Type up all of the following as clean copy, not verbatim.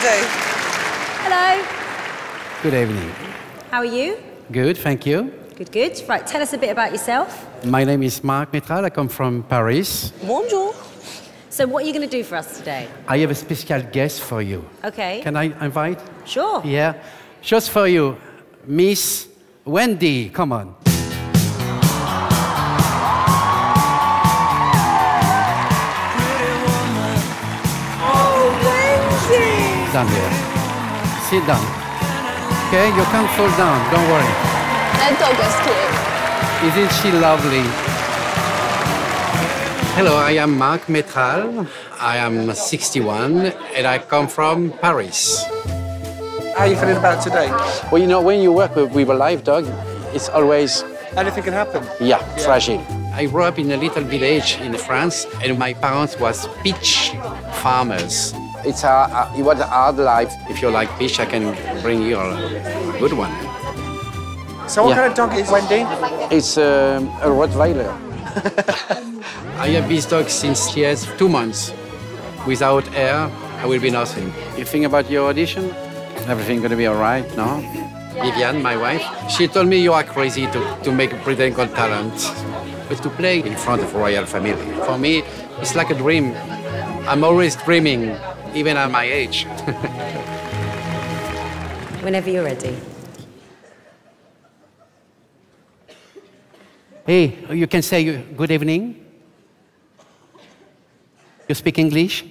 do. Hello. Good evening. How are you? Good, thank you. Good, good. Right, tell us a bit about yourself. My name is Marc Métral. I come from Paris. Bonjour. So what are you going to do for us today? I have a special guest for you. Okay. Can I invite? Sure. Yeah. Just for you, Miss Wendy. Come on. Down here. Sit down. Okay, you can't fall down. Don't worry. That dog is cute. Isn't she lovely? Hello, I am Marc Métral. I am 61 and I come from Paris. How are you feeling about today? Well, you know, when you work with a live dog, it's always, Anything can happen. fragile. I grew up in a little village in France and my parents was peach farmers. It was a hard life. If you like peach, I can bring you a good one. So what kind of dog is Wendy? It's a Rottweiler. I have this dog since she has 2 months. Without her, I will be nothing. You think about your audition? Everything gonna be all right, no? Viviane, my wife, she told me you are crazy to make Britain Got Talent. But to play in front of royal family, for me, it's like a dream. I'm always dreaming, even at my age. Whenever you're ready. Hey, you can say good evening. You speak English?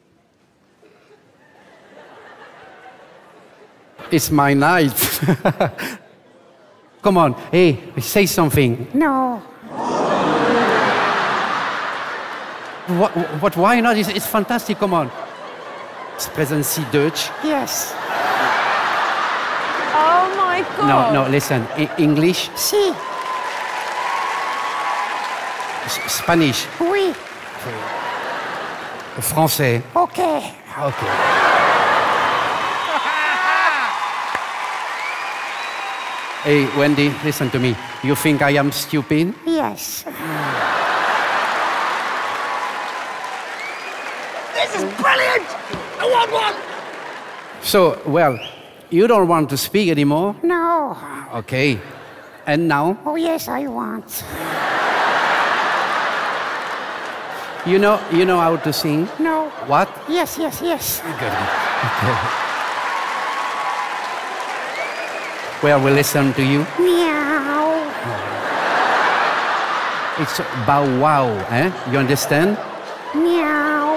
It's my night. Come on, hey, say something. No. What, why not? It's fantastic, come on. Sprechen Sie Deutsch? Yes. Oh my God. No, listen. English? Si. Spanish? Oui. Français? Okay. Hey, Wendy, listen to me. You think I am stupid? Yes. This is brilliant! I want one! So, well, you don't want to speak anymore? No. Okay. And now? Oh, yes, I want. You know how to sing? No. What? Yes. Good. Okay. Well, we'll listen to you. Meow. It's bow wow, eh? You understand? Meow.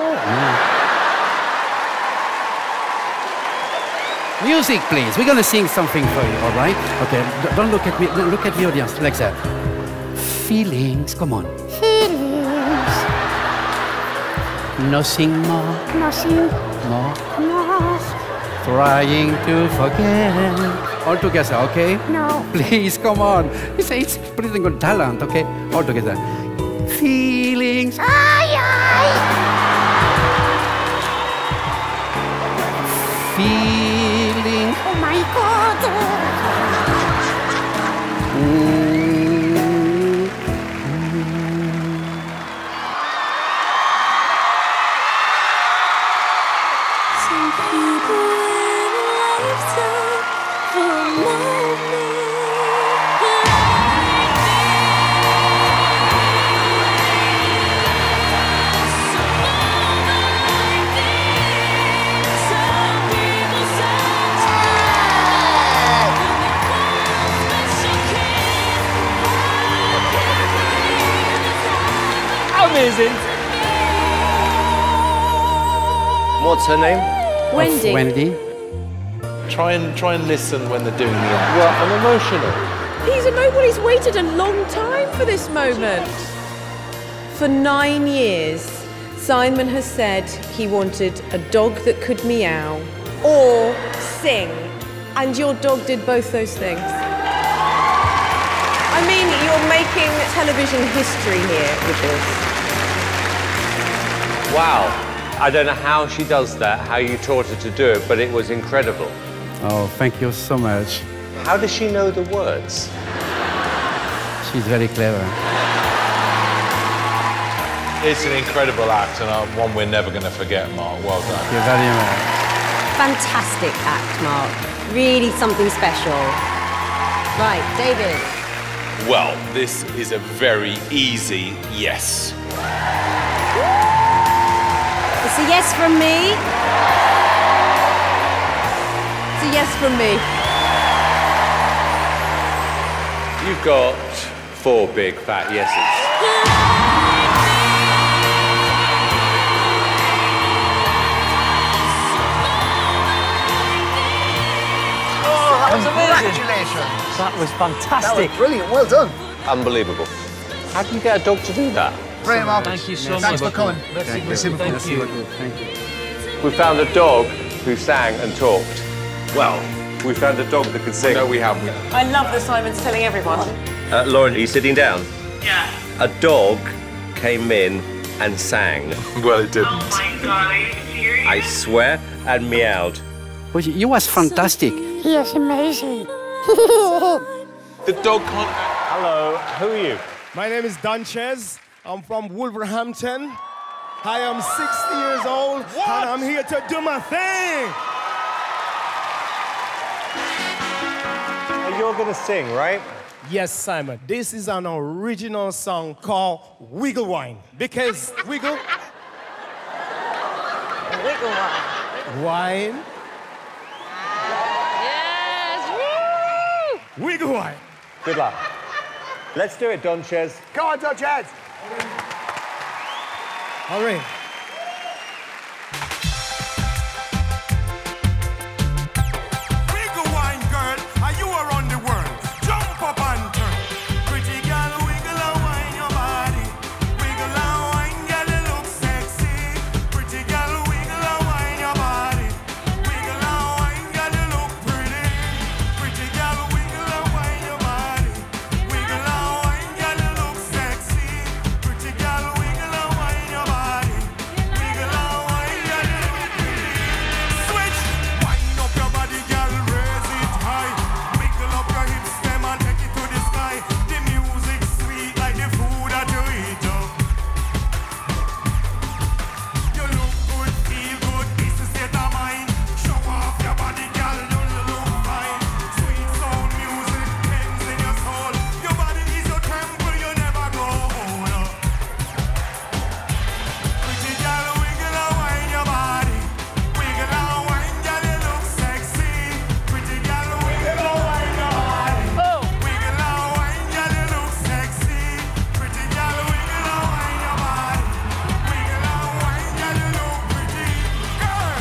Music, please. We're gonna sing something for you, all right? Okay, don't look at me. Look at the audience like that. Feelings, come on. Feelings. Nothing more, Nothing more. more. Trying to forget. All together, okay? No. Please, come on. It's Britain Got Talent, okay? All together. Feelings. Ay, ay. Feelings. Oh, my God. Some people in a lifetime for a moment. Amazing! What's her name? Wendy. Wendy. Try and listen when they're doing the act. Well, I'm emotional. Nobody's waited a long time for this moment. For 9 years, Simon has said he wanted a dog that could meow or sing, and your dog did both those things. I mean, you're making television history here with this. Wow. I don't know how she does that, how you taught her to do it, but it was incredible. Oh, thank you so much. How does she know the words? She's very clever. It's an incredible act and one we're never going to forget, Mark. Well done. Thank you very much. Fantastic act, Mark. Really something special. Right, David. Well, this is a very easy yes. It's a yes from me. It's a yes from me. You've got 4 big fat yeses. Congratulations. That was fantastic. That was brilliant. Well done. Unbelievable. How do you get a dog to do that? Brilliant, Mark. Thank you so much. Thanks for coming. Thank you. Thank you. We found a dog who sang and talked. Well, we found a dog that could sing. No, we haven't. I love that Simon's telling everyone. Lauren, are you sitting down? Yeah. A dog came in and sang. Well, it didn't. Oh my God, are you serious? I swear, and meowed. Well, you was fantastic. He is amazing. The dog can't... Hello, who are you? My name is Donchez. I'm from Wolverhampton. I am 60 years old, and I'm here to do my thing. You're going to sing, right? Yes, Simon. This is an original song called Wiggle Wine. Because wiggle... Wiggle wine. Wine. Yes! Woo! Wiggle wine. Good luck. Let's do it, Donchez. Come on, Donchez. All right. Wiggle wine, girl, are you around the world? Jump up and turn. Pretty girl, wiggle and wine your body. Wiggle and wine, girl, you look sexy. Pretty girl, wiggle and wine your body. Wiggle and wine, girl, you look pretty. Pretty girl, wiggle and wine your body. Wiggle and wine, girl, you look sexy. Pretty girl, wiggle and wine your body. Wiggle and wine, girl, you look pretty. Switch, wind up your body, girl, raise it high. Wiggle up your hips, them and take it to the sky. The music sweet like the food that you eat up. You look good, feel good, it's a state of mind. Show off your body, girl, you look fine. Sweet soul music, cleansing your soul. Your body is your temple, you never grow old. Pretty girl, wiggle and wine your body. Wiggle and wine, girl, you look sexy. Pretty girl, wiggle and wine your body. Wiggle and wine, girl, you look sexy. Pretty girl, wiggle and wine your body. Wiggle and wine, girl, you look pretty. Girl,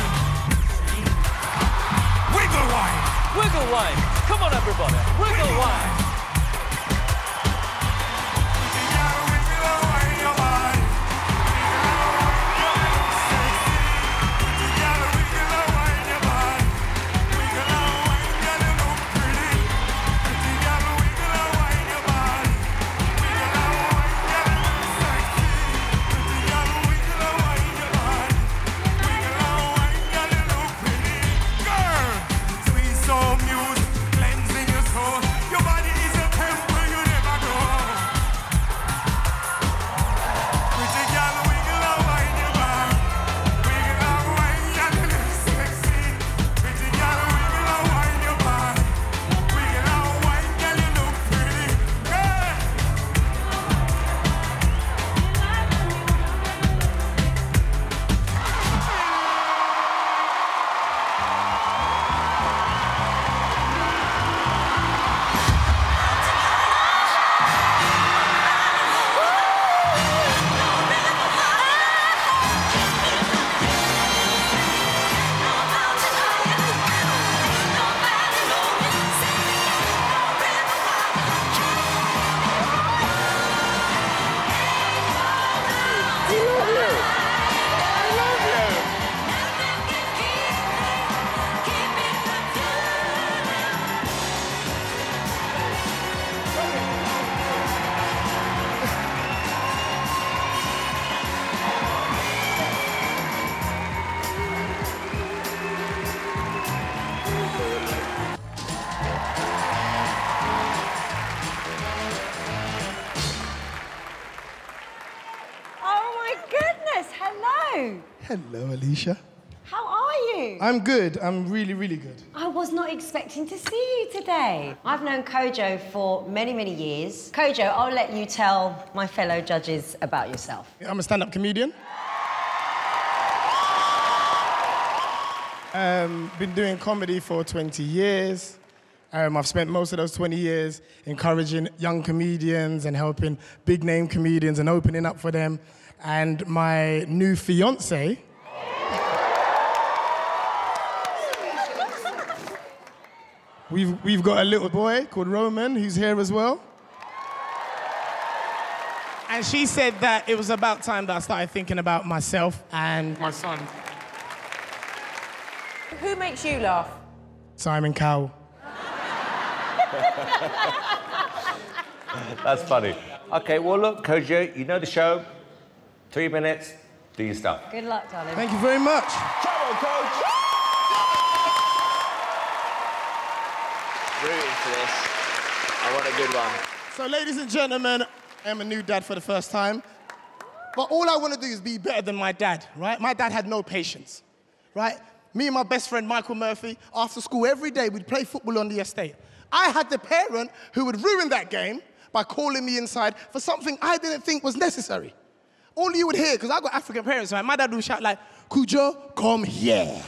wiggle wine. Wiggle wine. Come on, everybody. Wiggle wine. Pretty girl, wiggle and wine your body. Wiggle and wine, girl, you look sexy. Pretty girl, wiggle and wine your body. Wiggle and wine, girl, you look pretty. Pretty girl, wiggle and wine your body. Wiggle and wine, girl, you look sexy. Pretty girl, wiggle and wine your body. Wiggle and wine, girl, you look pretty. Girl, sweet soul music, cleansing your soul. Your body is a temple, you never grow. Pretty girl, wiggle and wine your body. Wiggle and wine, girl, you look sexy. Pretty girl, wiggle and wine your body. Wiggle and wine, girl, you look pretty. Girl. Oh my goodness, hello. Hello, Alicia. How are you? you? I'm good. I'm really, really good. I was not expecting to see you today. I've known Kojo for many, many years. Kojo, I'll let you tell my fellow judges about yourself. I'm a stand-up comedian. Been doing comedy for 20 years. I've spent most of those 20 years encouraging young comedians and helping big-name comedians and opening up for them. And my new fiancé, we've got a little boy called Roman who's here as well. And she said that it was about time that I started thinking about myself and my son. Who makes you laugh? Simon Cowell. That's funny. Okay, well, look, Kojo, you know the show. 3 minutes, do your stuff. Good luck, darling. Thank you very much. Come on, Coach. Rooting for this. I want a good one. So, ladies and gentlemen, I'm a new dad for the first time. But all I want to do is be better than my dad, right? My dad had no patience, right? Me and my best friend, Michael Murphy, after school every day, we'd play football on the estate. I had the parent who would ruin that game by calling me inside for something I didn't think was necessary. All you would hear, because I got African parents, right? My dad would shout like, Kojo, come here.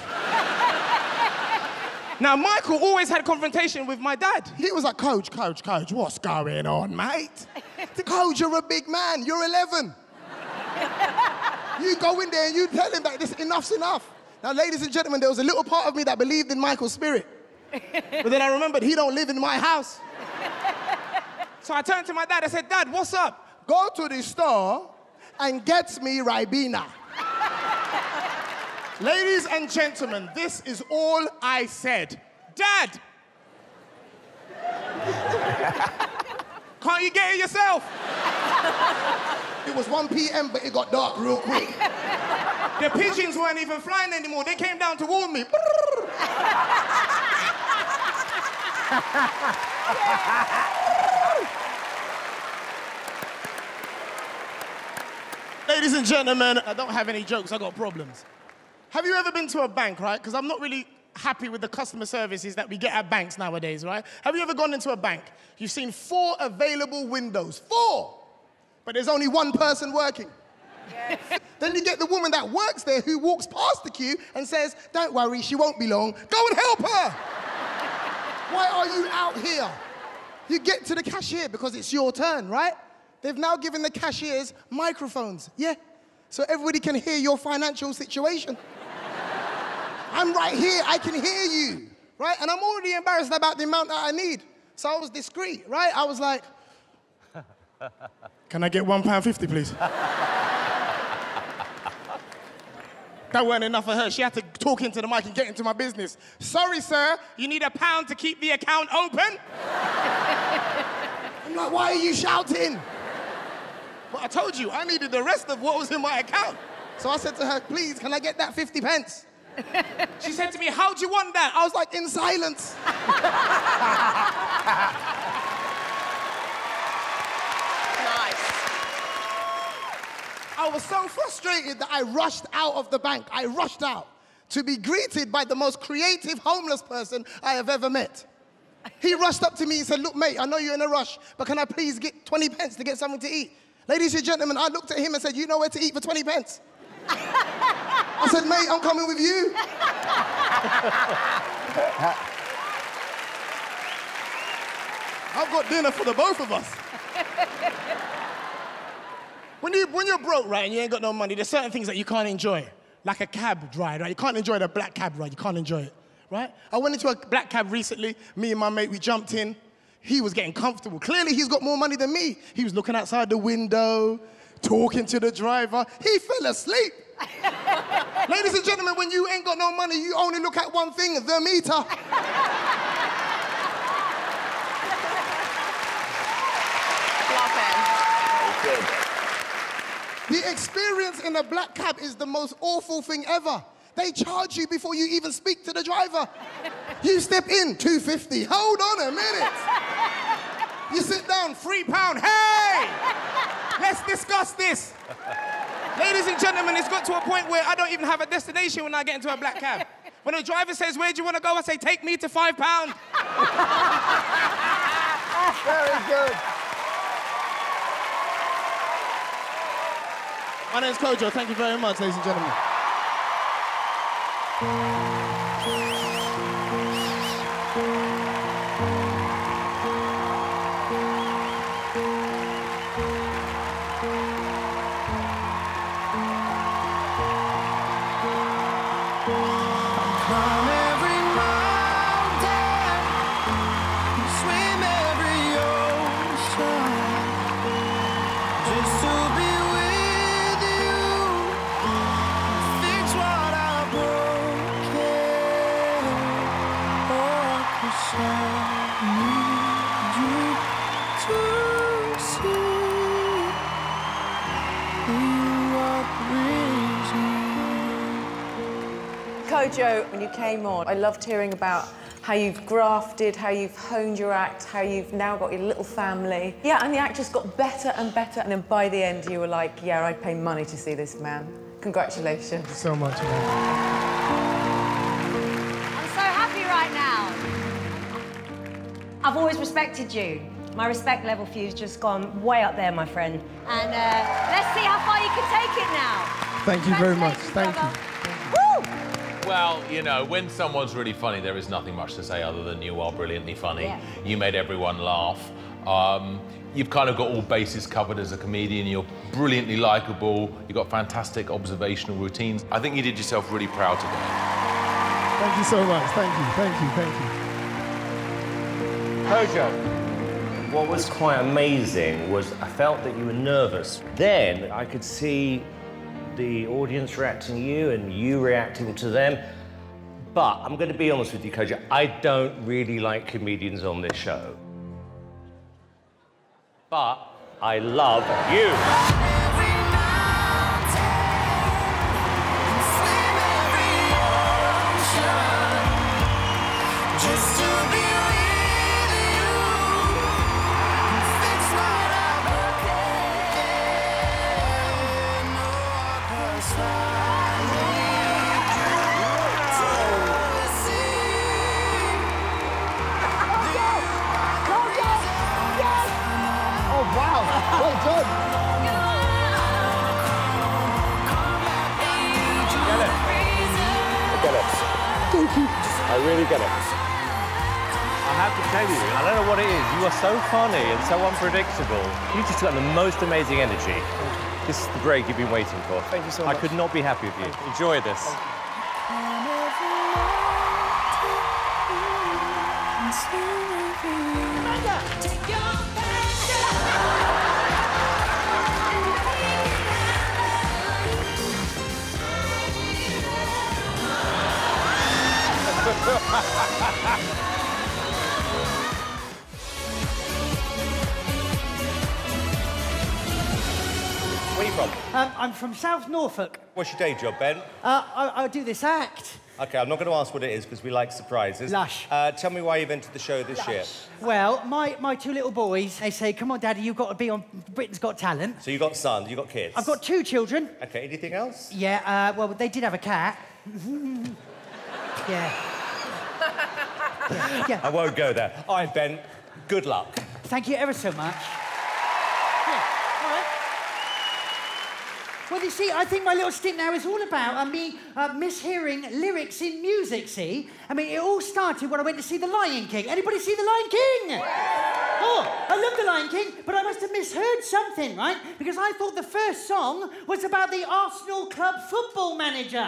Now, Michael always had confrontation with my dad. He was like, Coach, what's going on, mate? Coach, you're a big man, you're 11. You go in there and you tell him that this enough's enough. Now, ladies and gentlemen, there was a little part of me that believed in Michael's spirit. But then I remembered he don't live in my house. So I turned to my dad, I said, Dad, what's up? Go to the store and get me Ribena. Ladies and gentlemen, this is all I said. Dad! Can't you get it yourself? It was 1 p.m., but it got dark real quick. The pigeons weren't even flying anymore. They came down to warn me. Ladies and gentlemen, I don't have any jokes, I got problems. Have you ever been to a bank, right? Because I'm not really happy with the customer services that we get at banks nowadays, right? Have you ever gone into a bank? You've seen 4 available windows, 4! But there's only 1 person working. Yes. Then you get the woman that works there who walks past the queue and says, don't worry, she won't be long. Go and help her! Why are you out here? You get to the cashier because it's your turn, right? They've now given the cashiers microphones, yeah? So everybody can hear your financial situation. I'm right here, I can hear you, right? And I'm already embarrassed about the amount that I need. So I was discreet, right? I was like, can I get £1.50, please? That weren't enough for her. She had to talk into the mic and get into my business. Sorry, sir, you need £1 to keep the account open? I'm like, why are you shouting? But I told you, I needed the rest of what was in my account. So I said to her, please, can I get that 50 pence? She said to me, how'd you want that? I was like, in silence. I was so frustrated that I rushed out of the bank. I rushed out to be greeted by the most creative homeless person I have ever met. He rushed up to me and said, look, mate, I know you're in a rush, but can I please get 20 pence to get something to eat? Ladies and gentlemen, I looked at him and said, you know where to eat for 20 pence? I said, mate, I'm coming with you. I've got dinner for the both of us. When you're broke, right, and you ain't got no money, there's certain things that you can't enjoy. Like a cab ride, right? You can't enjoy the black cab ride. You can't enjoy it, right? I went into a black cab recently. Me and my mate, we jumped in. He was getting comfortable. Clearly, he's got more money than me. He was looking outside the window, talking to the driver. He fell asleep. Ladies and gentlemen, when you ain't got no money, you only look at one thing, the meter. The experience in a black cab is the most awful thing ever. They charge you before you even speak to the driver. You step in, $2.50. Hold on a minute. You sit down, £3. Hey! Let's discuss this. Ladies and gentlemen, it's got to a point where I don't even have a destination when I get into a black cab. When a driver says, where do you want to go? I say, take me to £5. Very good. My name's Kojo. Thank you very much, ladies and gentlemen. Kojo, when you came on, I loved hearing about how you've grafted, how you've honed your act, how you've now got your little family. Yeah, and the act just got better and better, and then by the end you were like, yeah, I'd pay money to see this man. Congratulations. Thank you so much, man. I'm so happy right now. I've always respected you. My respect level for you's just gone way up there, my friend. And let's see how far you can take it now. Thank you very much. Thank you. Woo! Well, you know, when someone's really funny, there is nothing much to say other than you are brilliantly funny. Yeah. You made everyone laugh. You've kind of got all bases covered as a comedian. You're brilliantly likable. You've got fantastic observational routines. I think you did yourself really proud today. Thank you so much. Thank you, thank you, thank you. Kojo, what was quite amazing was I felt that you were nervous. Then I could see the audience reacting to you and you reacting to them. But I'm going to be honest with you, Kojo, I don't really like comedians on this show. But I love you. I really get it. I have to tell you, I don't know what it is. You are so funny and so unpredictable. You just got the most amazing energy. This is the break you've been waiting for. Thank you so much. I could not be happy with you. Enjoy this. Where are you from? I'm from South Norfolk. What's your day job, Ben? I do this act. OK, I'm not going to ask what it is, because we like surprises. Lush. Tell me why you've entered the show this year. Well, my two little boys, they say, come on, Daddy, you've got to be on Britain's Got Talent. So you've got sons, you've got kids? I've got 2 children. OK, anything else? Yeah, well, they did have a cat. Yeah. Yeah. I won't go there. All right, Ben, good luck. Thank you ever so much. Yeah, all right. Well, you see, I think my little stint now is all about me mishearing lyrics in music, see? I mean, it all started when I went to see The Lion King. Anybody see The Lion King? Yeah. Oh, I love The Lion King, but I must have misheard something, right? Because I thought the first song was about the Arsenal club football manager.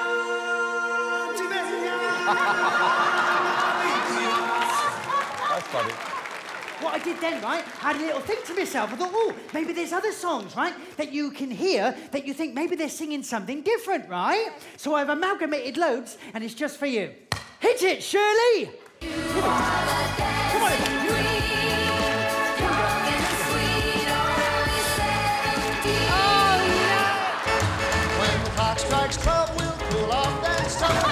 That's funny. What I did then, right, I had a little think to myself. I thought, oh, maybe there's other songs, right, that you can hear that you think maybe they're singing something different, right? So I've amalgamated loads, and it's just for you. Hit it, Shirley! Come on, When the clock strikes 12, we'll cool off that stone.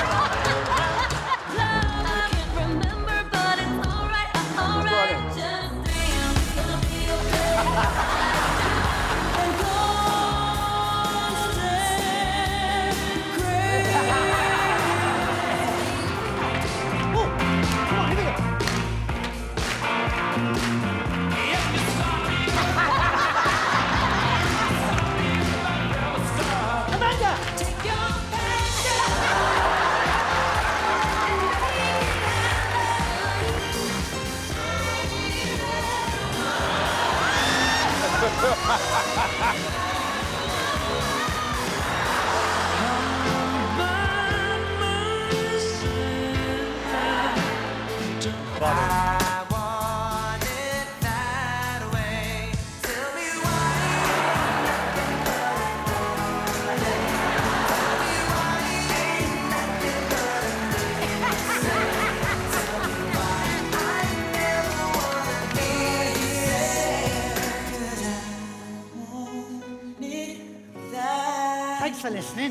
Thanks for listening.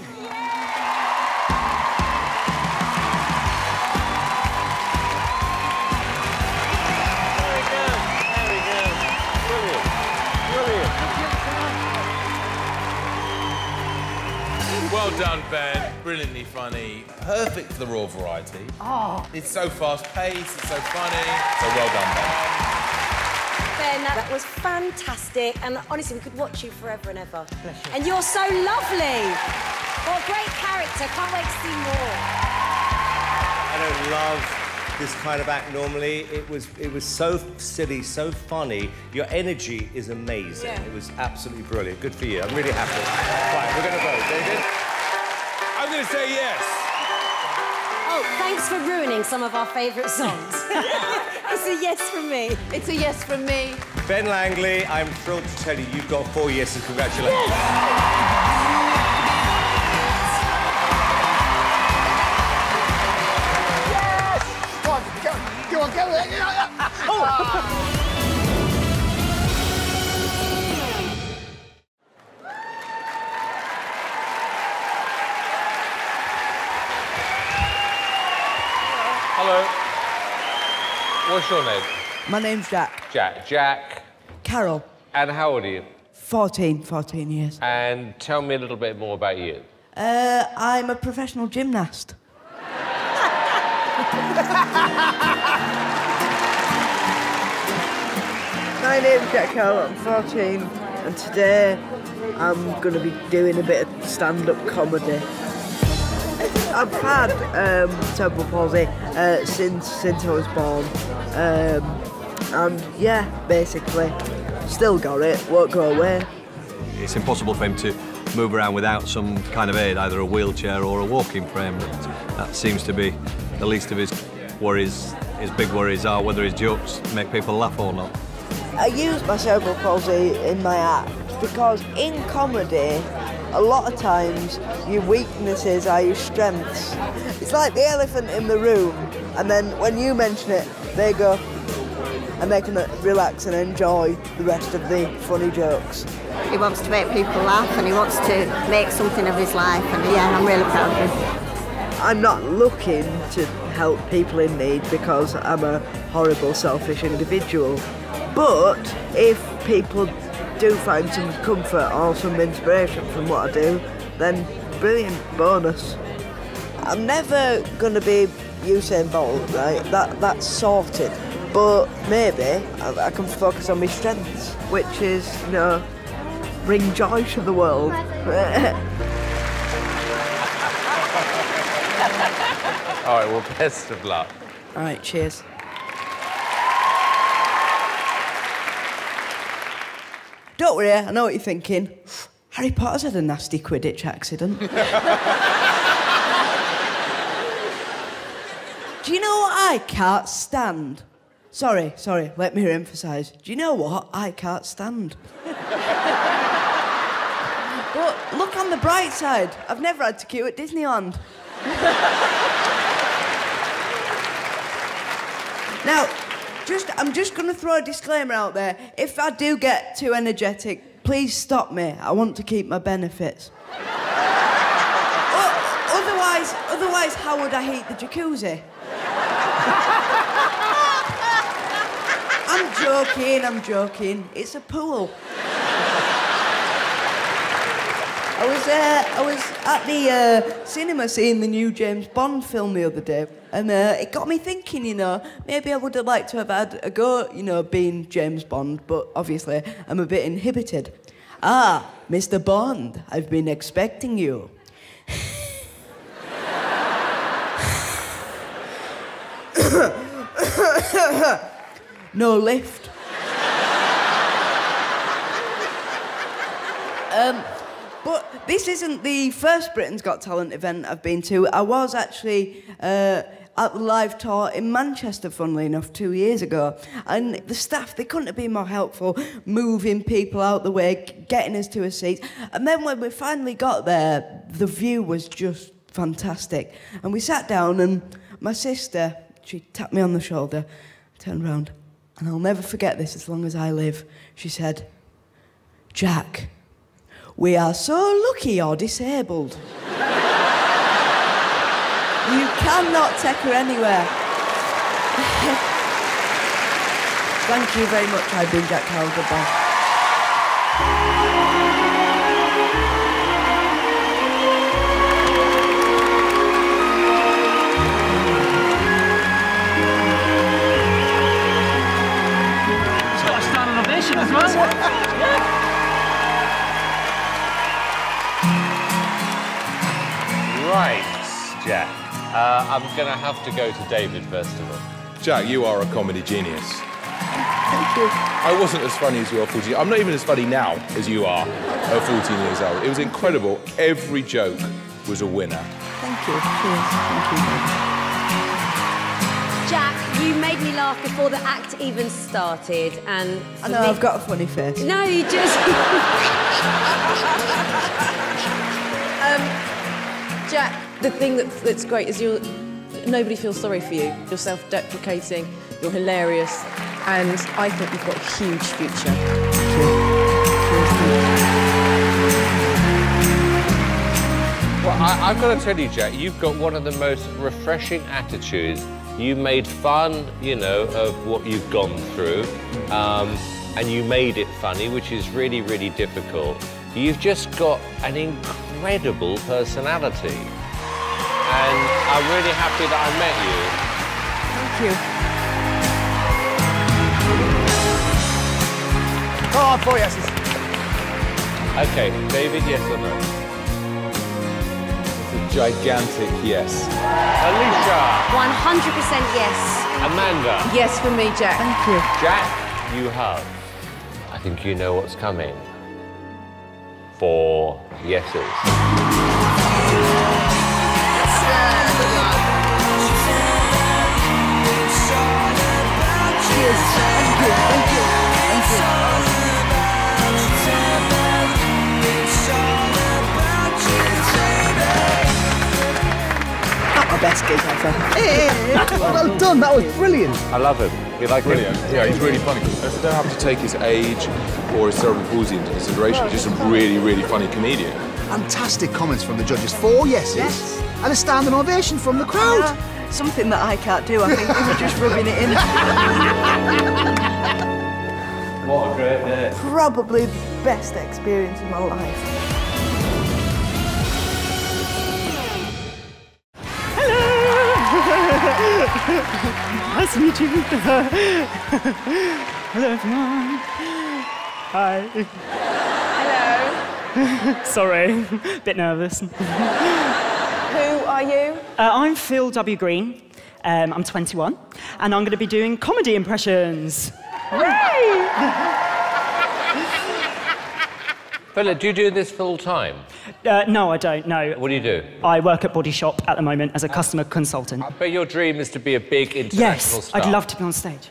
Well done, Ben. Brilliantly funny. Perfect for the raw variety. Oh. It's so fast-paced, it's so funny. So well done, Ben. Ben, that was fantastic, and honestly, we could watch you forever and ever. And you're so lovely. What a great character. Can't wait to see more. I don't love this kind of act normally. It was so silly, so funny. Your energy is amazing. Yeah. It was absolutely brilliant. Good for you. I'm really happy. Right, we're going to vote. David? I'm going to say yes. Oh, thanks for ruining some of our favourite songs. It's a yes from me. It's a yes from me. Ben Langley, I'm thrilled to tell you you've got 4 yeses. Congratulations. Go on, go there. Oh. Hello. What's your name? My name's Jack. Jack. Carol. And how old are you? 14 years. And tell me a little bit more about you. I'm a professional gymnast. My name's Jack Carroll, I'm 14, and today I'm going to be doing a bit of stand-up comedy. I've had cerebral palsy since I was born, and yeah, basically, still got it, won't go away. It's impossible for him to move around without some kind of aid, either a wheelchair or a walking frame. That seems to be the least of his worries. His big worries are whether his jokes make people laugh or not. I use my cerebral palsy in my act because in comedy, a lot of times your weaknesses are your strengths. It's like the elephant in the room, and then when you mention it, they go and they can relax and enjoy the rest of the funny jokes. He wants to make people laugh and he wants to make something of his life, and yeah, I'm really proud of him. I'm not looking to help people in need because I'm a horrible, selfish individual. But if people do find some comfort or some inspiration from what I do, then brilliant, bonus. I'm never going to be Usain Bolt, right? That's sorted. But maybe I can focus on my strengths, which is, you know, bring joy to the world. All right, well, best of luck. All right, cheers. Don't worry, I know what you're thinking. Harry Potter's had a nasty Quidditch accident. Do you know what I can't stand? Sorry, let me emphasise. Do you know what I can't stand? But look on the bright side. I've never had to queue at Disneyland. Now, I'm just going to throw a disclaimer out there. If I do get too energetic, please stop me. I want to keep my benefits. Otherwise, how would I heat the jacuzzi? I'm joking. It's a pool. I was at the cinema seeing the new James Bond film the other day, and it got me thinking, you know, maybe I would have liked to have had a go, you know, being James Bond, but obviously I'm a bit inhibited. Ah, Mr. Bond, I've been expecting you. No lift. But this isn't the first Britain's Got Talent event I've been to. I was actually at the live tour in Manchester, funnily enough, 2 years ago. And the staff, they couldn't have been more helpful, moving people out the way, getting us to a seat. And then when we finally got there, the view was just fantastic. And we sat down and my sister, she tapped me on the shoulder, turned round, and I'll never forget this as long as I live. She said, "Jack, we are so lucky you're disabled. You cannot take her anywhere." Thank you very much. I've been Jack Howell. Goodbye. It's got a standing ovation as well. Right, Jack. I'm going to have to go to David first of all. Jack, you are a comedy genius. Thank you. I wasn't as funny as you are 14. I'm not even as funny now as you are at 14 years old. It was incredible. Every joke was a winner. Thank you. Cheers. Thank you. Jack, you made me laugh before the act even started, and I know, I've got a funny face. No, you just... Jack, the thing that's great is nobody feels sorry for you. You're self-deprecating, you're hilarious, and I think you've got a huge future. Well, I've got to tell you, Jack, you've got one of the most refreshing attitudes. You made fun, you know, of what you've gone through, and you made it funny, which is really, really difficult. You've just got an incredible personality. And I'm really happy that Thank you. Oh, 4 yeses. I met you. OK, David, yes or no? It's a gigantic yes. Alicia. 100% yes. Amanda. Yes for me, Jack. Thank you. Jack, you have. I think you know what's coming. 4 yeses. Not my best gig ever. Well done, that was brilliant. I love him. You like Brilliant. him? Yeah, he's really funny. You don't have to take his age or his cerebral palsy into consideration. He's just a really, really funny comedian. Fantastic comments from the judges. 4 yeses. Yes. And a standing ovation from the crowd. Yeah, something that I can't do. I think we were just rubbing it in. What a great day. Probably the best experience of my life. Nice to meet you. Hello, everyone. Hi. Hello. Sorry, bit nervous. Who are you? I'm Phil W. Green. I'm 21, and I'm going to be doing comedy impressions. Philip, do you do this full time? No, I don't, no. What do you do? I work at Body Shop at the moment as a customer consultant. I bet your dream is to be a big international Yes, star. I'd love to be on stage.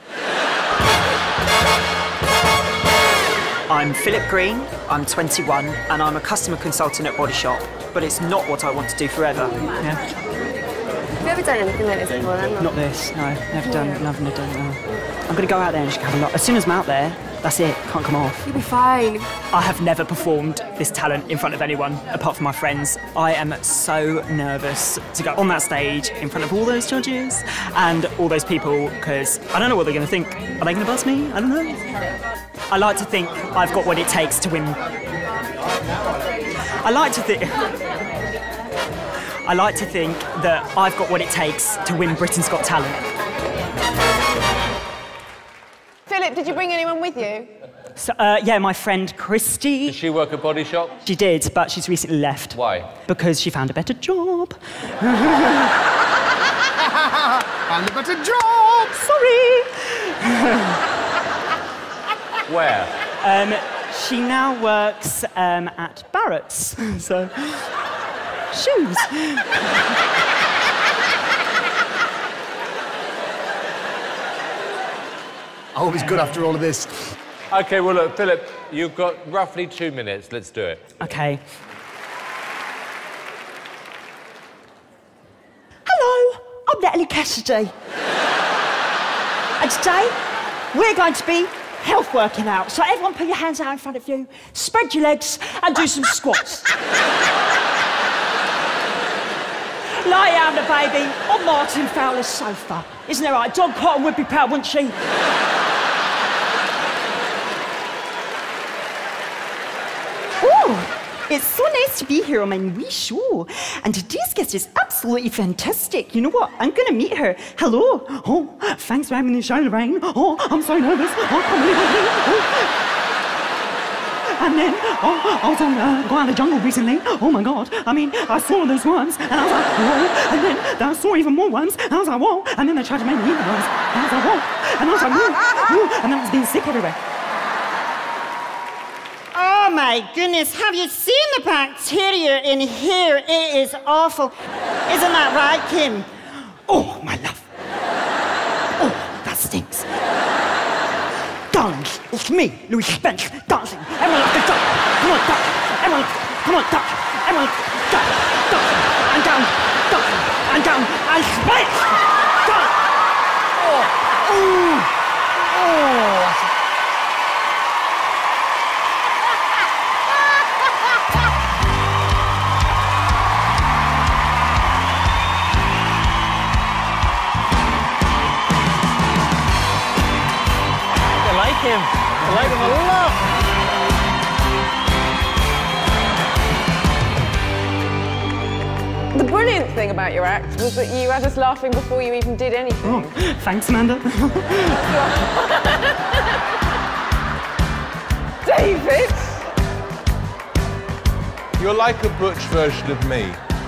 I'm Philip Green, I'm 21, and I'm a customer consultant at Body Shop, but it's not what I want to do forever. Yeah. Have you ever done anything like this before then? Not this, no. Never done, no. I'm going to go out there and just have a look. As soon as I'm out there, that's it, can't come off. You'll be fine. I have never performed this talent in front of anyone, apart from my friends. I am so nervous to go on that stage in front of all those judges and all those people, because I don't know what they're going to think. Are they going to buzz me? I don't know. I like to think I've got what it takes to win. I like to think that I've got what it takes to win Britain's Got Talent. Philip, did you bring anyone with you? So, yeah, my friend Christy. Does she work at Body Shop? She did, but she's recently left. Why? Because she found a better job. Found a better job! Sorry! Where? She now works at Barrett's, so... shoes. I hope it's good after all of this. OK, well, look, Philip, you've got roughly 2 minutes. Let's do it. OK. Hello, I'm Natalie Cassidy. And today, we're going to be health working out. So everyone put your hands out in front of you, spread your legs, and do some squats. Lie down, the baby, on Martin Fowler's sofa. Isn't that right? Dawn Cotton would be proud, wouldn't she? Ooh, it's so nice to be here on my wee show. And today's guest is absolutely fantastic. You know what? I'm going to meet her. Hello. Oh, thanks for having the show, Lorraine. Oh, I'm so nervous. Oh, I can't believe it. Oh. And then, I was on Go Out of the Jungle recently. Oh my God. I mean, I saw those ones, and I was like, whoa. And then I saw even more ones, and I was like, whoa. And then they tried to make me eat those. And I was like, whoa. And I was like, whoa. And then I was being sick everywhere. Oh my goodness, have you seen the bacteria in here? It is awful. Isn't that right, Kim? Oh, my love. Oh, that stinks. Darling, it's me, Louis Spence, dancing. Everyone up the top. Come on, duck. Everyone, come on, duck. Everyone, duck, duck, and down, duck, and down, and Spence! Duck! Oh, ooh. Oh. I like him a lot. The brilliant thing about your act was that you had us laughing before you even did anything. Oh, thanks, Amanda. David! You're like a butch version of me.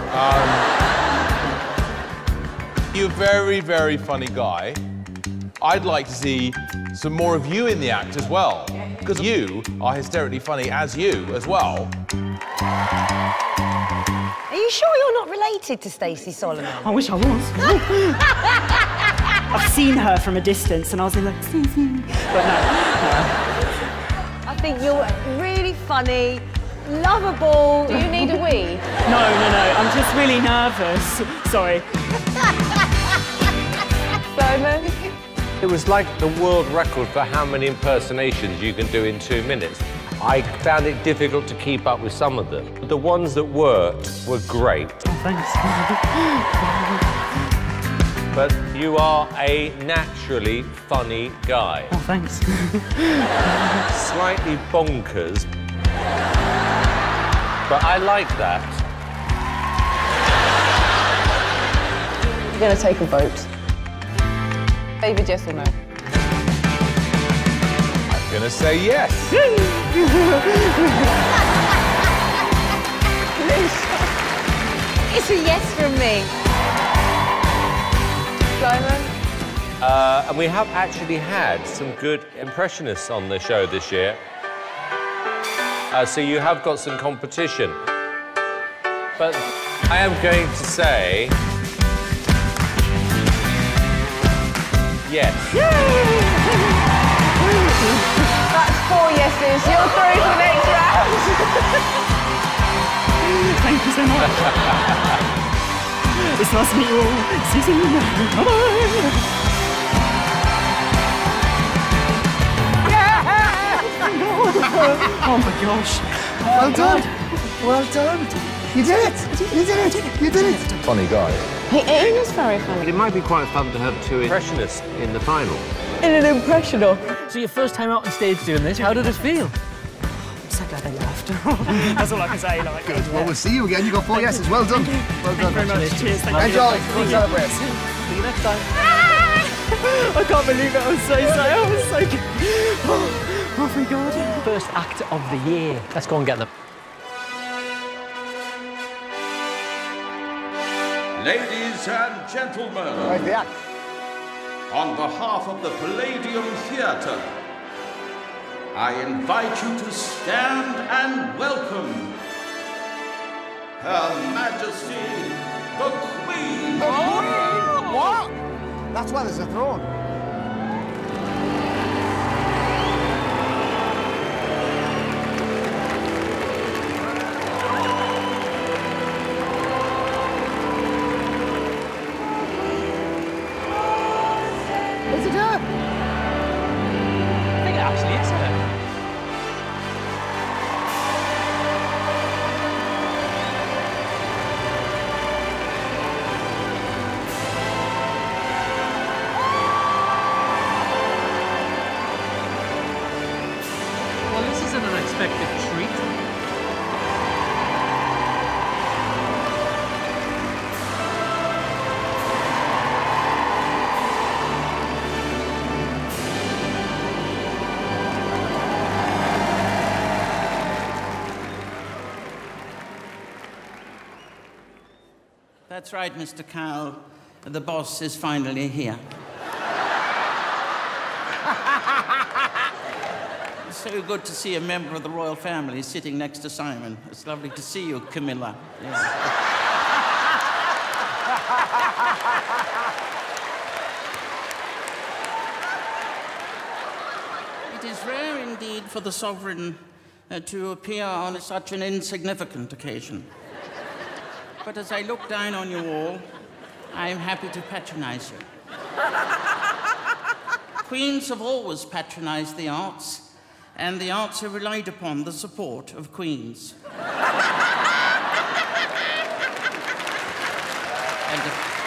You're a very, very funny guy. I'd like to see some more of you in the act as well, because you are hysterically funny as you as well. Are you sure you're not related to Stacey Solomon? I wish I was. I've seen her from a distance and I was like, but no. I think you're really funny, lovable. Do you need a wee? No, I'm just really nervous. Sorry. Simon? It was like the world record for how many impersonations you can do in 2 minutes. I found it difficult to keep up with some of them. The ones that worked were great. Oh, thanks. But you are a naturally funny guy. Oh, thanks. Slightly bonkers. But I like that. We're going to take a vote. David, yes or no? I'm gonna say yes. It's a yes from me. Simon? And we have actually had some good impressionists on the show this year. So you have got some competition. But I am going to say... yes. That's 4 yeses. You're through to the next round. Thank you so much. It's nice to meet you all. See you soon. Bye-bye. Oh my gosh. Well done. Well done. You did it. You did it. You did it. Funny guy. He is very funny. It might be quite fun to have two impressionists in the final. In an impressional. So your first time out on stage doing this, how did it feel? I'm so glad they laughed. That's all I can say. Like, Good. Well, we'll see you again. You got 4 yeses. Well done. Well done. Thank you very much. Cheers. Thank you. Enjoy. We'll celebrate. See you next time. I can't believe it. I was so excited. I was so good. Oh my God. First act of the year. Let's go and get them. Ladies and gentlemen, on behalf of the Palladium Theatre, I invite you to stand and welcome Her Majesty, the Queen. What? That's why there's a throne. Is it her? I think it actually is her. Well, this is an unexpected treat. That's right, Mr. Cowell. The boss is finally here. It's so good to see a member of the royal family sitting next to Simon. It's lovely to see you, Camilla. Yeah. It is rare indeed for the sovereign to appear on such an insignificant occasion. But as I look down on you all, I am happy to patronize you. Queens have always patronized the arts, and the arts have relied upon the support of queens. And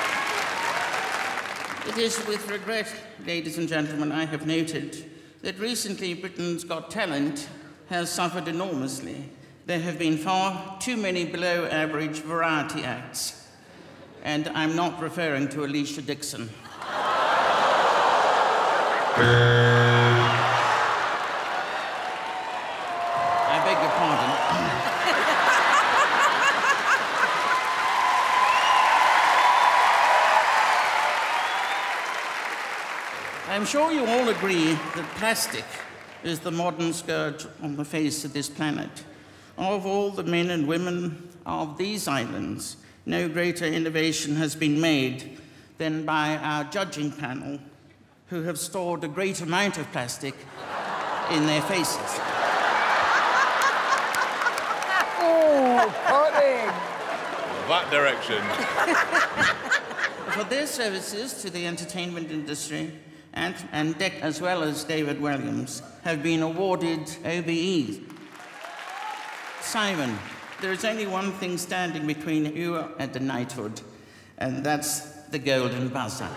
it is with regret, ladies and gentlemen, I have noted that recently Britain's Got Talent has suffered enormously. There have been far too many below-average variety acts. And I'm not referring to Alicia Dixon. I beg your pardon. I'm sure you all agree that plastic is the modern scourge on the face of this planet. Of all the men and women of these islands, no greater innovation has been made than by our judging panel, who have stored a great amount of plastic in their faces. Oh, pudding! That direction. For their services to the entertainment industry, and Dick, as well as David Williams, have been awarded OBEs. Simon, there is only one thing standing between you and the knighthood, and that's the golden buzzer.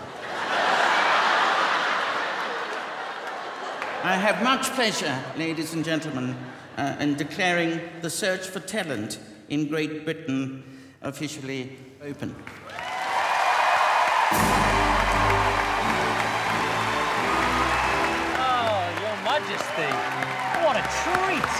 I have much pleasure, ladies and gentlemen, in declaring the search for talent in Great Britain officially open. Oh, Your Majesty. What a treat.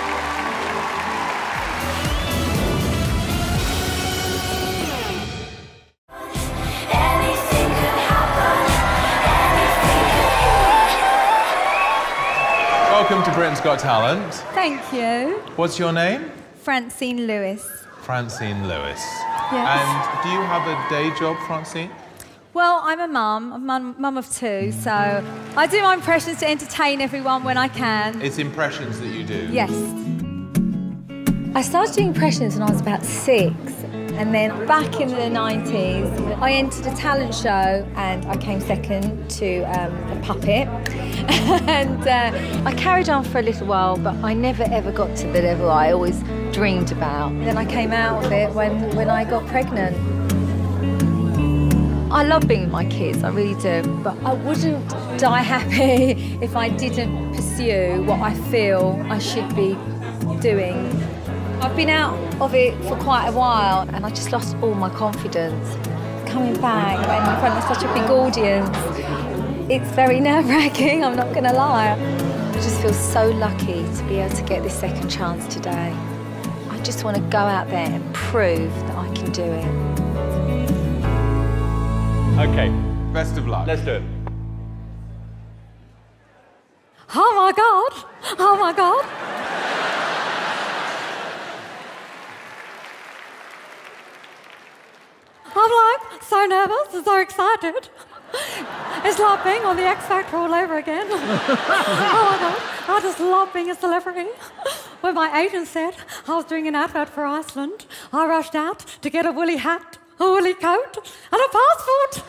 Welcome to Britain's Got Talent. Thank you. What's your name? Francine Lewis. Francine Lewis. Yes. And do you have a day job, Francine? Well, I'm a mum of two, so I do my impressions to entertain everyone when I can. It's impressions that you do? Yes. I started doing impressions when I was about 6, and then back in the 90s, I entered a talent show and I came second to a puppet. And I carried on for a little while, but I never ever got to the level I always dreamed about. Then I came out of it when I got pregnant. I love being with my kids, I really do, but I wouldn't die happy if I didn't pursue what I feel I should be doing. I've been out of it for quite a while and I just lost all my confidence. Coming back and in front of such a big audience, it's very nerve-wracking, I'm not gonna lie. I just feel so lucky to be able to get this second chance today. I just want to go out there and prove that I can do it. Okay. Best of luck. Let's do it. Oh my God. Oh my God. I'm like so nervous and so excited. It's like being on the X Factor all over again. Oh my God, I just love being a celebrity. When my agent said I was doing an advert for Iceland, I rushed out to get a woolly hat, a woolly coat, and a passport.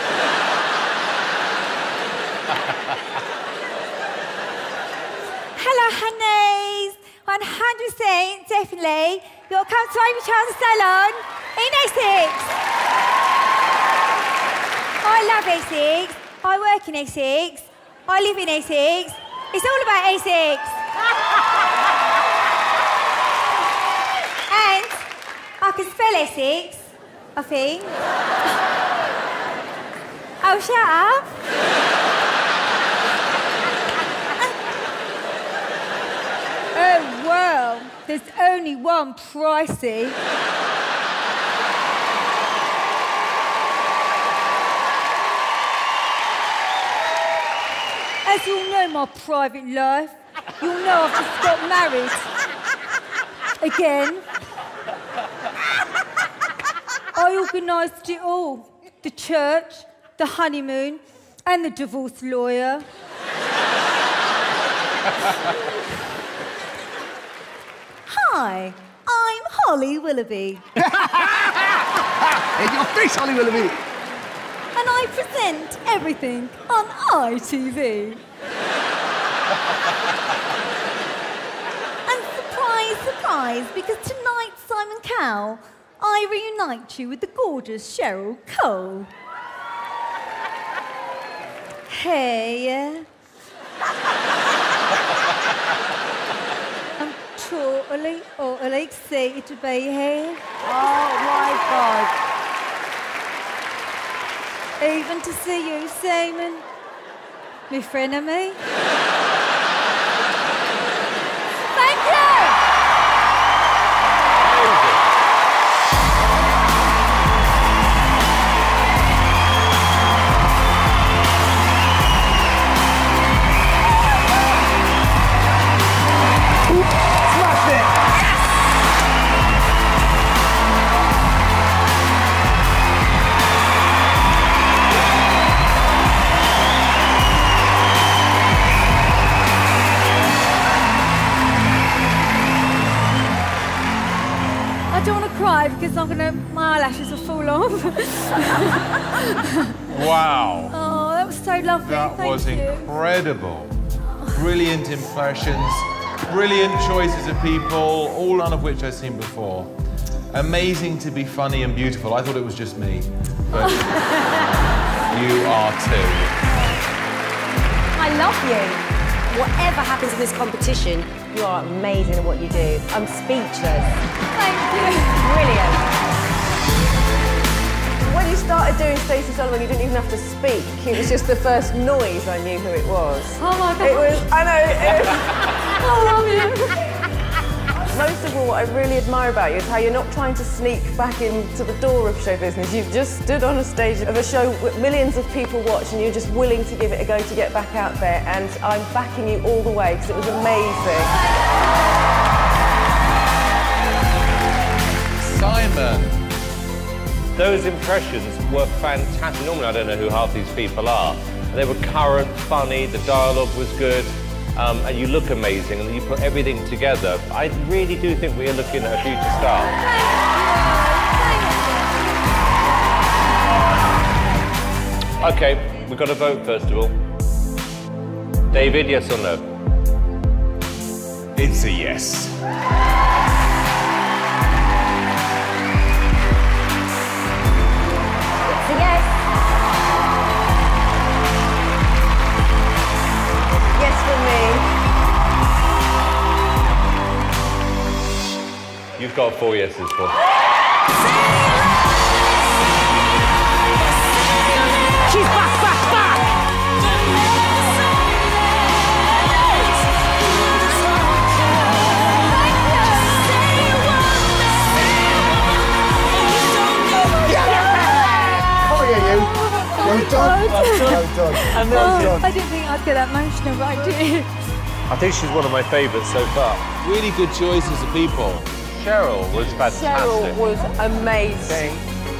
Hello, honeys. 100% definitely. You'll come to Amy Charles Salon in Essex. I love Essex. I work in Essex. I live in Essex. It's all about Essex. And I can spell Essex, I think. Oh, shut up. Oh, well, there's only one pricey. As you'll know my private life, you'll know I've just got married. Again. I organised it all. The church, the honeymoon, and the divorce lawyer. Hi, I'm Holly Willoughby. In your face, Holly Willoughby. And I present everything on ITV. And surprise, surprise, because tonight, Simon Cowell, I reunite you with the gorgeous Cheryl Cole. Hey, I'm totally excited to be here. Oh, my God. Even to see you, Simon, my frenemy. Thank you! Smashed it! I don't want to cry because my eyelashes will fall off. Wow. Oh, that was so lovely. That Thank was you. incredible. Brilliant impressions, brilliant choices of people, all none of which I've seen before. Amazing to be funny and beautiful. I thought it was just me, but you are too. I love you. Whatever happens in this competition, you are amazing at what you do. I'm speechless. Thank you. Brilliant. When you started doing Stacey Solomon, you didn't even have to speak. It was just the first noise I knew who it was. Oh my God. It was, I know. I love you. Most of all, what I really admire about you is how you're not trying to sneak back into the door of show business. You've just stood on a stage of a show with millions of people watch and you're just willing to give it a go to get back out there, and I'm backing you all the way because it was amazing. Simon. Those impressions were fantastic. Normally I don't know who half these people are. They were current, funny, the dialogue was good. And you look amazing, and you put everything together. I really do think we are looking at a future star. Okay, we've got to vote first of all. David, yes or no? It's a yes. It's a yes. Yes for me. You've got 4 yeses, Paul. She's back, back, back! Well done. I didn't think I'd get that emotional, but I did. I think she's one of my favourites so far. Really good choices of people. Cheryl was fantastic. Cheryl was amazing.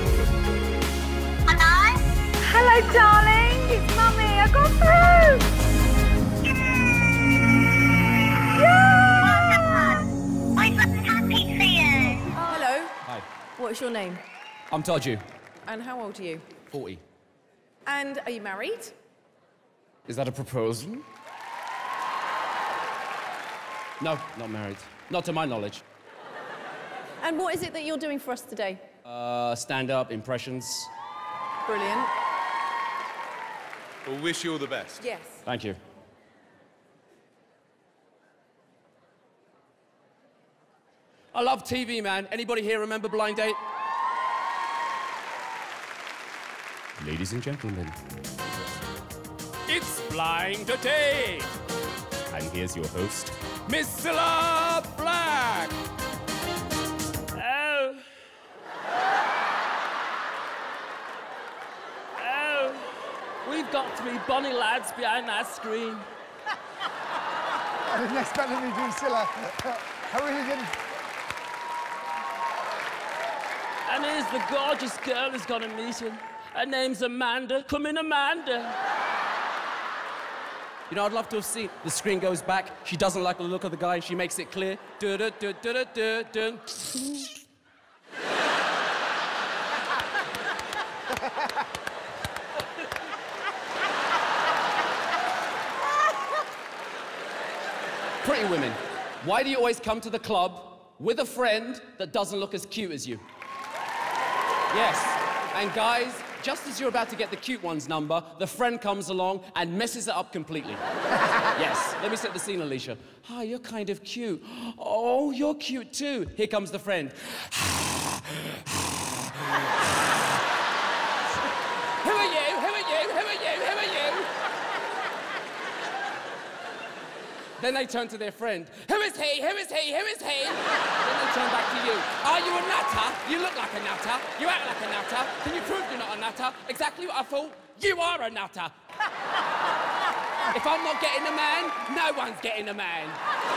Hello, darling. It's Mummy. I got through. Hello. Hi. What's your name? I'm Taju. And how old are you? 40. And are you married? Is that a proposal? No, not married. Not to my knowledge. And what is it that you're doing for us today? Stand-up, impressions. Brilliant. We'll wish you all the best. Yes. Thank you. I love TV, man. Anybody here remember Blind Date? Ladies and gentlemen, it's Blind Date! And here's your host, Miss Cilla Black! Oh. Oh. We've got three bonny lads behind that screen. I didn't expect them to do Cilla. I really didn't. And here's the gorgeous girl who's gonna meet him. Her name's Amanda. Come in, Amanda. You know, I'd love to have seen. The screen goes back. She doesn't like the look of the guy, and she makes it clear. Pretty women, why do you always come to the club with a friend that doesn't look as cute as you? Yes, and guys, just as you're about to get the cute one's number, the friend comes along and messes it up completely. Yes, let me set the scene, Alicia. Hi, you're kind of cute. Oh, you're cute too. Here comes the friend. Who are you? Who are you? Who are you? Who are you? Then they turn to their friend. Who is he? Who is he? Who is he? Then they turn back to you. Are you a nutter? You look like a nutter. You act like a nutter. Can you prove you're not a nutter? Exactly what I thought. You are a nutter. If I'm not getting a man, no one's getting a man.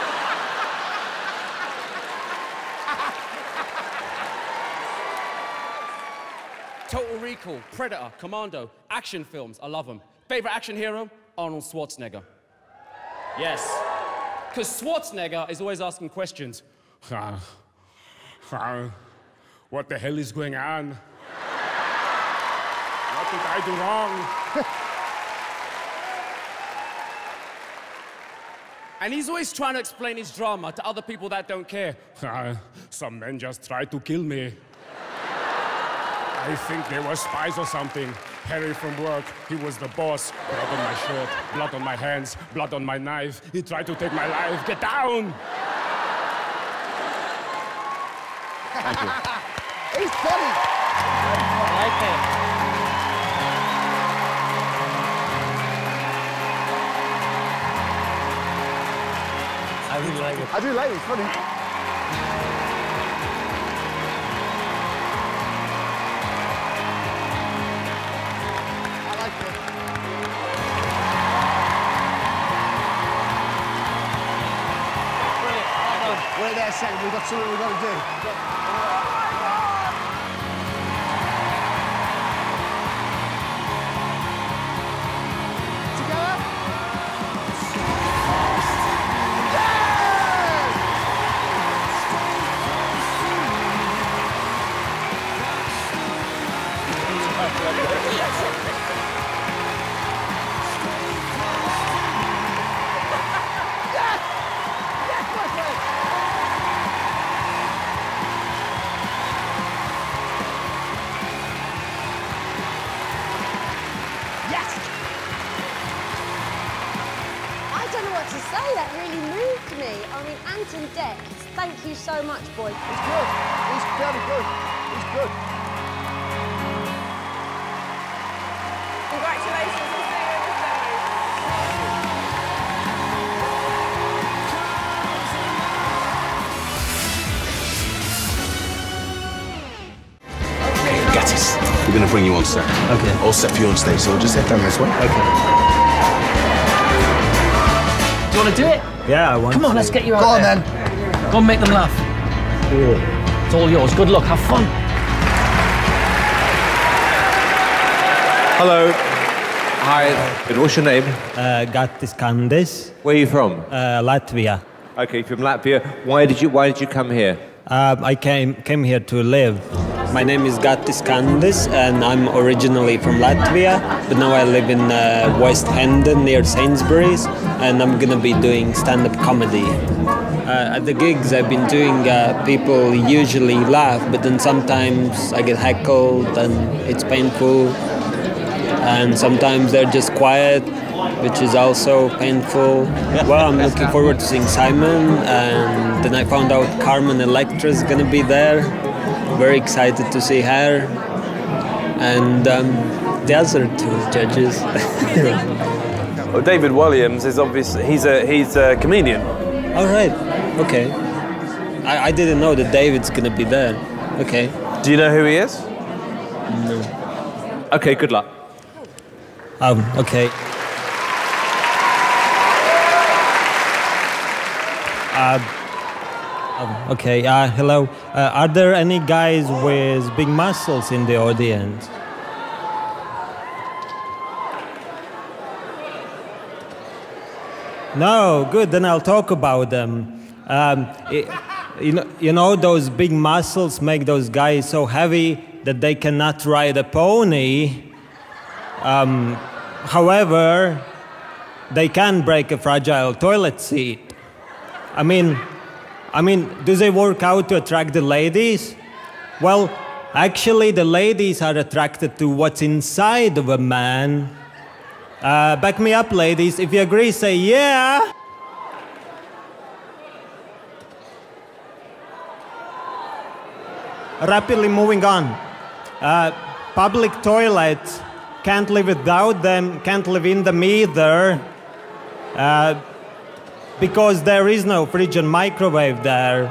Total Recall, Predator, Commando, action films. I love them. Favorite action hero? Arnold Schwarzenegger. Yes. Because Schwarzenegger is always asking questions. What the hell is going on? What did I do wrong? And he's always trying to explain his drama to other people that don't care. Some men just tried to kill me. I think they were spies or something. Harry from work, he was the boss. Blood on my shirt, blood on my hands, blood on my knife. He tried to take my life. Get down! Thank you. He's funny. I like it. I really like it. I do like it. It's funny. Wait there a second, we've got something we've got to do. Together? Anton Deck, thank you so much, boy. He's good. He's very good. He's good. Congratulations. We'll see you in the Got us. We're going to bring you on set. Okay. All set for you on stage, so we'll just head down this way. Okay. Do you want to do it? Yeah, I want Come on, to. let's get you out Go on, there. then. Go and make them laugh. Cool. It's all yours. Good luck. Have fun. Hello. Hi. What's your name? Gattis Kandis. Where are you from? Latvia. Okay, from Latvia. Why did you come here? I came here to live. My name is Gattis Kandis, and I'm originally from Latvia, but now I live in West Hendon near Sainsbury's, and I'm gonna be doing stand-up comedy. At the gigs I've been doing, people usually laugh, but then sometimes I get heckled and it's painful. And sometimes they're just quiet, which is also painful. Well, I'm looking forward to seeing Simon, and then I found out Carmen Electra is gonna be there. Very excited to see her, and the other two judges. Well, David Williams is obviously he's a comedian. All right, okay. I didn't know that David's gonna be there. Okay. Do you know who he is? No. Okay, good luck. Okay. Okay, hello. Are there any guys with big muscles in the audience? No, good, then I'll talk about them. You know, those big muscles make those guys so heavy that they cannot ride a pony. However, they can break a fragile toilet seat. I mean, do they work out to attract the ladies? Well, actually, the ladies are attracted to what's inside of a man. Back me up, ladies. If you agree, say yeah. Rapidly moving on. Public toilets. Can't live without them, can't live in them either, because there is no fridge and microwave there.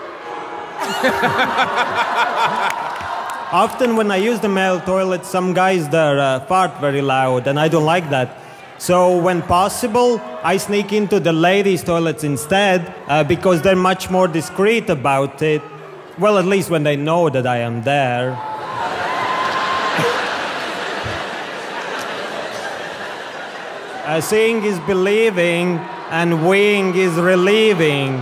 Often when I use the male toilet, some guys there fart very loud, and I don't like that. So when possible, I sneak into the ladies' toilets instead, because they're much more discreet about it. Well, at least when they know that I am there. Seeing is believing, and weeing is relieving.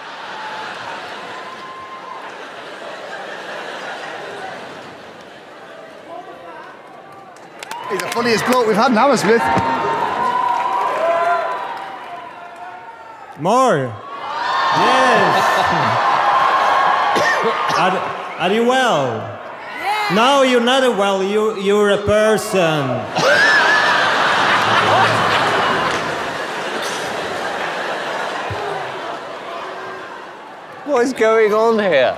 He's the funniest bloke we've had in Hammersmith. More? Yes. Are you well? No, you're not well. You're a person. What is going on here?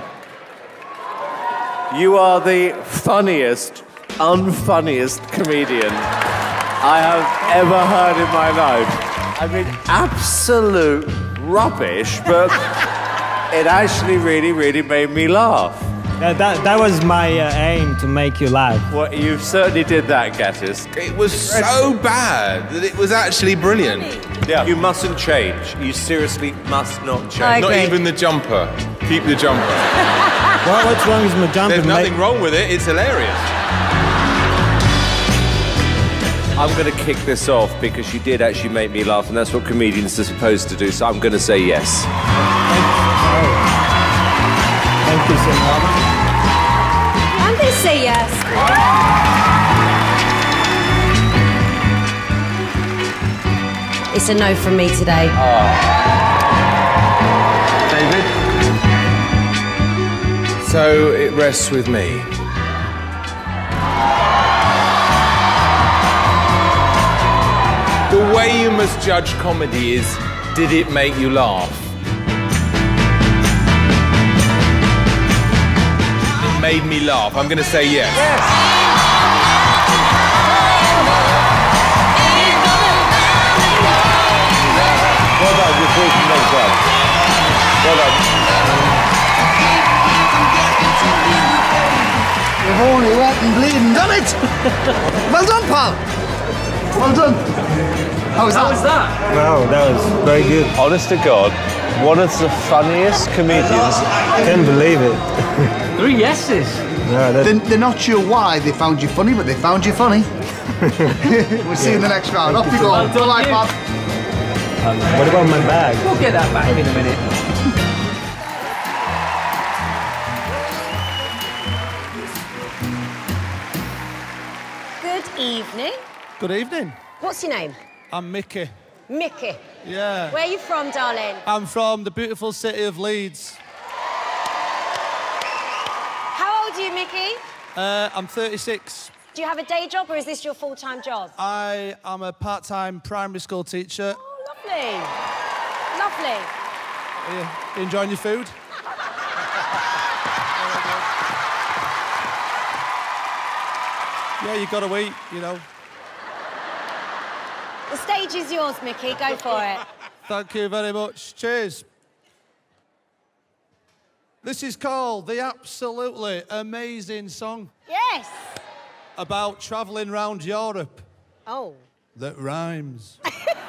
You are the funniest, unfunniest comedian I have ever heard in my life. I mean, absolute rubbish, but it actually really made me laugh. That was my aim, to make you laugh. Well, you certainly did that, Gattis. It was so bad that it was actually brilliant. Yeah. You mustn't change. You seriously must not change. Not even the jumper. Keep the jumper. What's wrong with my jumper? There's nothing wrong with it. It's hilarious. I'm going to kick this off because you did actually make me laugh, and that's what comedians are supposed to do, so I'm going to say yes. Thank you so much. I'm going to say yes. It's a no from me today. David? So it rests with me. The way you must judge comedy is, did it make you laugh? It made me laugh. I'm going to say yes. Well done, you're talking next up. Well done. We've only went fucking bleeding done it! Well done, pal! Well done. How was that? Wow, that was very good. Honest to God, one of the funniest comedians. I can't believe it. 3 yeses. No, They're not sure why they found you funny, but they found you funny. We'll see you in the next round. Off you go. Well done, Bye, you. pal. What about my bag? We'll get that back in a minute. Good evening. Good evening. What's your name? I'm Mickey. Mickey. Yeah. Where are you from, darling? I'm from the beautiful city of Leeds. How old are you, Mickey? I'm 36. Do you have a day job or is this your full-time job? I am a part-time primary school teacher. Oh, lovely. Lovely. You enjoying your food? Yeah, you got to eat, you know. The stage is yours, Mickey. Go for it. Thank you very much. Cheers. This is called the absolutely amazing song Yes. about travelling round Europe Oh. that rhymes.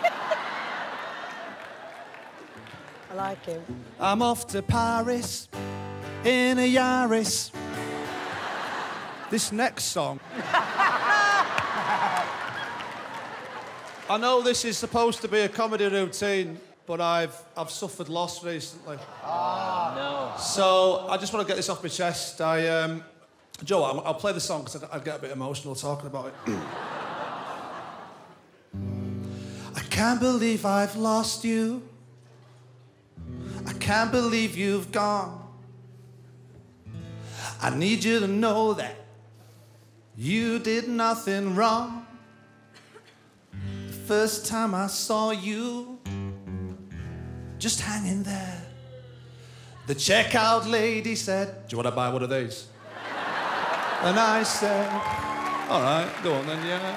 I like him. I'm off to Paris in a Yaris. This next song. I know this is supposed to be a comedy routine, but I've suffered loss recently. Oh, no. So I just want to get this off my chest. Joe, I'll play the song because I'd get a bit emotional talking about it. I can't believe I've lost you. I can't believe you've gone. I need you to know that you did nothing wrong. The first time I saw you, just hanging there, the checkout lady said, "Do you want to buy one of these?" And I said, "All right, go on then, yeah."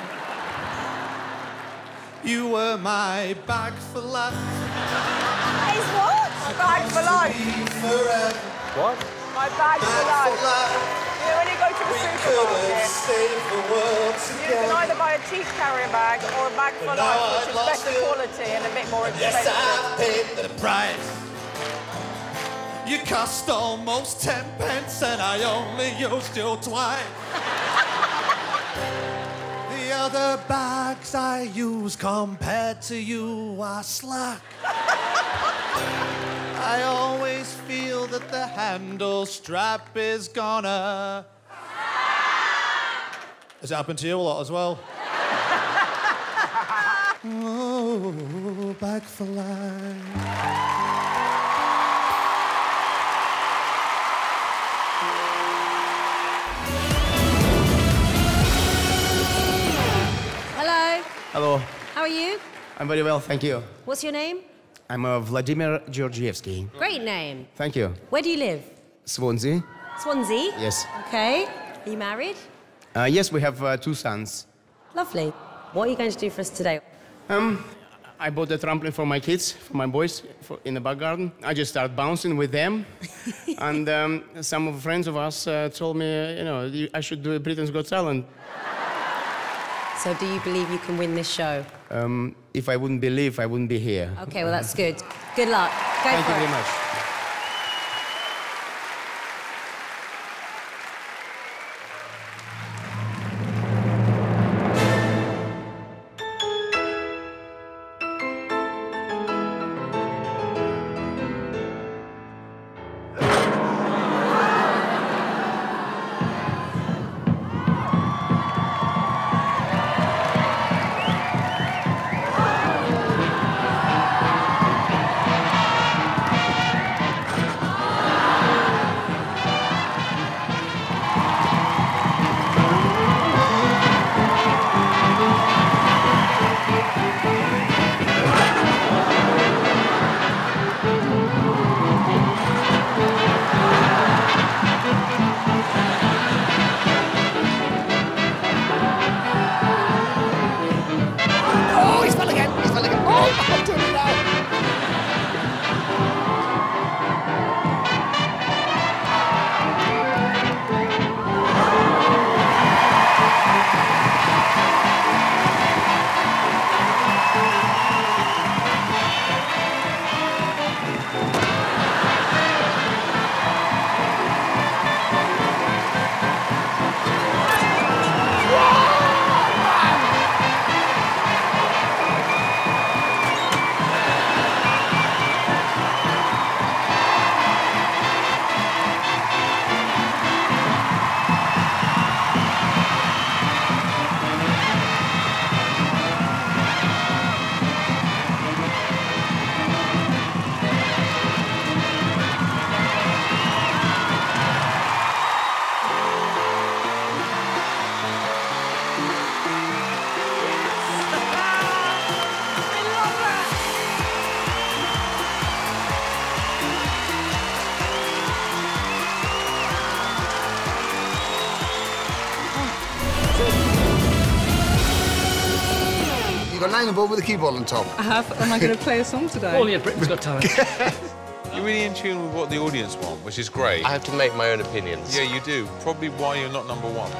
You were my bag for life. Is what? Bag for life. Forever. What? My bag for life. You know, when you go to the supermarket, you can either buy a teeth carrier bag or a bag for life, which is better quality and a bit more expensive. Yes, I paid the price. You cost almost 10 pence and I only used you twice. The other bags I use compared to you are slack. I always feel that the handle strap is gonna... Has it happened to you a lot as well? Oh, bag for life. Hello. Hello. How are you? I'm very well, thank you. What's your name? I'm Vladimir Georgievsky. Great name. Thank you. Where do you live? Swansea. Swansea? Yes. Okay. Are you married? Yes, we have 2 sons. Lovely. What are you going to do for us today? I bought a trampoline for my kids, for my boys, in the back garden. I just started bouncing with them. And some of friends of us told me, you know, I should do a Britain's Got Talent. So do you believe you can win this show? If I wouldn't believe, I wouldn't be here. Okay, well, that's good. Good luck. Go Thank for you it. very much. nylon board with a keyboard on top. I have. Am I going to play a song today? Oh, yeah, Britain's Got Talent. You're really in tune with what the audience want, which is great. I have to make my own opinions. Yeah, you do. Probably why you're not number one.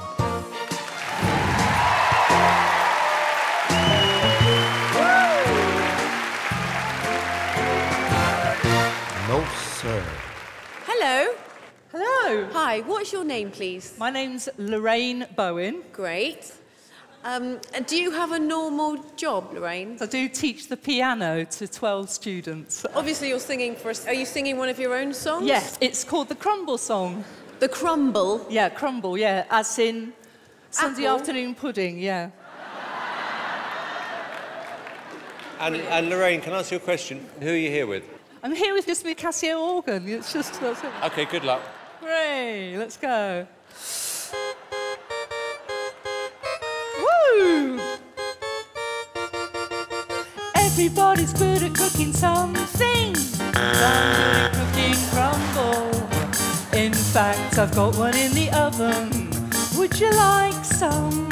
No, sir. Hello. Hello. Hi, what's your name, please? My name's Lorraine Bowen. Great. Do you have a normal job, Lorraine? I do teach the piano to 12 students. Obviously, you're singing for us. Are you singing one of your own songs? Yes, it's called the Crumble Song. The Crumble? Yeah, crumble, yeah, as in Sunday afternoon pudding, yeah. And Lorraine, can I ask you a question? Who are you here with? I'm here with just my Casio organ. It's just... That's it. OK, good luck. Hooray, let's go. Woo! Everybody's good at cooking something. I'm good at cooking crumble. In fact, I've got one in the oven. Would you like some?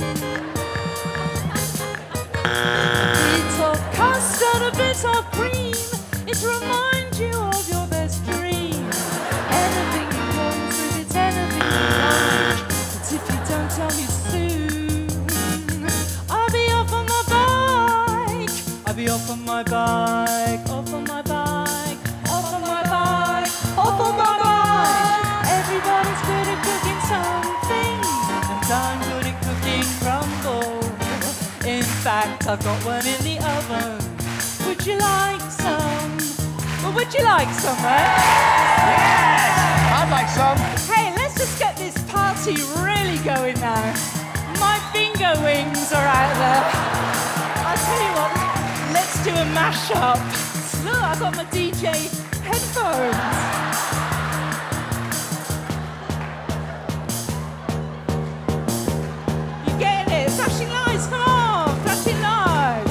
A bit of custard, a bit of cream. It reminds you of your best dream. Anything you want with it, anything you like. But if you don't tell me soon, I'll be off on my bike. I'll be off on my bike, off on my bike, off on my bike, off on my bike. Everybody's good at cooking something, and I'm good at cooking crumble. In fact, I've got one in the oven. Would you like some? Well, would you like some, eh? Yes! I'd like some. Hey, let's just get this party really going now. My finger wings are out there. I'll tell you what, let's do a mashup. Look, I've got my DJ headphones. You getting it? Flashing lights, come on, flashing lights.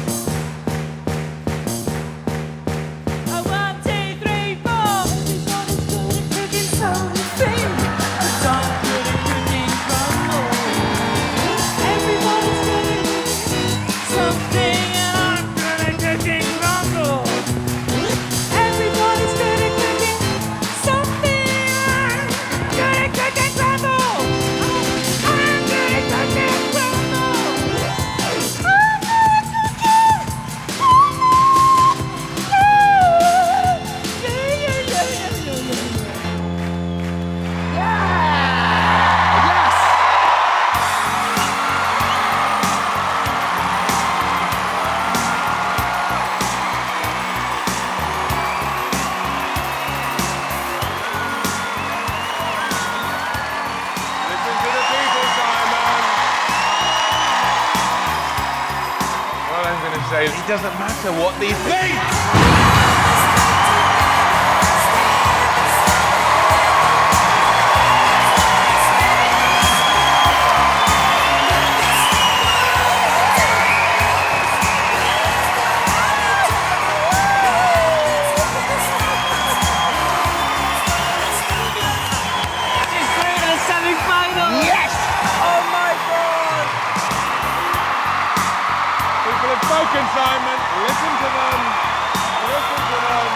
It doesn't matter what they think! Simon, listen to them. Listen to them.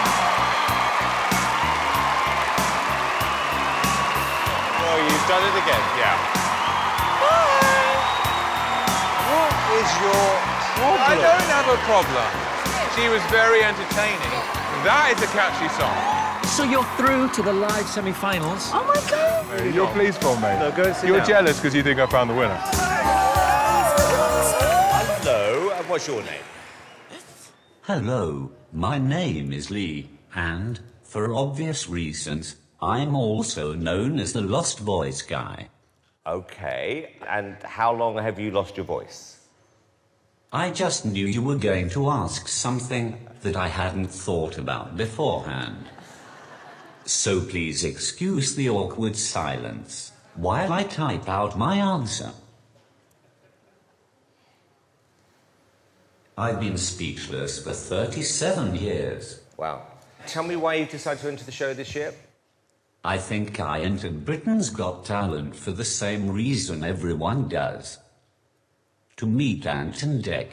Oh, you've done it again. Yeah. What is your problem? I don't have a problem. She was very entertaining. That is a catchy song. So you're through to the live semi-finals. Oh my God! You're pleased for me. No, go and sit You're down. jealous because you think I found the winner. Hello, what's your name? Hello, my name is Lee, and, for obvious reasons, I'm also known as the Lost Voice Guy. OK, and how long have you lost your voice? I just knew you were going to ask something that I hadn't thought about beforehand. So please excuse the awkward silence while I type out my answer. I've been speechless for 37 years. Wow. Tell me why you decided to enter the show this year. I think I entered Britain's Got Talent for the same reason everyone does. to meet Ant and Dec.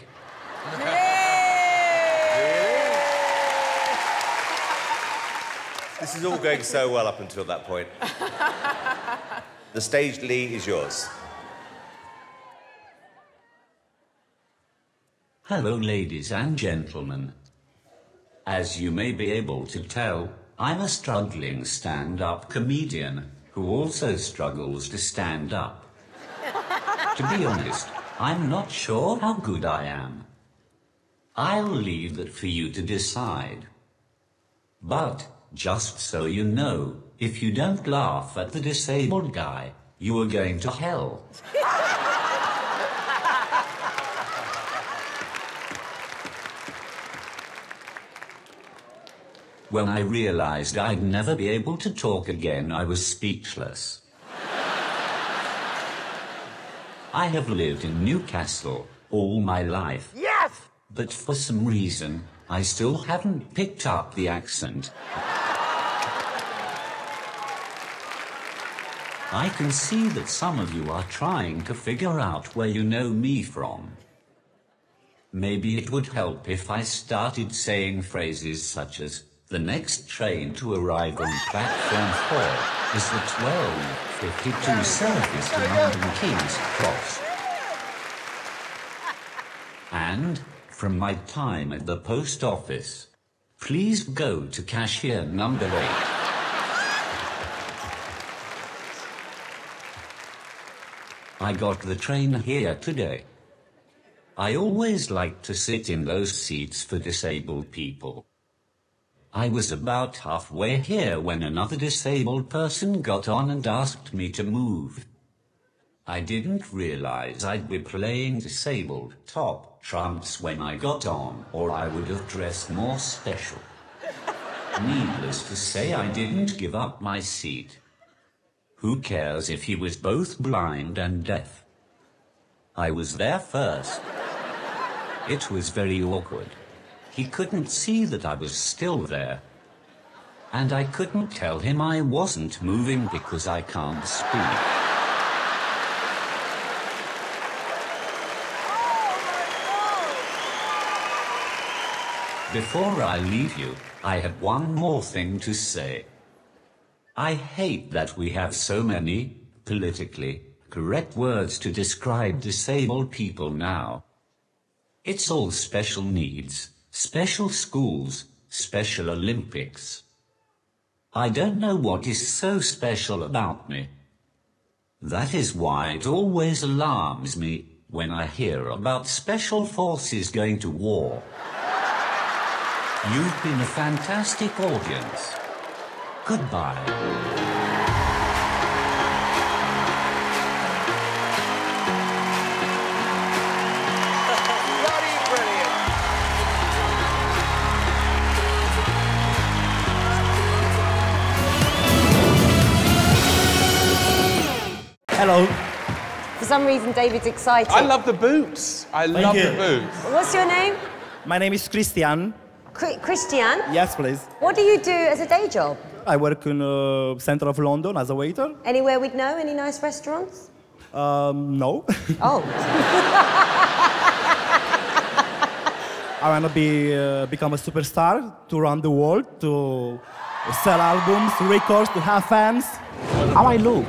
This is all going so well up until that point. The stage, Lee, is yours. Hello, ladies and gentlemen. As you may be able to tell, I'm a struggling stand-up comedian who also struggles to stand up. To be honest, I'm not sure how good I am. I'll leave that for you to decide. But, just so you know, if you don't laugh at the disabled guy, you are going to hell. When I realized I'd never be able to talk again, I was speechless. I have lived in Newcastle all my life. Yes! But for some reason, I still haven't picked up the accent. I can see that some of you are trying to figure out where you know me from. Maybe it would help if I started saying phrases such as, the next train to arrive on platform 4 is the 12:52 service to London King's Cross. And, from my time at the post office, please go to cashier number 8. I got the train here today. I always like to sit in those seats for disabled people. I was about halfway here when another disabled person got on and asked me to move. I didn't realize I'd be playing disabled top trumps when I got on, or I would have dressed more special. Needless to say, I didn't give up my seat. Who cares if he was both blind and deaf? I was there first. It was very awkward. He couldn't see that I was still there. And I couldn't tell him I wasn't moving because I can't speak. Before I leave you, I have one more thing to say. I hate that we have so many politically correct words to describe disabled people now. It's all special needs, special schools, Special Olympics. I don't know what is so special about me. That is why it always alarms me when I hear about special forces going to war. You've been a fantastic audience. Goodbye. Hello. For some reason, David's excited. I love the boots. I love the boots. What's your name? My name is Christian. Christian? Yes, please. What do you do as a day job? I work in the center of London as a waiter. Anywhere we'd know? Any nice restaurants? No. Oh. I want to become a superstar, to run the world, to sell albums, records, to have fans. How I look?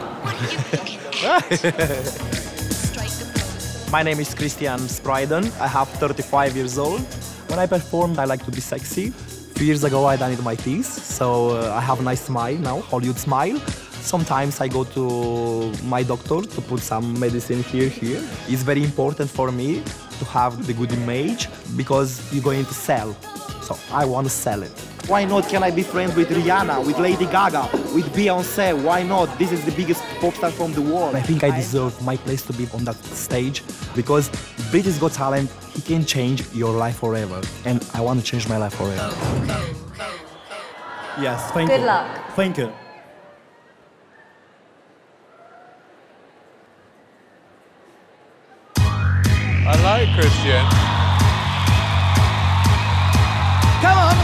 My name is Christian Spreiden. I have 35 years old. When I perform, I like to be sexy. A few years ago, I done it my teeth, so I have a nice smile now, Hollywood smile. Sometimes I go to my doctor to put some medicine here. It's very important for me to have the good image because you're going to sell. So I want to sell it. Why not? Can I be friends with Rihanna, with Lady Gaga, with Beyoncé? Why not? This is the biggest pop star from the world. I think I deserve my place to be on that stage because British Got Talent, he can change your life forever. And I want to change my life forever. Yes, thank you. Good luck. Thank you. I like Christian. Come on.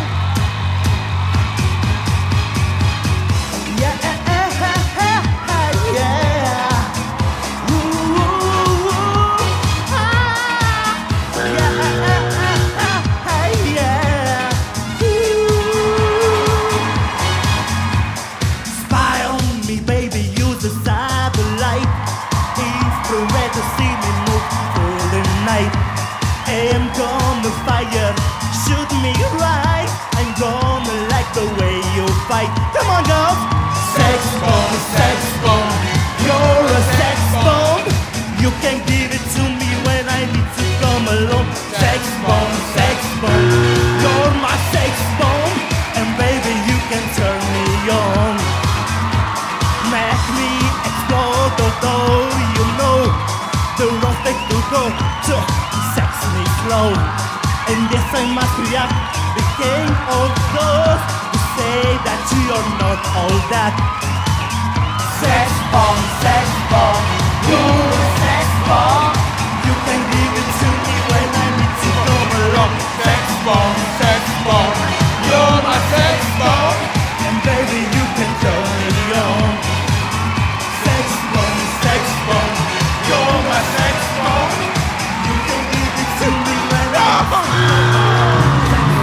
Sex me slow, and yes I must react. The game of those who say that you're not all that. Sex bomb, you're a sex bomb. You can give it to me when I need to come along. Sex bomb, you're my sex bomb. And baby you can turn it on. Sex bomb, you're my sex bomb. You can give it to me when I need to come along.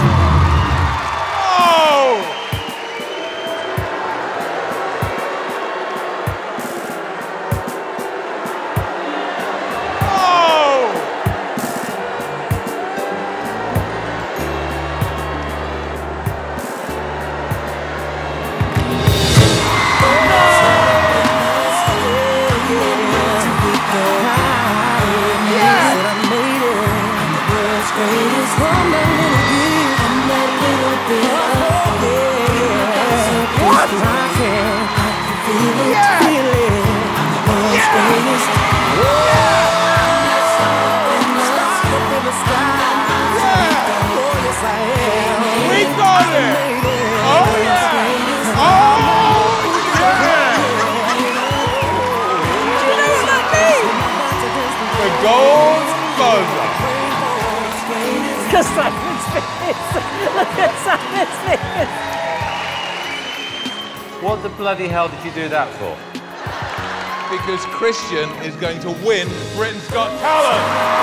What the bloody hell did you do that for? Because Christian is going to win Britain's Got Talent.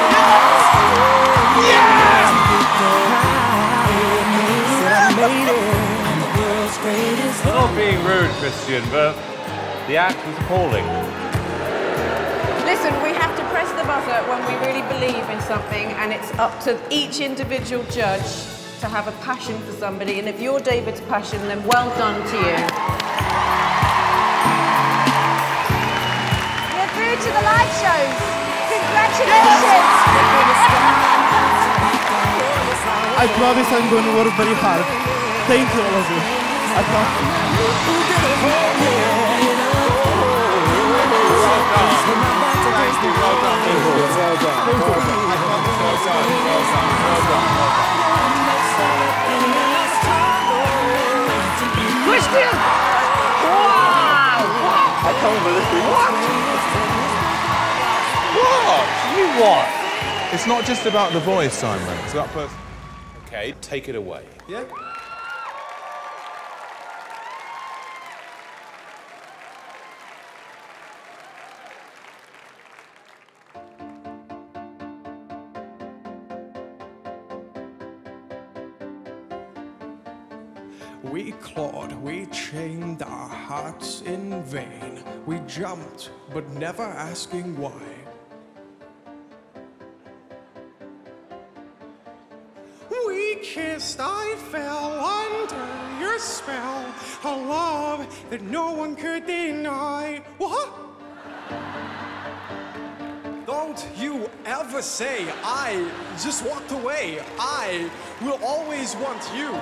I'm not being rude, Christian, but the act was appalling. Listen, we have to press the buzzer when we really believe in something, and it's up to each individual judge to have a passion for somebody, and if you're David's passion, then well done to you. You're through to the live shows. Congratulations! I promise I'm going to work very hard. Thank you, all of you. I Christian! Wow! I can't believe it. What? You what? It's not just about the voice, Simon. It's about person. Okay, take it away. Yeah. We clawed, we chained our hearts in vain. We jumped, but never asking why. We kissed, I fell under your spell. A love that no one could deny. What? Don't you ever say I just walked away. I will always want you.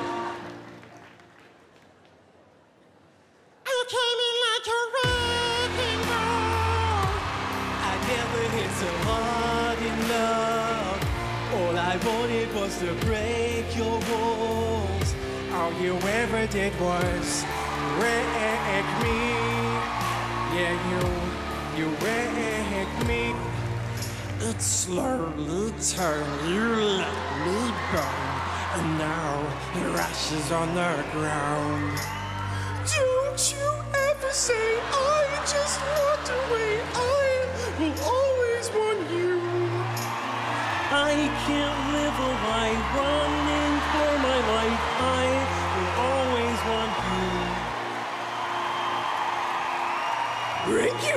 You came in like a wrecking ball. I never hit so hard enough. All I wanted was to break your walls. All you ever did was wreck me. Yeah, you wrecked me. It slowly turned, you let me burn. And now your ashes on the ground. Don't you ever say I just walked away. I will always want you. I can't live a life running for my life. I will always want you. Break you,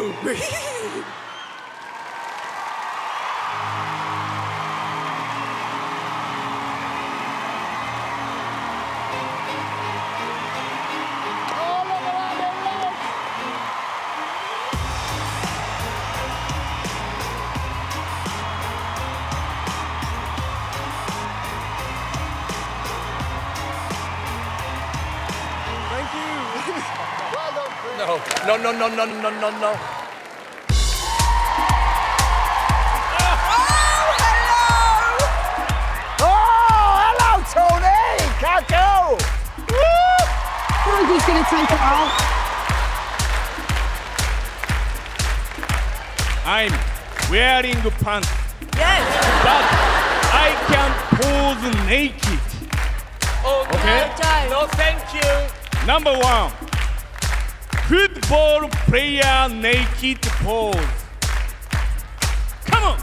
No. Kaku! Frankie's gonna take it off. I'm wearing pants. Yes. But I can pose naked. Oh, Okay? no, thank you. Number 1. Football player naked pose. Come on.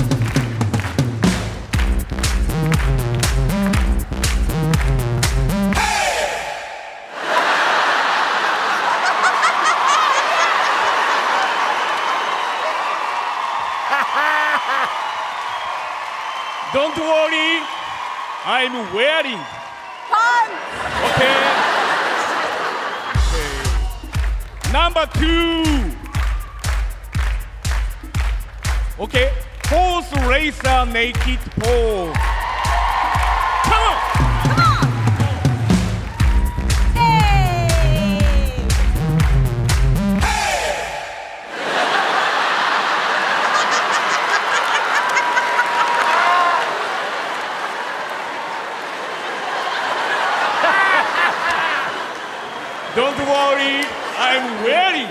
Don't worry, I'm wearing. Okay. Number 2. Okay, horse racer naked pose. Come on. Don't worry, I'm wearing.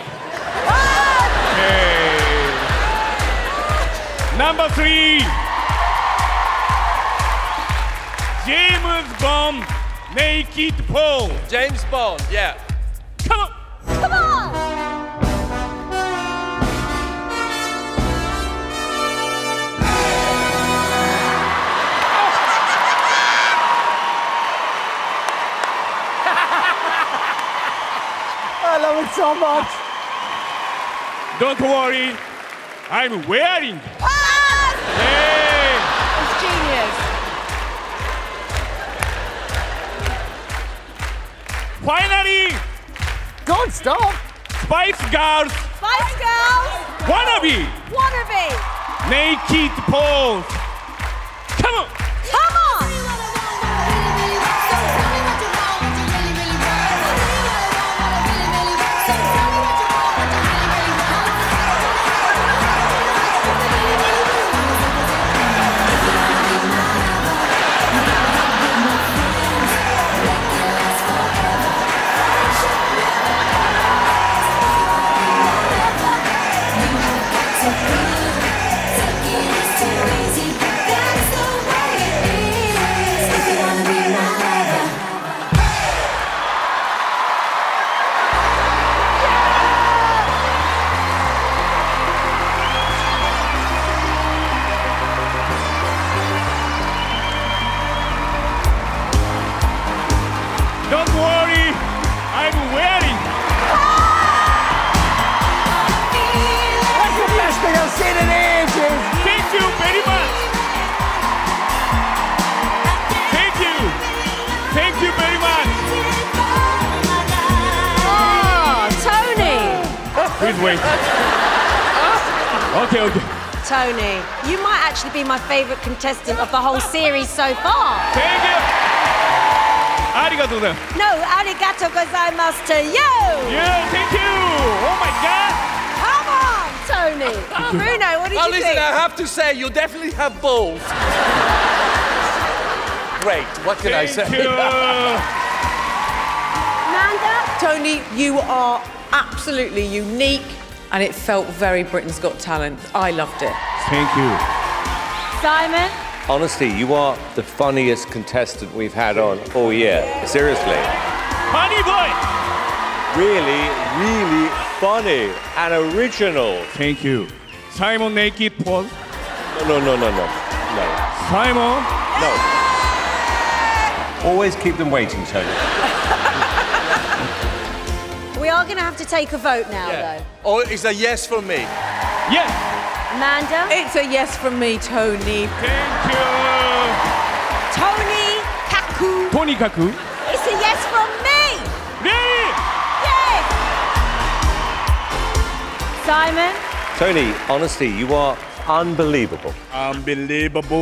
Okay. Number 3. James Bond naked pose. James Bond, yeah. Come on. Come on! I love it so much. Don't worry, I'm wearing. Hey. It's genius. Finally, don't stop. Spice Girls Spice Girls! wannabe Wannabe! naked pose. Come on. Come on! Don't worry, I'm wearing. That's the best thing I've seen in ages. Thank you very much. Thank you. Thank you very much. Oh, Tony! Please wait. Okay, okay. Tony, you might actually be my favourite contestant of the whole series so far. Thank you. Arigatou then. No, arigato gozaimasu to you! Yeah, thank you. Oh my God. Come on, Tony. Bruno, what did Oh, you listen, think? I have to say, you definitely have balls. Great, what can I say? Thank you. Amanda? Tony, you are absolutely unique and it felt very Britain's Got Talent. I loved it. Thank you. Simon? Honestly, you are the funniest contestant we've had on all year. Seriously. Funny boy. Really, really funny and original. Thank you. Simon naked pose. No. Simon. No. Always keep them waiting, Tony. We are going to have to take a vote now, though. Or it's a yes from me. Yes. Amanda? It's a yes from me, Tony. Thank you. Tony Kaku. Tony Kaku. It's a yes from me. Really? Yes. Simon? Tony, honestly, you are unbelievable. Unbelievable.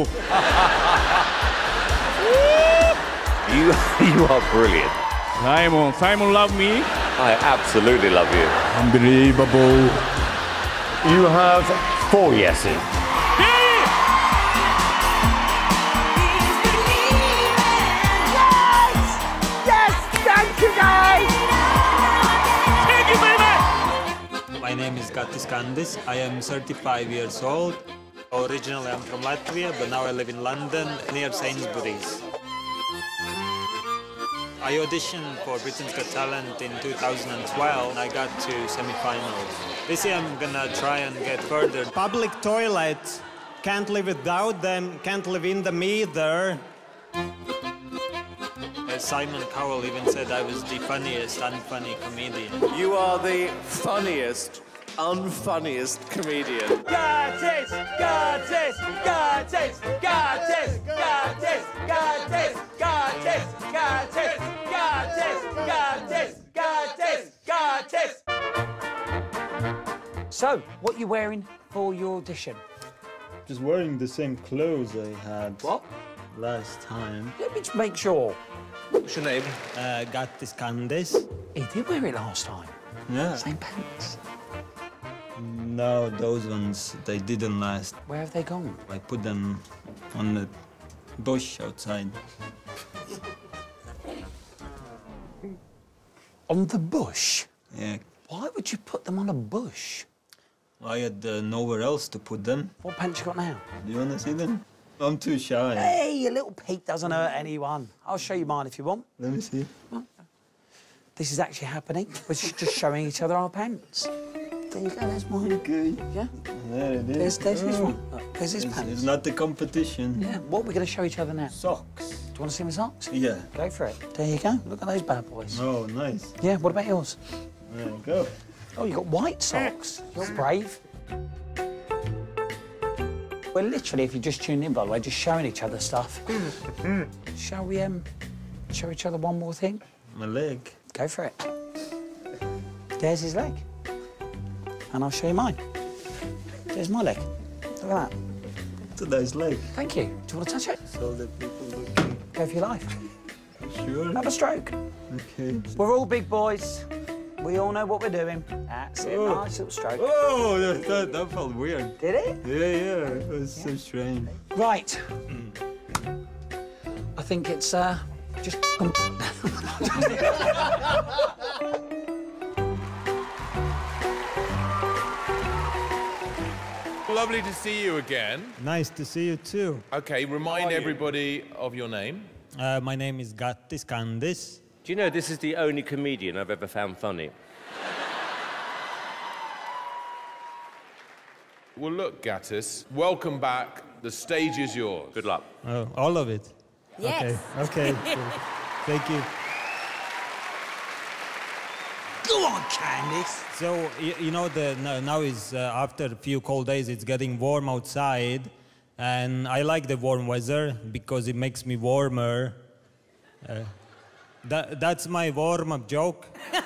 You are brilliant. Simon love me. I absolutely love you. Unbelievable. You have 4 yeses. Yes! name is Gatis Kandis. I am 35 years old. Originally, I'm from Latvia, but now I live in London, near Sainsbury's. I auditioned for Britain's Got Talent in 2012, and I got to semi-finals. This year, I'm gonna try and get further. Public toilets, can't live without them, can't live in them either. Simon Cowell even said I was the funniest unfunny comedian. You are the funniest, unfunniest comedian. Gatis! Gatis! Gatis! Gatis! Gatis! Gatis! Gatis! Gatis! Gatis! Gatis! Gatis! Gatis! So, what are you wearing for your audition? Just wearing the same clothes I had. What? Last time. Let me just make sure. What's your name? Gatis Kandis. He did wear it last time. Yeah. Same pants. No, those ones, they didn't last. Where have they gone? I put them on the bush outside. On the bush? Yeah. Why would you put them on a bush? I had nowhere else to put them. What pants you got now? Do you want to see them? I'm too shy. Hey, a little peek doesn't hurt anyone. I'll show you mine if you want. Let me see. This is actually happening. We're just showing each other our pants. There you go, there's mine. Okay. Yeah? There it is. There's his one. There's his pants. It's not the competition. Yeah, what are we going to show each other now? Socks. Do you want to see my socks? Yeah. Go for it. There you go. Look at those bad boys. Oh, nice. Yeah, what about yours? There you go. Oh, you got white socks. You're brave. We're literally, if you just tuned in, by the way, just showing each other stuff. Shall we show each other one more thing? My leg. Go for it. There's his leg. And I'll show you mine. There's my leg. Look at that. It's a nice leg. Thank you. Do you want to touch it? So the people looking. Go for your life. Sure. Have a stroke. Okay. We're all big boys. We all know what we're doing. That's it. Oh. Nice little stroke. Oh, that felt weird. Did it? Yeah. It was so strange. Right. I think it's just. Lovely to see you again. Nice to see you too. Okay, remind everybody of your name. My name is Gatis Kandis. Do you know this is the only comedian I've ever found funny? Well, look, Gatis, welcome back. The stage is yours. Good luck. Oh, all of it? Yes. Okay. Cool. Thank you. Go on, Candice. So, you know, now is after a few cold days, it's getting warm outside. And I like the warm weather because it makes me warmer. That's my warm-up joke.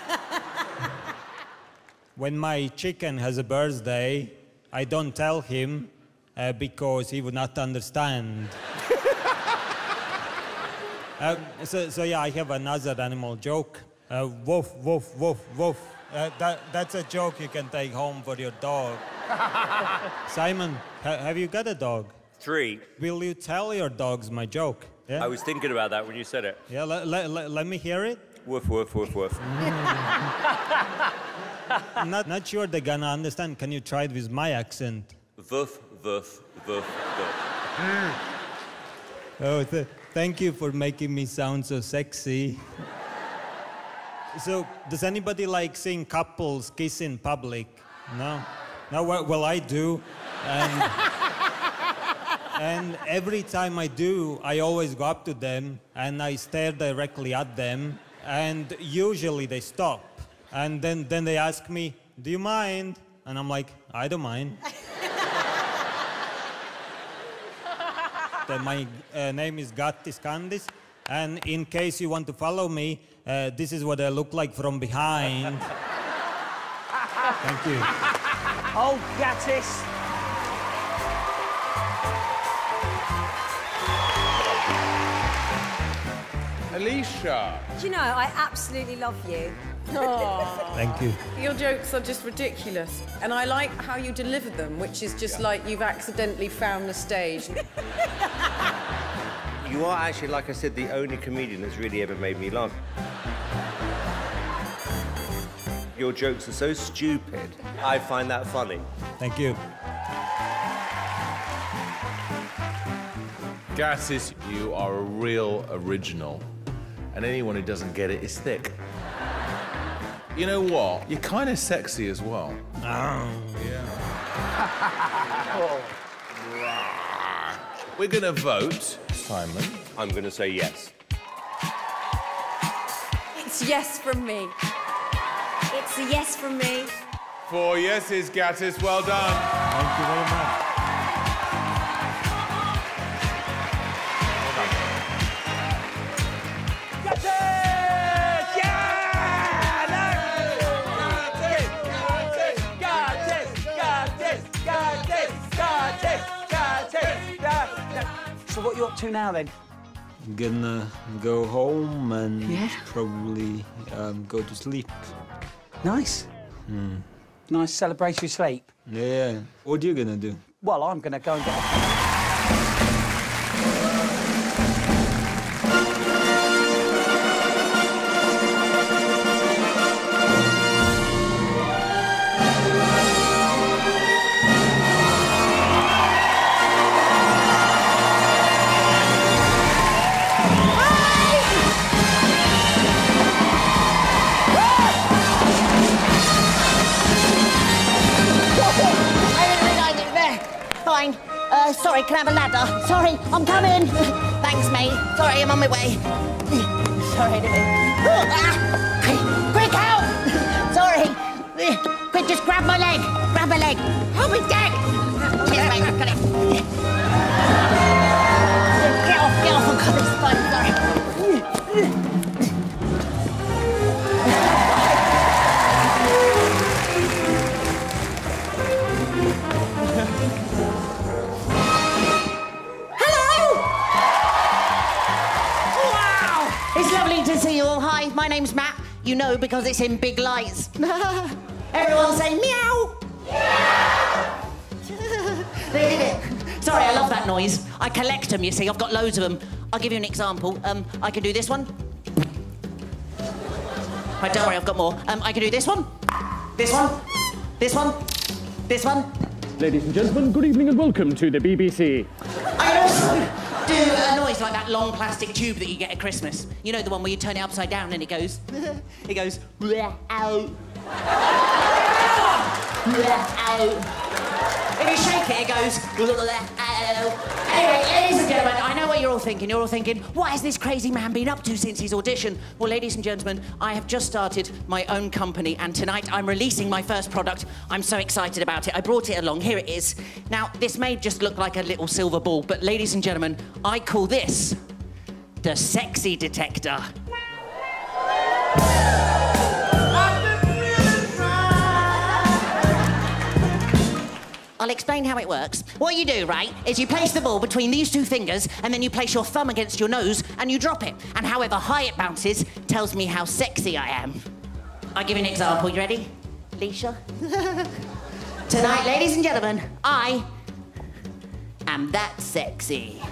When my chicken has a birthday, I don't tell him because he would not understand. So yeah, I have another animal joke. Woof, woof, woof, woof. That's a joke you can take home for your dog. Simon, have you got a dog? 3. Will you tell your dogs my joke? Yeah? I was thinking about that when you said it. Yeah, let me hear it. Woof, woof, woof, woof. Not sure they're gonna understand. Can you try it with my accent? Woof, woof, woof, woof. Oh, thank you for making me sound so sexy. So, does anybody like seeing couples kiss in public? No? No, well, I do. And every time I do, I always go up to them and I stare directly at them. And usually they stop. And then they ask me, do you mind? And I'm like, I don't mind. My name is Gatis Kandis. And in case you want to follow me, this is what I look like from behind. Thank you. Oh, Gatis. Alicia. Do you know, I absolutely love you. Thank you. Your jokes are just ridiculous. And I like how you deliver them, which is just like you've accidentally found the stage. You are actually, like I said, the only comedian that's really ever made me laugh. your jokes are so stupid. I find that funny. Thank you. Gatis, you are a real original. And anyone who doesn't get it is thick. You know what? You're kind of sexy as well. Yeah. We're going to vote, Simon. I'm going to say yes. It's yes from me. It's a yes from me. 4 yeses, Gatis. Well done. Thank you very much. So what are you up to now then? I'm gonna go home and probably go to sleep. Nice. Nice celebratory sleep. Yeah. What are you gonna do? Well, I'm gonna go and get Fine. Sorry, can I have a ladder? Sorry, I'm coming. Thanks, mate. Sorry, I'm on my way. Sorry, I didn't mean... Quick, help! Sorry. Quick, just grab my leg. Grab my leg. Help me, Jack. Cheers, mate. Got it. Get off. I've got this fun. Sorry. To see you all. Hi, my name's Matt. You know because it's in big lights. Everyone say meow. They did it. Sorry, I love that noise. I collect them, you see. I've got loads of them. I'll give you an example. I can do this one. Right, don't worry, I've got more. I can do this one. This one. This one. This one. Ladies and gentlemen, good evening and welcome to the BBC. I also do a noise like that long plastic tube that you get at Christmas. You know, the one where you turn it upside down and it goes... it goes... ow. If you shake it, it goes... Anyway, ladies and gentlemen, I know what you're all thinking. You're all thinking, what has this crazy man been up to since his audition? Well, ladies and gentlemen, I have just started my own company, and tonight I'm releasing my first product. I'm so excited about it. I brought it along. Here it is. Now, this may just look like a little silver ball, but ladies and gentlemen, I call this the Sexy Detector. I'll explain how it works. What you do, right, is you place the ball between these two fingers and then you place your thumb against your nose and you drop it. And however high it bounces tells me how sexy I am. I'll give you an example. You ready, Leisha? Tonight, ladies and gentlemen, I am that sexy.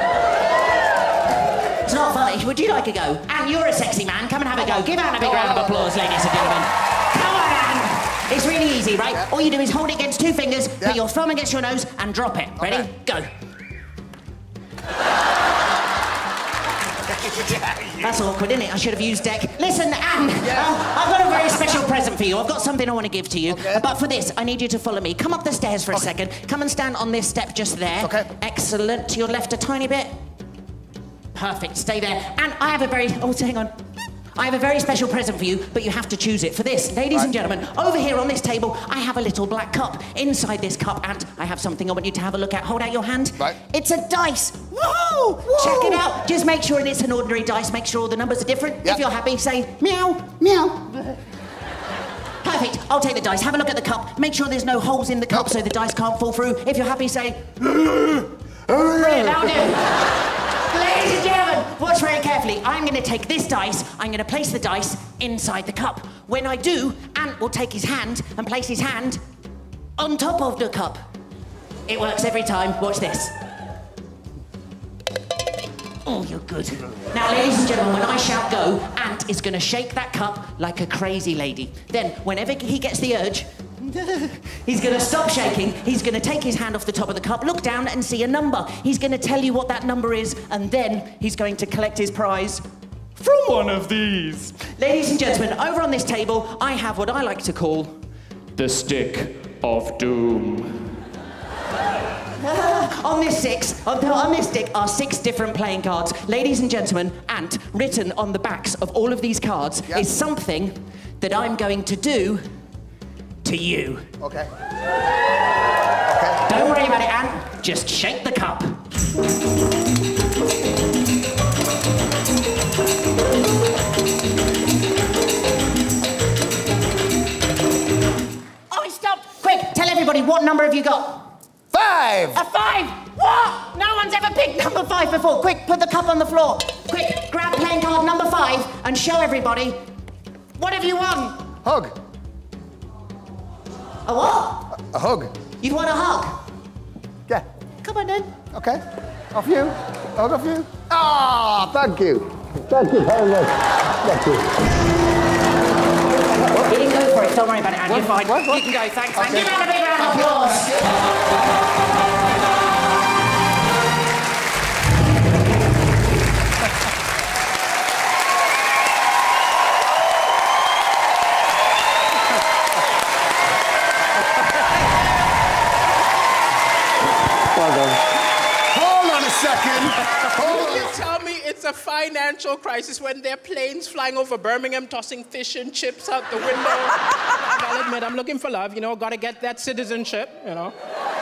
It's not funny. Would you like a go? Anne, you're a sexy man. Come and have a go. Give Anne a big round of applause, ladies and gentlemen. Come on, Anne. It's really easy, right? All you do is hold it against two fingers, put your thumb against your nose, and drop it. Ready? Go. That's awkward, isn't it? I should have used deck. Listen, Anne, I've got a very special present for you. I've got something I want to give to you. But for this, I need you to follow me. Come up the stairs for a second. Come and stand on this step just there. Okay. Excellent. To your left a tiny bit. Perfect. Stay there. And I have a very... Oh, hang on. I have a very special present for you, but you have to choose it. For this, ladies and gentlemen, over here on this table, I have a little black cup. Inside this cup, and I have something I want you to have a look at. Hold out your hand. Right. It's a dice. Whoa! Check it out. Just make sure it's an ordinary dice. Make sure all the numbers are different. If you're happy, say meow, meow. Perfect. I'll take the dice. Have a look at the cup. Make sure there's no holes in the cup so the dice can't fall through. If you're happy, say... Brilliant, that'll do. Ladies and gentlemen, watch very carefully. I'm going to take this dice, I'm going to place the dice inside the cup. When I do, Ant will take his hand and place his hand on top of the cup. It works every time. Watch this. Oh, you're good. Now, ladies and gentlemen, when I shout go, Ant is going to shake that cup like a crazy lady. Then, whenever he gets the urge, he's going to stop shaking, he's going to take his hand off the top of the cup, look down and see a number. He's going to tell you what that number is, and then he's going to collect his prize from one of these. Ladies and gentlemen, over on this table, I have what I like to call the Stick of Doom. On this stick are 6 different playing cards. Ladies and gentlemen, Ant, written on the backs of all of these cards is something that I'm going to do to you. Okay. Don't worry about it, Ant. Just shake the cup. Oh, it stopped. Quick, tell everybody, what number have you got? 5! A 5! What? No one's ever picked number 5 before. Quick, put the cup on the floor. Quick, grab playing card number 5 and show everybody. What have you won? Hug. A what? A hug. You'd want a hug? Yeah. Come on then. Okay. Off you. Hug off you. Ah, thank you. Thank you very much. Thank you. You didn't go for it. Don't worry about it, Anne. You're fine. What? You can go. Thanks. Okay. Give him a big round of applause. Hold on a second. You tell me it's a financial crisis when there are planes flying over Birmingham tossing fish and chips out the window. I'll admit, I'm looking for love, you know, gotta get that citizenship, you know.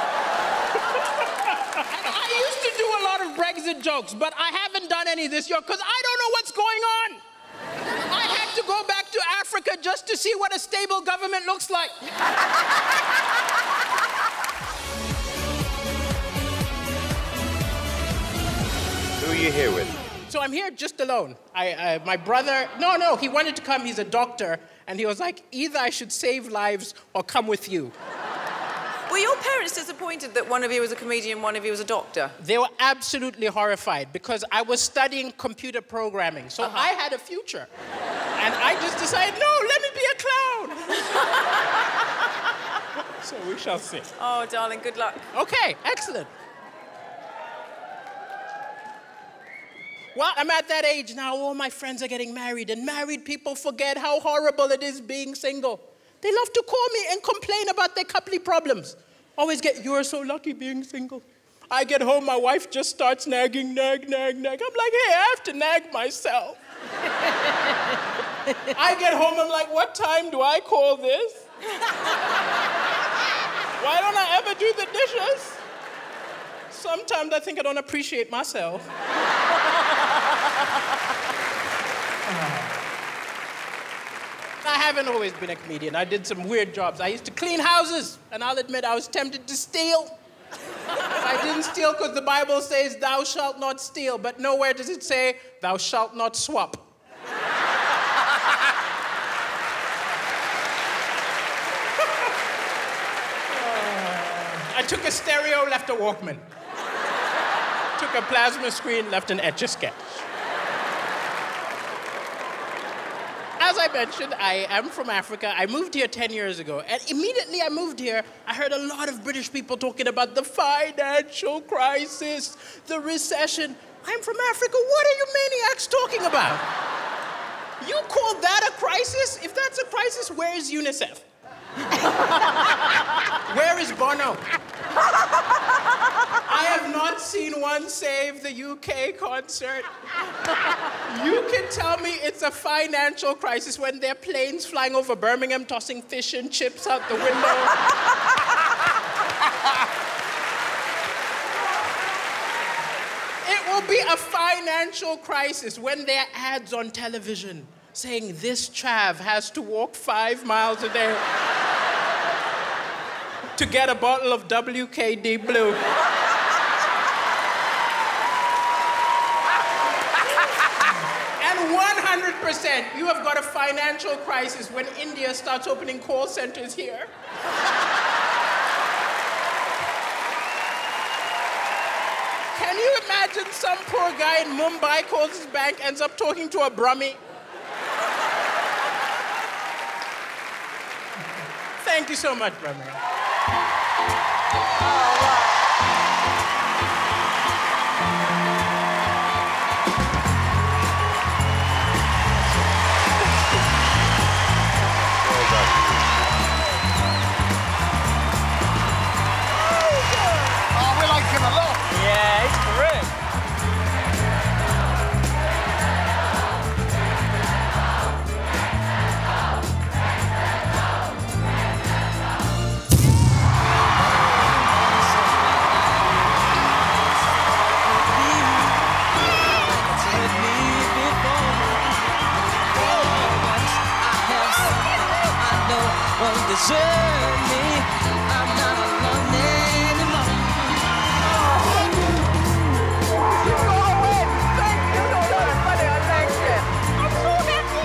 I used to do a lot of Brexit jokes, but I haven't done any this year because I don't know what's going on. I had to go back to Africa just to see what a stable government looks like. Who are you here with? So I'm here just alone. My brother, no, he wanted to come, he's a doctor, and he was like, either I should save lives or come with you. Were your parents disappointed that one of you was a comedian, one of you was a doctor? They were absolutely horrified because I was studying computer programming, so I had a future. And I just decided, no, let me be a clown. So we shall see. Oh, darling, good luck. Okay, excellent. Well, I'm at that age now, all my friends are getting married, and married people forget how horrible it is being single. They love to call me and complain about their coupley problems. Always get, you're so lucky being single. I get home, my wife just starts nagging, nag, nag, nag. I'm like, hey, I have to nag myself. I get home, I'm like, what time do I call this? Why don't I ever do the dishes? Sometimes I think I don't appreciate myself. I haven't always been a comedian. I did some weird jobs. I used to clean houses, and I'll admit I was tempted to steal. I didn't steal because the Bible says, thou shalt not steal, but nowhere does it say, thou shalt not swap. I took a stereo, left a Walkman. Took a plasma screen, left an Etch-a-Sketch. As I mentioned, I am from Africa. I moved here 10 years ago. And immediately I moved here, I heard a lot of British people talking about the financial crisis, the recession. I'm from Africa. What are you maniacs talking about? You call that a crisis? If that's a crisis, where is UNICEF? Where is Bono? I have not seen one save the UK concert. You can tell me it's a financial crisis when there are planes flying over Birmingham tossing fish and chips out the window. It will be a financial crisis when there are ads on television saying this chav has to walk 5 miles a day to get a bottle of WKD Blue. And 100%, you have got a financial crisis when India starts opening call centers here. Can you imagine some poor guy in Mumbai calls his bank, ends up talking to a Brummy? Thank you so much, Brummy. Oh, we like him a lot. Yeah, he's correct. The journey, I'm not alone anymore. You gotta win! Thank you! No, that's funny, I liked it. I'm so happy!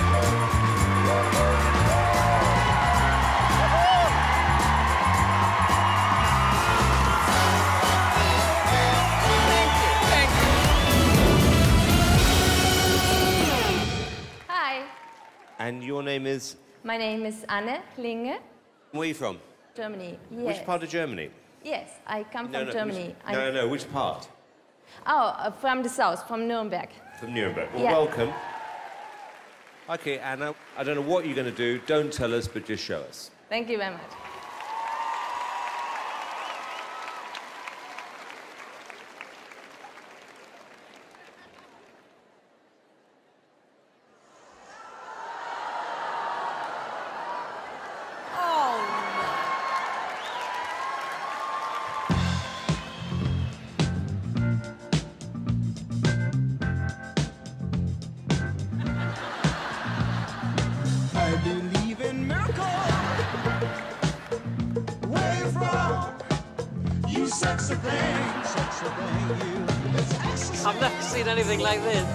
Thank you. Hi, And your name is? my name is Anne Linge, Where are you from? Germany. Yes. Which part of Germany? Yes, I come from Germany. No, which part? From the south, from Nuremberg. From Nuremberg. Well, Yeah. welcome. Okay, Anna, I don't know what you're going to do. Don't tell us, but just show us. Thank you very much. I believe in miracles. Where you from? You sexy thing, you. I've never seen anything like this.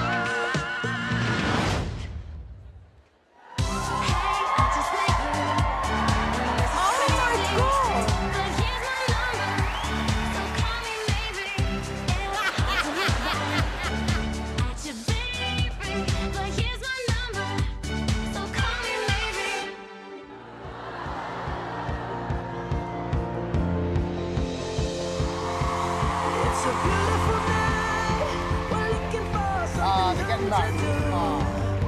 Ah, they're getting back. Oh.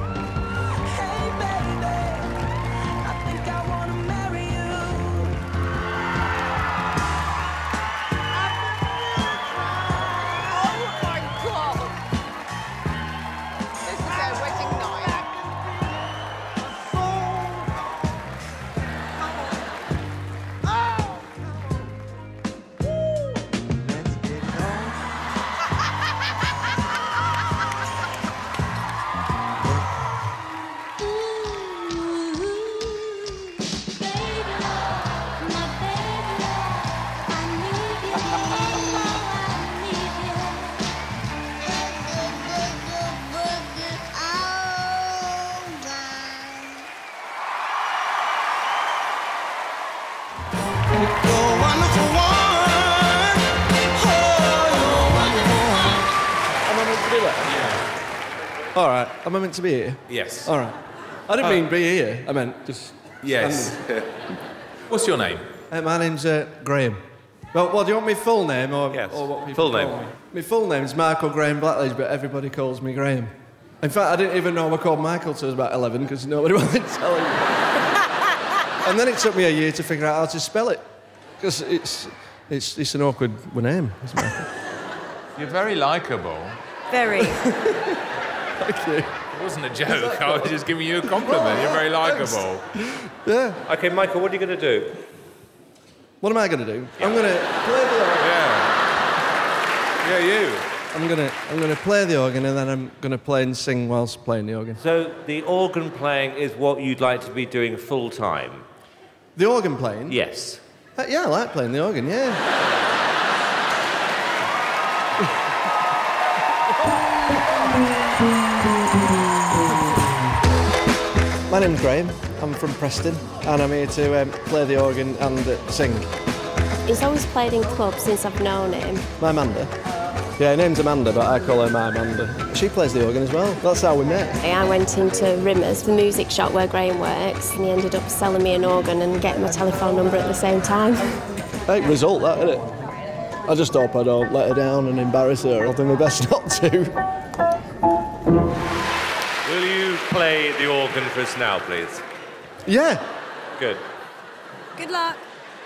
All right, am I meant to be here? Yes. All right. I didn't mean be here. I meant just. Yes. What's your name? My name's Graham. Well, what do you want my full name or, Yes. or what people Full name. call me? My full name's Michael Graham Blackledge, but everybody calls me Graham. In fact, I didn't even know I was called Michael till I was about 11 because nobody wanted to tell me. And then it took me a year to figure out how to spell it because it's an awkward name, isn't it? You're very likeable. Very. Thank you. It wasn't a joke. I was just giving you a compliment. You're very likeable. Yeah. Okay, Michael, what are you going to do? What am I going to do? I'm going to play the organ. Yeah, you. I'm gonna play the organ and then I'm gonna play and sing whilst playing the organ. So the organ playing is what you'd like to be doing full time? The organ playing? Yes. Yeah, I like playing the organ, yeah. My name's Graham, I'm from Preston, and I'm here to play the organ and sing. He's always played in clubs since I've known him. My Amanda? Yeah, her name's Amanda, but I call her my Amanda. She plays the organ as well. That's how we met. I went into Rimmers, the music shop where Graham works, and he ended up selling me an organ and getting my telephone number at the same time. Big result, that, isn't it? I just hope I don't let her down and embarrass her. I'll do my best not to. Will you play the organ for us now, please? Yeah. Good. Good luck.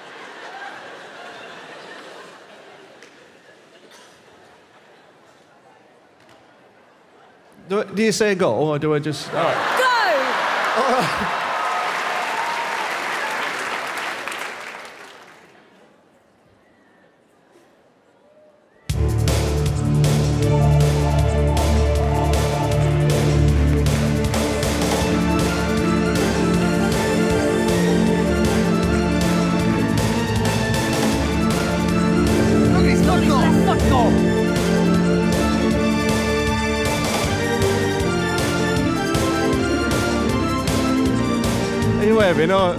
Do you say go, or do I just... All right. Go! All right. Waving, or...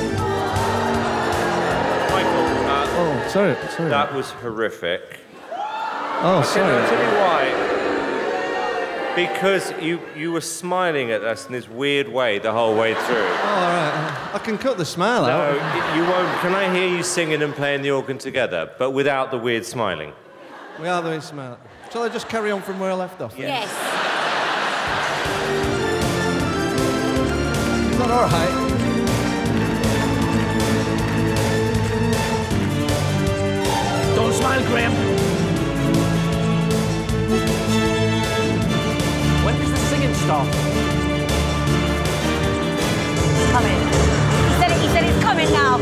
Michael, oh, sorry. That was horrific. Oh, sorry. I'll tell you why. Because you were smiling at us in this weird way the whole way through. Oh, all right. I can cut the smile out. No, you won't. Can I hear you singing and playing the organ together, but without the weird smiling? We are doing smile. Shall I just carry on from where I left off? Yes. Is that all right? Don't smile, Graham. When does the singing stop? It's coming. He said it's coming now.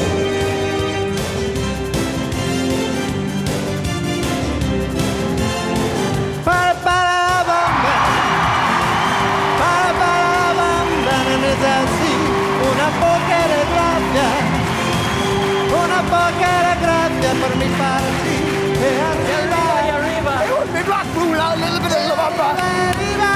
Una poca gracia por mi parte e arriba. It would be Blackpool without a little bit of love. Arriba,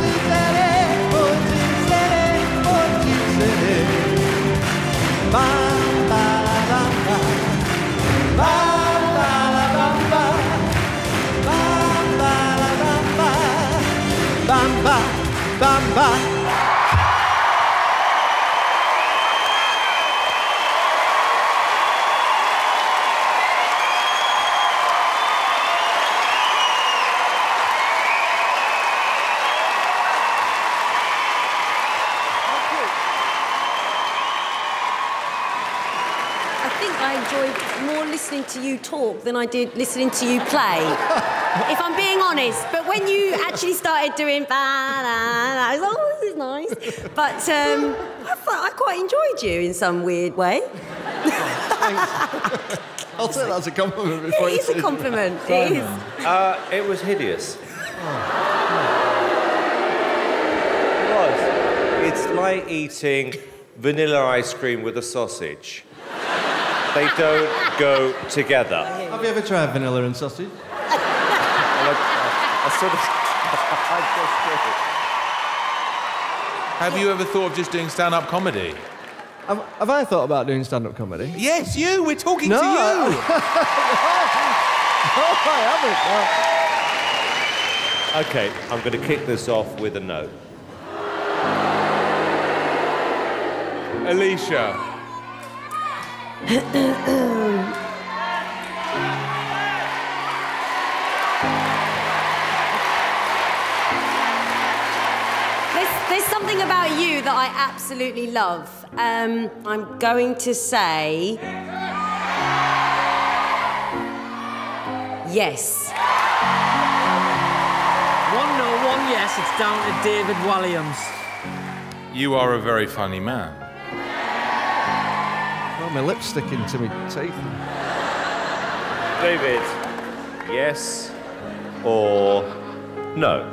bam, ba, bam, ba. Bam, ba, la, bam, ba. Bam, ba, la, bam, ba. Bam, ba, bam, ba. I enjoyed more listening to you talk than I did listening to you play, if I'm being honest. But when you actually started doing I was like, oh, this is nice. But I quite enjoyed you in some weird way. I'll take that as a compliment before it is a compliment. It is. It was hideous. It was. It's like eating vanilla ice cream with a sausage. They don't go together. Have you ever tried vanilla and sausage? Have you ever thought of just doing stand-up comedy? Have I thought about doing stand-up comedy? Yes, you. We're talking no, to you. I haven't. Okay, I'm going to kick this off with a no. Alicia. There's something about you that I absolutely love. I'm going to say yes. 1 no, 1 yes. It's down to David Walliams. You are a very funny man. Oh, my lip's sticking to my teeth. David, yes or no?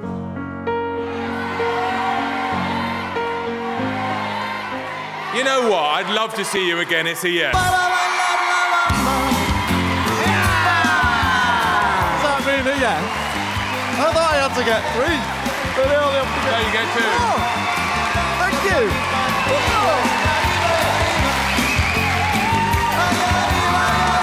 You know what? I'd love to see you again. It's a yes. Does that mean a yes? I thought I had to get 3. But I only have to get... No, you get 2. Oh, thank you. Oh.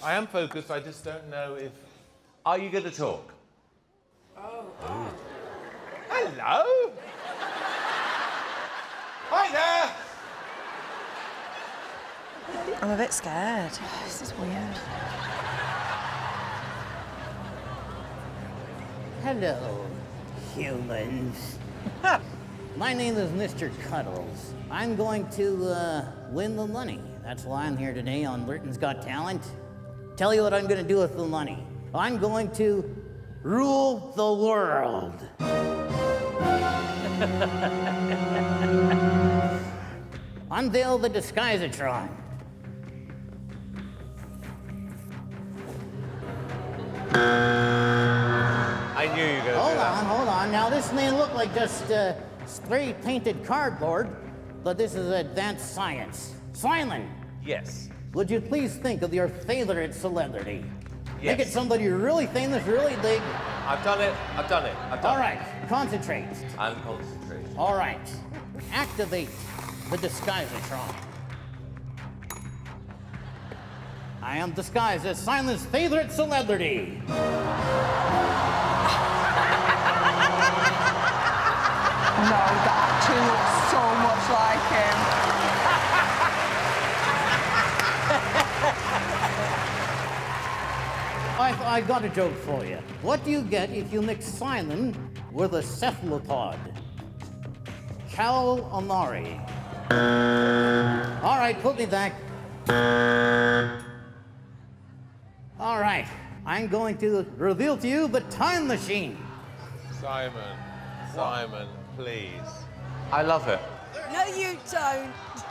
I am focused, I just don't know if... Are you going to talk? Oh. Hello? Hi there! I'm a bit scared. This is weird. Hello, humans. My name is Mr. Cuddles. I'm going to win the money. That's why I'm here today on Lurton's Got Talent. Tell you what I'm going to do with the money. I'm going to rule the world. Unveil the Disguisatron. I knew you were going to do that. Hold on. Now, this may look like just spray-painted cardboard, but this is advanced science. Simon! Yes. Would you please think of your favorite celebrity? Yes. Make it somebody really famous, really big. I've done it. All right, concentrate. I'm concentrating. All right, activate the Disguisatron. I am disguised as Simon's favorite celebrity. No, that actually looks so much like him. I got a joke for you. What do you get if you mix Simon with a cephalopod? Calamari. All right, put me back. All right, I'm going to reveal to you the time machine. Simon, please. I love it. No, you don't.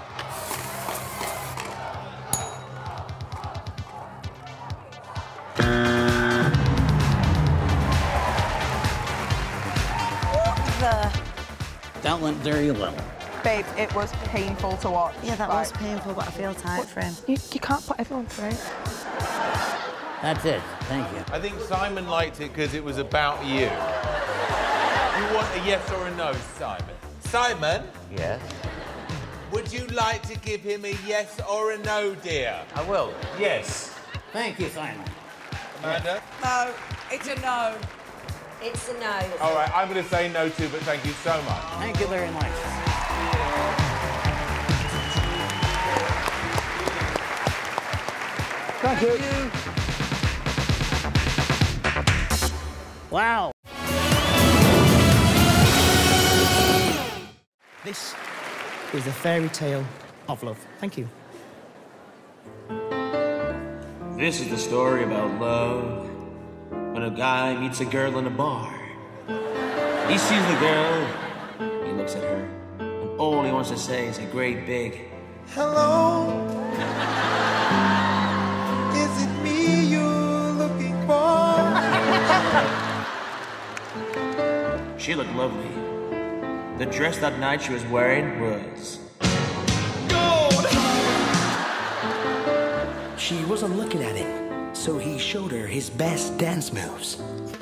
That went very well. Babe, it was painful to watch. Yeah, that was painful, but I feel tight for him. You can't put everyone through. That's it. Thank you. I think Simon liked it because it was about you. You want a yes or a no, Simon? Simon? Yes? Would you like to give him a yes or a no, dear? I will. Yes. Thank you, Simon. Amanda? No, it's a no. It's a no. All right, I'm going to say no too, but thank you so much. Thank you very much. Thank you. Wow. This is a fairy tale of love. Thank you. This is the story about love when a guy meets a girl in a bar. He sees the girl, he looks at her, and all he wants to say is a great big Hello. Is it me you're looking for? She looked lovely. The dress that night she was wearing was Gold. She wasn't looking at him, so he showed her his best dance moves.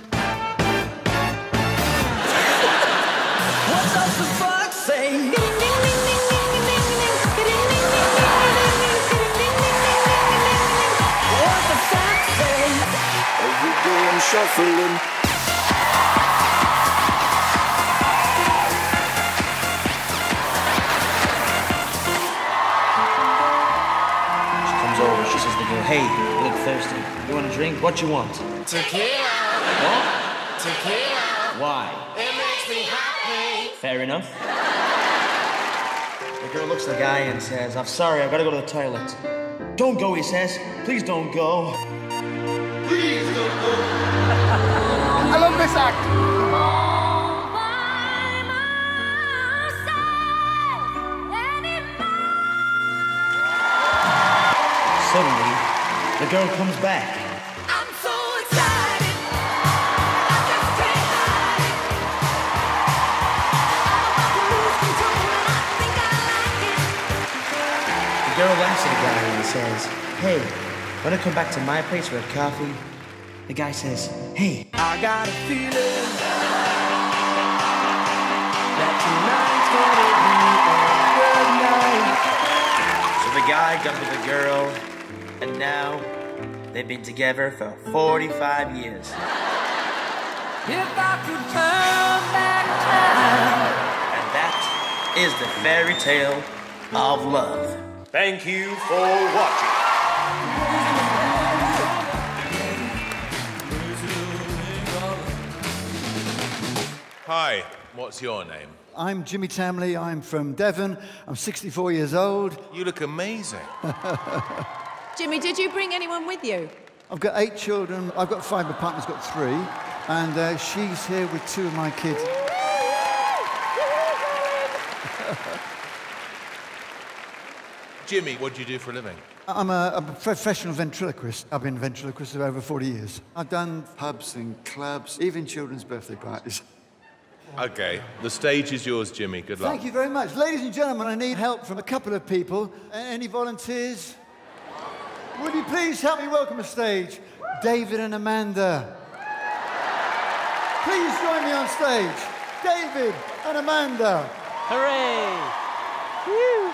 What does the fox say? What the fox say? Every day I'm shuffling. over. She says to the girl, hey, you look thirsty. You want a drink? What you want? Tequila. What? Tequila. Why? It makes me happy. Fair enough. The girl looks at the guy and says, I'm sorry, I've got to go to the toilet. Don't go, he says. Please don't go. Please don't go. I love this act. Suddenly, the girl comes back. I'm so excited. I just can't hide it. I'm about to lose control and I think I like it. The girl laughs at the guy and says, hey, wanna come back to my place for a coffee? The guy says, hey. I got a feeling that tonight's gonna be a good night. So the guy jumped with the girl, and now They've been together for 45 years. If I could turn back time. And that is the fairy tale of love. Thank you for watching. Hi, what's your name? I'm Jimmy Tamley. I'm from Devon. I'm 64 years old. You look amazing. Jimmy, did you bring anyone with you? I've got 8 children. I've got 5. My partner's got 3. And she's here with 2 of my kids. Jimmy, what do you do for a living? I'm a professional ventriloquist. I've been a ventriloquist for over 40 years. I've done pubs and clubs, even children's birthday parties. Okay, the stage is yours, Jimmy. Good luck. Thank you very much. Ladies and gentlemen, I need help from a couple of people. Any volunteers? Would you please help me welcome on stage David and Amanda? Please join me on stage. David and Amanda. Hooray! Woo.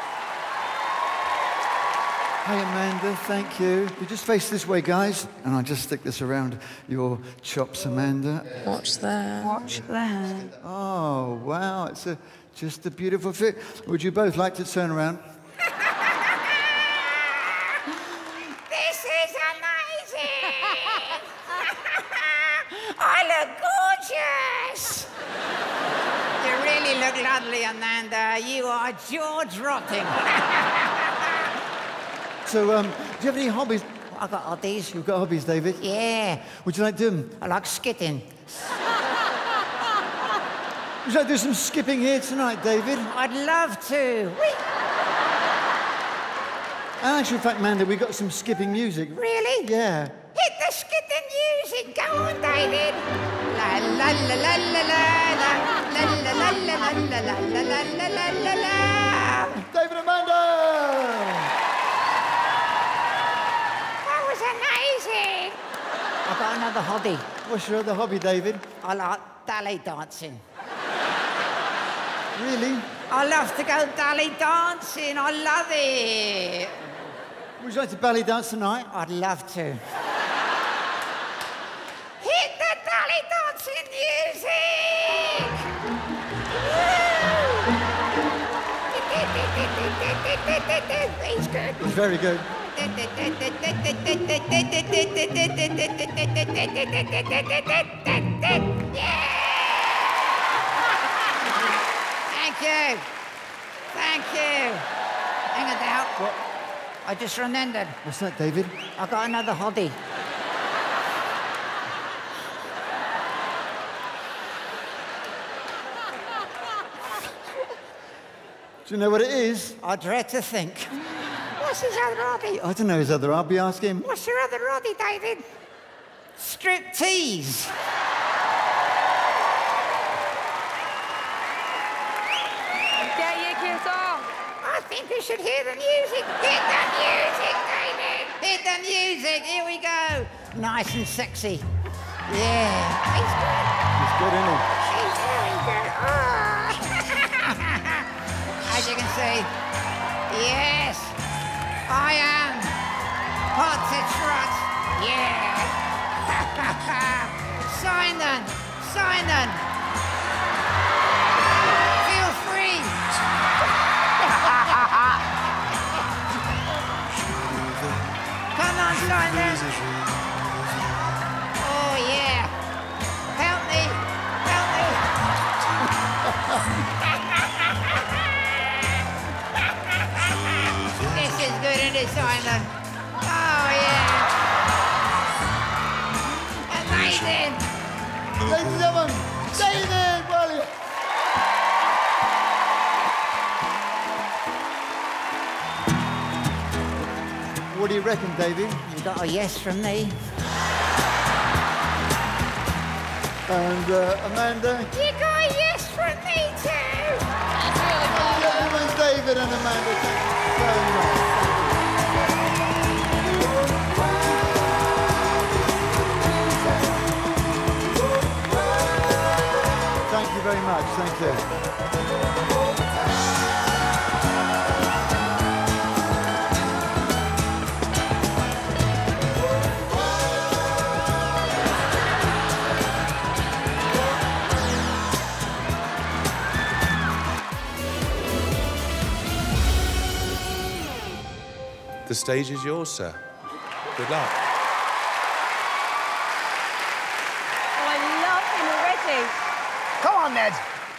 Hey, Amanda, thank you. You just face this way, guys. And I'll just stick this around your chops, Amanda. Watch there. Watch there. Oh, wow. It's just a beautiful fit. Would you both like to turn around? This is amazing! I look gorgeous! You really look lovely, Amanda. You are jaw-dropping. So, do you have any hobbies? I've got hobbies. You've got hobbies, David? Yeah. Would you like to do them? I like skipping. Would you like to do some skipping here tonight, David? I'd love to. And actually, in fact, Amanda, we've got some skipping music. Really? Yeah. Hit the skipping music. Go on, David. La la la la la la la la la la la la la la la la la la. David and Amanda! That was amazing. I've got another hobby. What's your other hobby, David? I like ballet dancing. Really? I love to go ballet dancing. I love it. Would you like to ballet dance tonight? I'd love to. Hit the ballet dancing music! He's good. It's very good. Thank you. Thank you. Hang on now. What? I just remembered. What's that, David? I've got another hobby. Do you know what it is? I dread to think. What's his other hobby? I don't know his other hobby. Ask him. What's your other hobby, David? Striptease. Get your kids on. I think we should hear the music. Hit the music, David. Hit the music. Here we go. Nice and sexy. Yeah. He's good. He's good, isn't he? He's very good. Oh. As you can see, yes, I am hot to trot. Yeah. Simon, Simon. Feel free. Come on, Simon. Oh, yeah. Help me. Help me. This is good, isn't it, Simon? Oh, yeah. Amazing. Ladies and gentlemen, David Williams. What do you reckon, David? You got a yes from me? And Amanda? You got a yes from me too! That's really cool. Gentlemen, David and Amanda, thank you so much. Thank you very much. Thank you. The stage is yours, sir. Good luck. Oh, I love him already. Come on, Ned.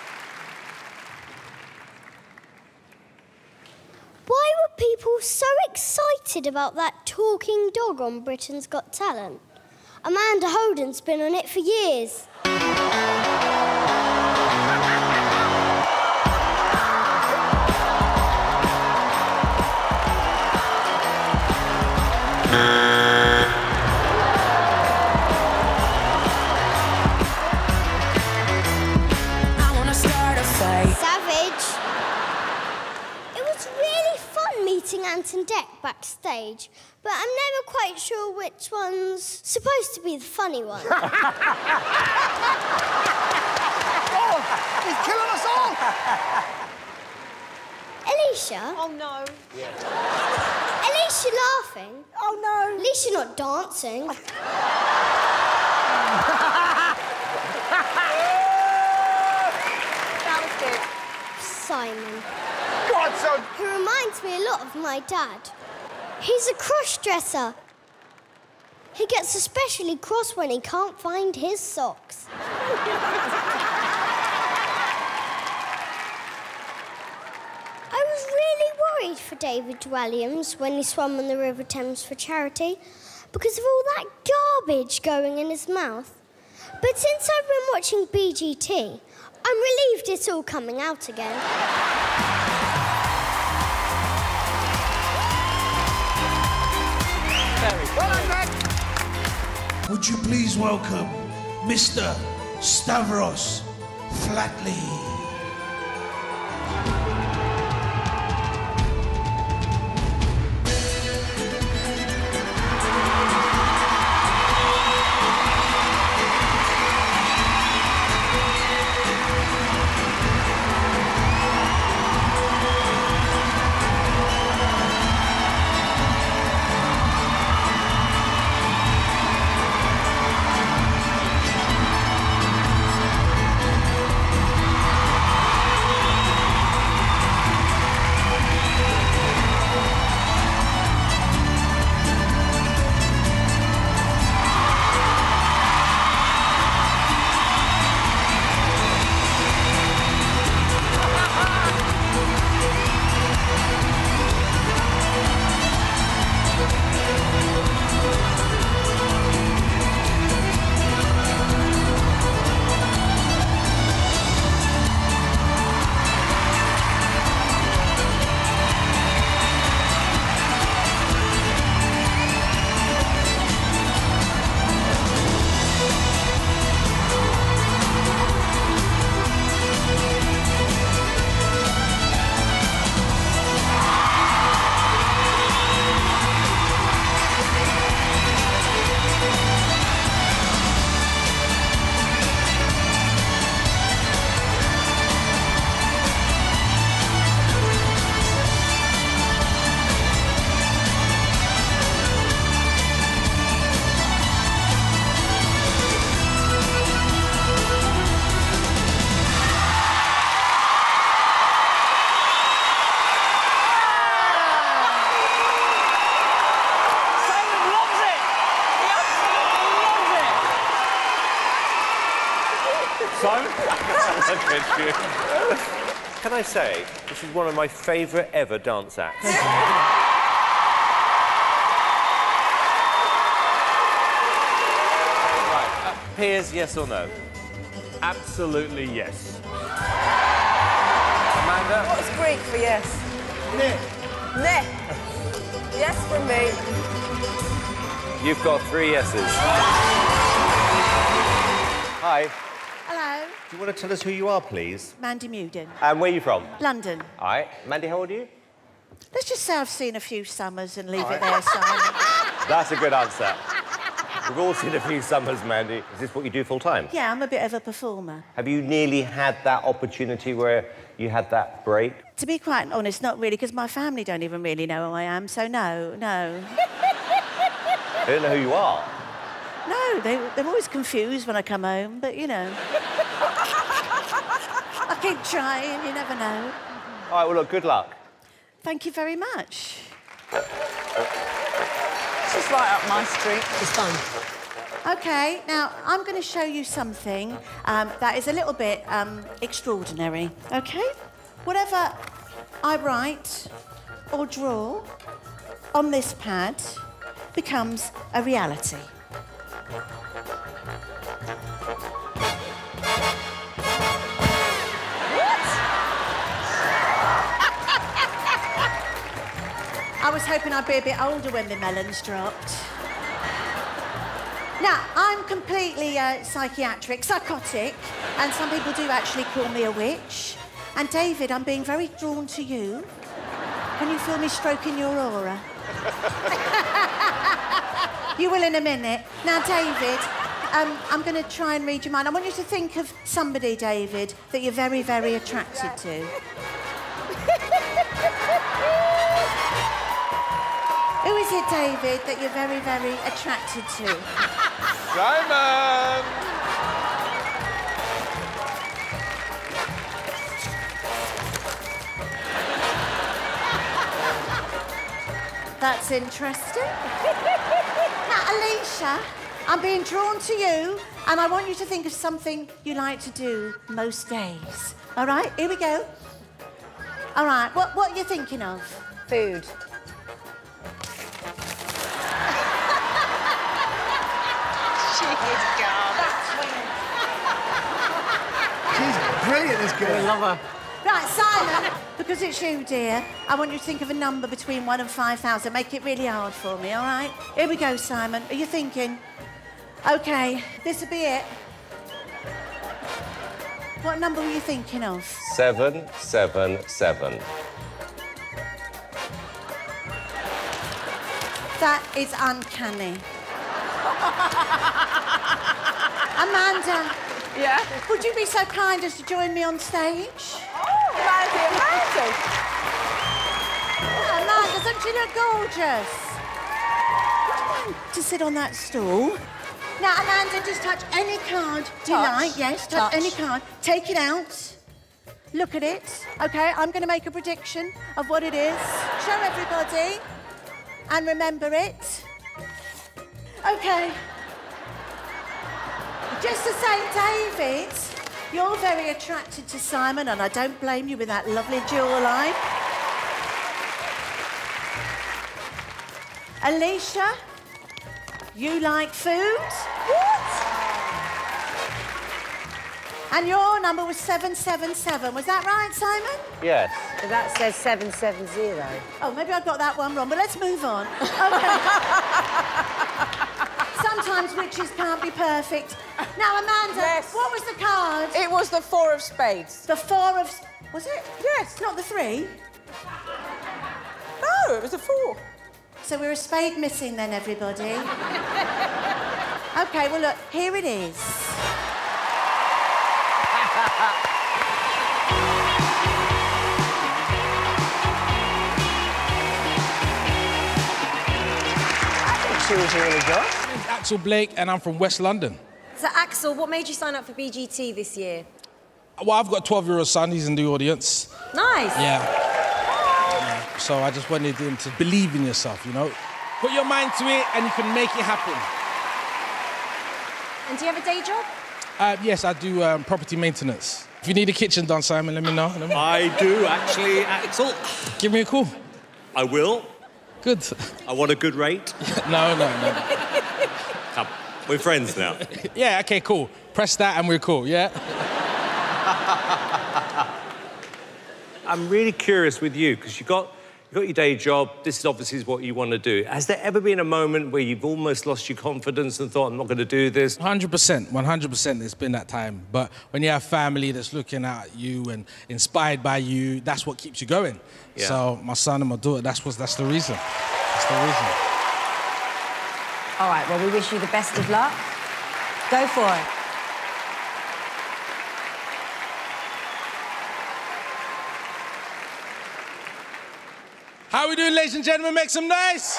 Why were people so excited about that talking dog on Britain's Got Talent? Amanda Holden's been on it for years. I wanna start a fight. Savage. It was really fun meeting Ant and Dec backstage, but I'm never quite sure which one's supposed to be the funny one. Oh, he's killing us all! Alicia? Oh, no. Alicia laughing? Oh, no. At least you're not dancing. That was good. Simon. God, son! He reminds me a lot of my dad. He's a cross-dresser. He gets especially cross when he can't find his socks. I was really worried for David Walliams when he swam on the River Thames for charity because of all that garbage going in his mouth. But since I've been watching BGT, I'm relieved it's all coming out again. Would you please welcome Mr. Stavros Flatley? Simon? Can I say, this is one of my favourite ever dance acts. Right, Piers, yes or no? Absolutely yes. Amanda? What's Greek for yes? Ne. Ne. Yes from me. You've got 3 yeses. Hi. Hello, Do you want to tell us who you are, please? Mandy Mewden. And where are you from? London. All right. Mandy, how old are you? Let's just say I've seen a few summers and leave All it right. there, Simon. That's a good answer. We've all seen a few summers, Mandy. Is this what you do full-time? Yeah, I'm a bit of a performer. Have you nearly had that opportunity where you had that break? To be quite honest, not really, because my family don't even really know who I am, so no. They don't know who you are. No, they're always confused when I come home, but, you know. I keep trying, you never know. All right, well, look, good luck. Thank you very much. This is right up my street. It's fun. OK, now, I'm going to show you something that is a little bit extraordinary, OK? Whatever I write or draw on this pad becomes a reality. I was hoping I'd be a bit older when the melons dropped. Now, I'm completely psychotic, and some people do actually call me a witch. And David, I'm being very drawn to you. Can you feel me stroking your aura? You will in a minute. Now, David, I'm going to try and read your mind. I want you to think of somebody, David, that you're very, very attracted to. Who is it, David, that you're very, very attracted to? Simon! That's interesting. Now, Alicia, I'm being drawn to you, and I want you to think of something you like to do most days. All right, here we go. All right, what are you thinking of? Food. She's brilliant, this girl. I love her. Right, Simon, because it's you, dear, I want you to think of a number between 1 and 5,000. Make it really hard for me, all right? Here we go, Simon. Are you thinking? OK, this'll be it. What number were you thinking of? 777. That is uncanny. Amanda. Yeah? Would you be so kind as to join me on stage? Oh, that'd be amazing. Oh, Amanda, don't you look gorgeous? To sit on that stool. Now, Amanda, just touch any card you like. Yes, touch any card. Take it out. Look at it. OK, I'm going to make a prediction of what it is. Show everybody. And remember it. OK. Just to say, David, you're very attracted to Simon, and I don't blame you with that lovely jawline. Alicia, you like food? What? And your number was 777. Was that right, Simon? Yes. So that says 770. Oh, maybe I got that one wrong, but let's move on. OK. Sometimes witches can't be perfect. Now, Amanda, what was the card? It was the 4 of spades. The 4 of... Was it? Yes. Not the 3? No, it was a 4. So we're a spade missing then, everybody. OK, well, look, here it is. She was really good. My name's Axel Blake, and I'm from West London. So, Axel, what made you sign up for BGT this year? Well, I've got a 12-year-old son. He's in the audience. Nice. Yeah. So I just wanted him to believe in yourself, you know? Put your mind to it, and you can make it happen. And do you have a day job? Yes, I do property maintenance. If you need a kitchen done, Simon, let me know. I do, actually, Axel. Give me a call. I will. Good. I want a good rate. No. Come, we're friends now. Yeah, OK, cool. Press that and we're cool, yeah? I'm really curious with you, because you've got your day job. This is obviously what you want to do. Has there ever been a moment where you've almost lost your confidence and thought, I'm not going to do this? 100%, there's been that time. But when you have family that's looking at you and inspired by you, that's what keeps you going. Yeah. So my son and my daughter, that's the reason. That's the reason. All right, well, we wish you the best of luck. Go for it. How we doing, ladies and gentlemen? Make some noise!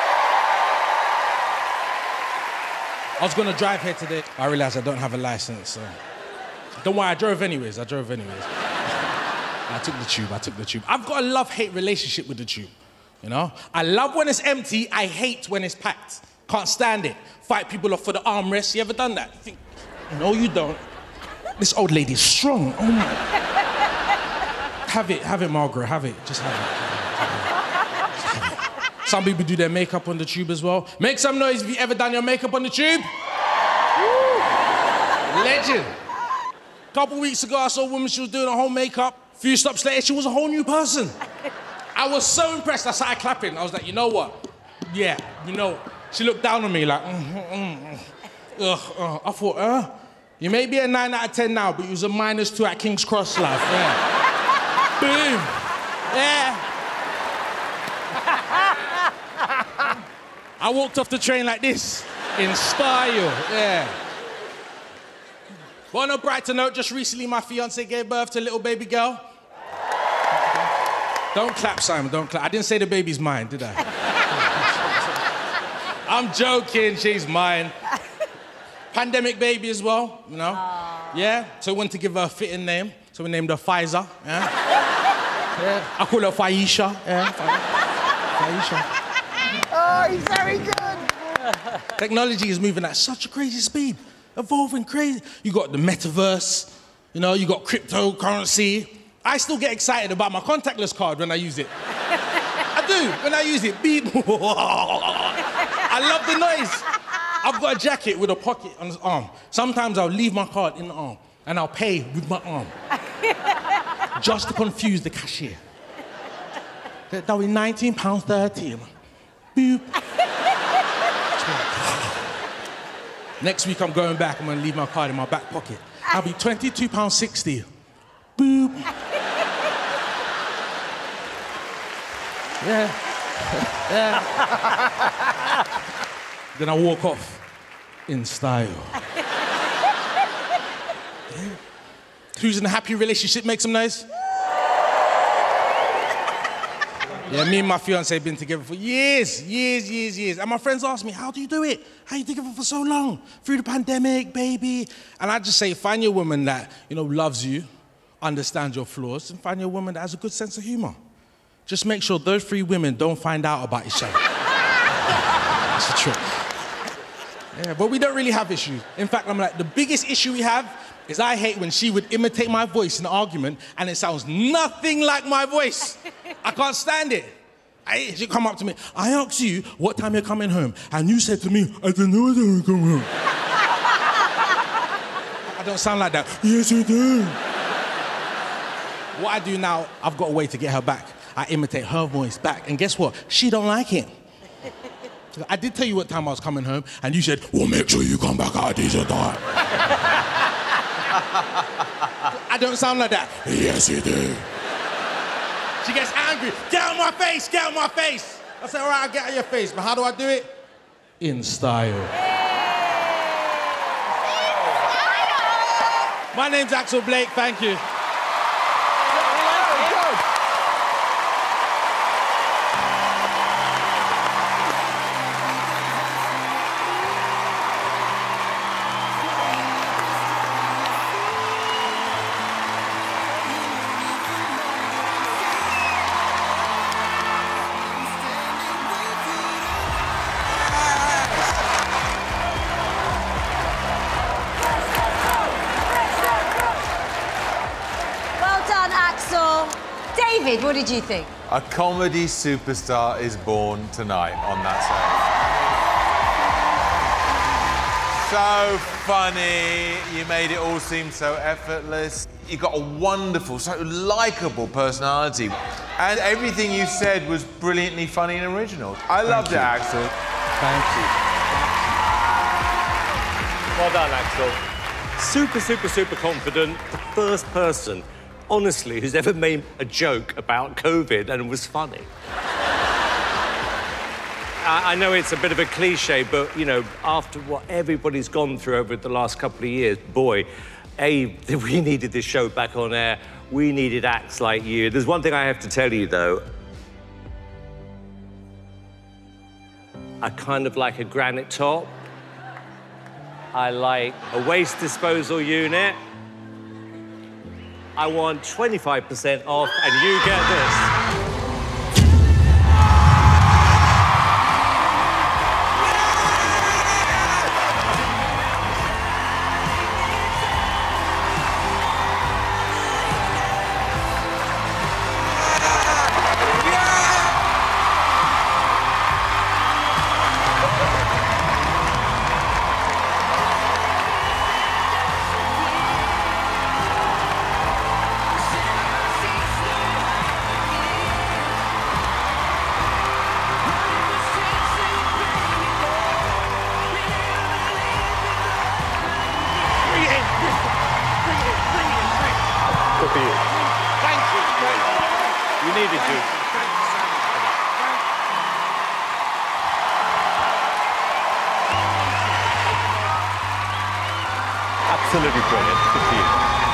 I was going to drive here today. I realised I don't have a licence, so... Don't worry, I drove anyways. I took the tube. I've got a love-hate relationship with the tube. You know? I love when it's empty. I hate when it's packed. Can't stand it. Fight people off for the armrest. You ever done that? You think, no, you don't. This old lady's strong. Oh my. Have it, Margaret, have it. Just have it. Some people do their makeup on the tube as well. Make some noise if you ever done your makeup on the tube. Legend. A couple weeks ago, I saw a woman, she was doing her whole makeup. A few stops later, she was a whole new person. I was so impressed, I started clapping. I was like, you know what? Yeah, you know. She looked down on me like, I thought, you may be a 9 out of 10 now, but you was a -2 at King's Cross, love. Yeah. Boom. Yeah. I walked off the train like this, in style, yeah. But on a brighter note, just recently my fiancée gave birth to a little baby girl. Don't clap, Simon, don't clap. I didn't say the baby's mine, did I? I'm joking, she's mine. Pandemic baby as well, you know? Yeah, so we wanted to give her a fitting name, so we named her Pfizer, yeah? Yeah. I call her Faisha, yeah? Faisha. Oh, he's very good. Technology is moving at such a crazy speed, evolving crazy. You got the metaverse, you know, you got cryptocurrency. I still get excited about my contactless card when I use it. I do, when I use it, beep. I love the noise. I've got a jacket with a pocket on the arm. Sometimes I'll leave my card in the arm and I'll pay with my arm. Just to confuse the cashier. That'll be £19.30. Boop. Next week I'm going back, I'm gonna leave my card in my back pocket. I'll be £22.60. Boop. Yeah. Yeah. Then I walk off in style. Yeah. Who's in a happy relationship, make some noise? Yeah, me and my fiancée have been together for years. And my friends ask me, how do you do it? How you together for so long? Through the pandemic, baby. And I just say, find your woman that, you know, loves you, understands your flaws, and find your woman that has a good sense of humor. Just make sure those 3 women don't find out about each other. That's the trick. Yeah, but we don't really have issues. In fact, I'm like, the biggest issue we have is I hate when she would imitate my voice in an argument and it sounds nothing like my voice. I can't stand it. She'd come up to me, I asked you what time you're coming home, and you said to me, I don't know when I'm coming home. I don't sound like that. Yes, you do. What I do now, I've got a way to get her back. I imitate her voice back, and guess what? She don't like it. I did tell you what time I was coming home, and you said, well, make sure you come back at a decent time. I don't sound like that. Yes, you do. She gets angry. Get out of my face, get out of my face. I say, all right, I'll get out of your face, but how do I do it? In style. My name's Axel Blake, thank you. David, what did you think? A comedy superstar is born tonight on that stage. So funny, you made it all seem so effortless. You got a wonderful, so likeable personality. And everything you said was brilliantly funny and original. I loved it, Axel. Thank you. Well done, Axel. Super confident. The first person, honestly, who's ever made a joke about COVID and was funny. I know it's a bit of a cliche, but, you know, after what everybody's gone through over the last couple of years, boy, we needed this show back on air. We needed acts like you. There's one thing I have to tell you, though. I kind of like a granite top. I like a waste disposal unit. I want 25% off, and you get this. You needed to. Absolutely brilliant. Good for you.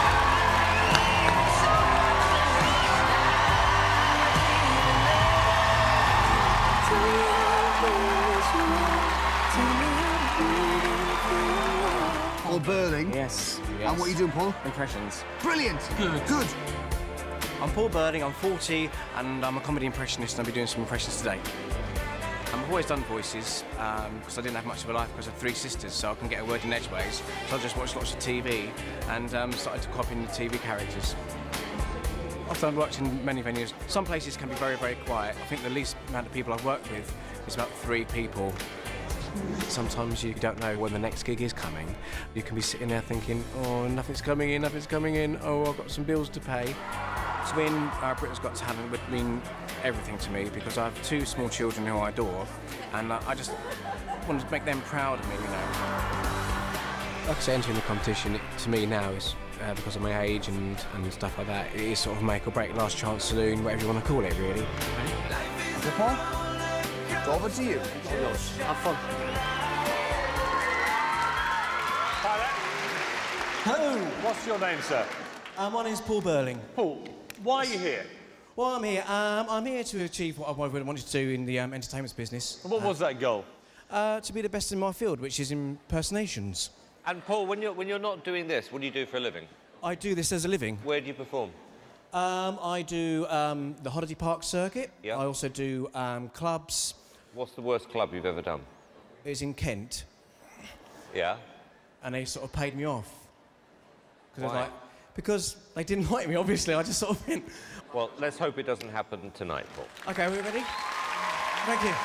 Paul Burling. Yes. And what are you doing, Paul? Impressions. Brilliant. Good. I'm Paul Burling, I'm 40, and I'm a comedy impressionist, and I'll be doing some impressions today. I've always done voices, because I didn't have much of a life because I have 3 sisters, so I can get a word in edgeways. So I just watched lots of TV, and started to copy the TV characters. I've worked in many venues. Some places can be very, very quiet. I think the least amount of people I've worked with is about 3 people. Sometimes you don't know when the next gig is coming. You can be sitting there thinking, oh, nothing's coming in, oh, I've got some bills to pay. To win Britain's Got Talent would mean everything to me because I have 2 small children who I adore, and I just want to make them proud of me, you know. Like I say, entering the competition, to me now is, because of my age and stuff like that, it is sort of make or break, last chance saloon, whatever you want to call it, really. Okay, Paul? It's over to you. Have fun. Hello. What's your name, sir? My name's Paul Burling. Paul, why are you here? Well, I'm here to achieve what I've really wanted to do in the entertainment business. What was that goal? To be the best in my field, which is impersonations. And Paul, when you're not doing this, what do you do for a living? I do this as a living. Where do you perform? I do the Holiday Park circuit. Yeah. I also do clubs. What's the worst club you've ever done? It's in Kent. Yeah. And they sort of paid me off. Why? Because they didn't like me, obviously. I just sort of went... Well, let's hope it doesn't happen tonight, Paul. OK, are we ready? Thank you.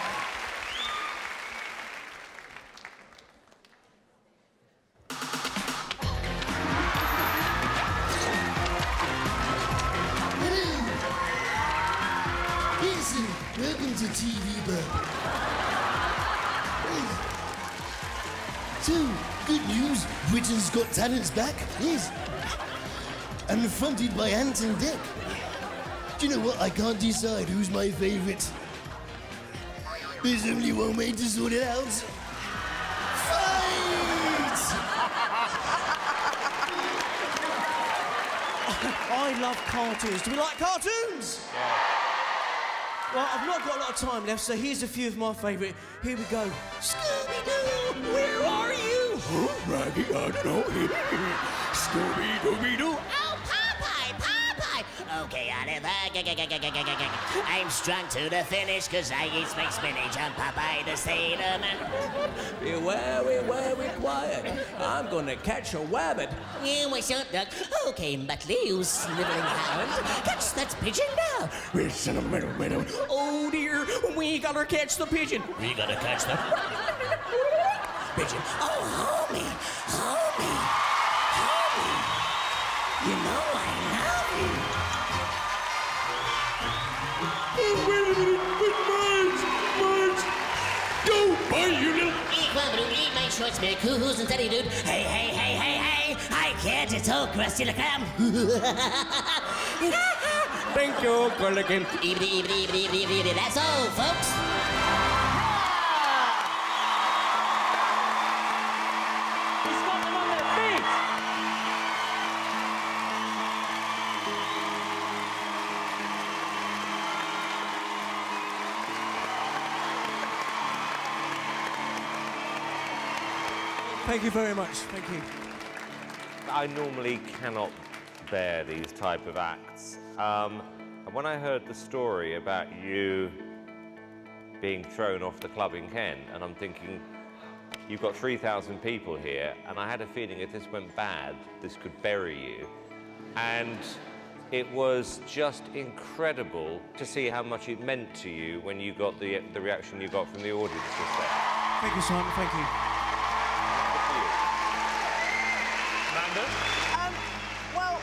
Listen, welcome to TV Burp. So, good news, Britain's Got Talent's back, yes. And fronted by Anton Deck. Do you know what? I can't decide who's my favourite. There's only one way to sort it out. Fight! I love cartoons. Do we like cartoons? Yeah. Well, I've not got a lot of time left, so here's a few of my favourite. Here we go. Scooby-Doo, where are you? Oh, Raggy, I don't know. Scooby-Dooby-Doo. Oh, Popeye, Popeye! Okay, Oliver, I'm strung to the finish because I eat my spinach and Popeye the Sailor Man. Be very quiet. I'm gonna catch a wabbit. You was your duck. Okay, Muttley, you sniveling hound. Catch that pigeon now. It's in the middle. Oh, dear, we gotta catch the pigeon. We gotta catch the pigeon. Oh, homie. You know I love you. Oh, wait a minute, Marge! Don't bite, you little... Eat my shorts, me coos and teddy dude. Hey, I can't, it's all crusty like ham. Thank you, Gulligan. Eebity, that's all, folks. He's got them on their feet. Thank you very much. Thank you. I normally cannot bear these type of acts. And when I heard the story about you being thrown off the club in Kent, and I'm thinking, you've got 3,000 people here, and I had a feeling if this went bad, this could bury you. And it was just incredible to see how much it meant to you when you got the reaction you got from the audience just there. Thank you, Simon. Thank you. Amanda? Well,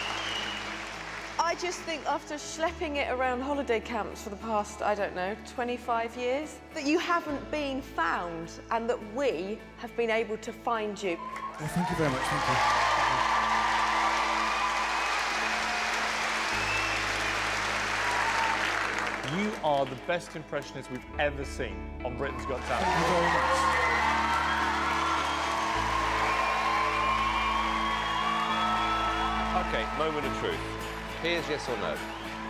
I just think after schlepping it around holiday camps for the past, I don't know, 25 years, that you haven't been found and that we have been able to find you. Well, thank you very much. Thank you. are the best impressionists we've ever seen on Britain's Got Talent. Thank you very much. OK, moment of truth. Here's yes or no.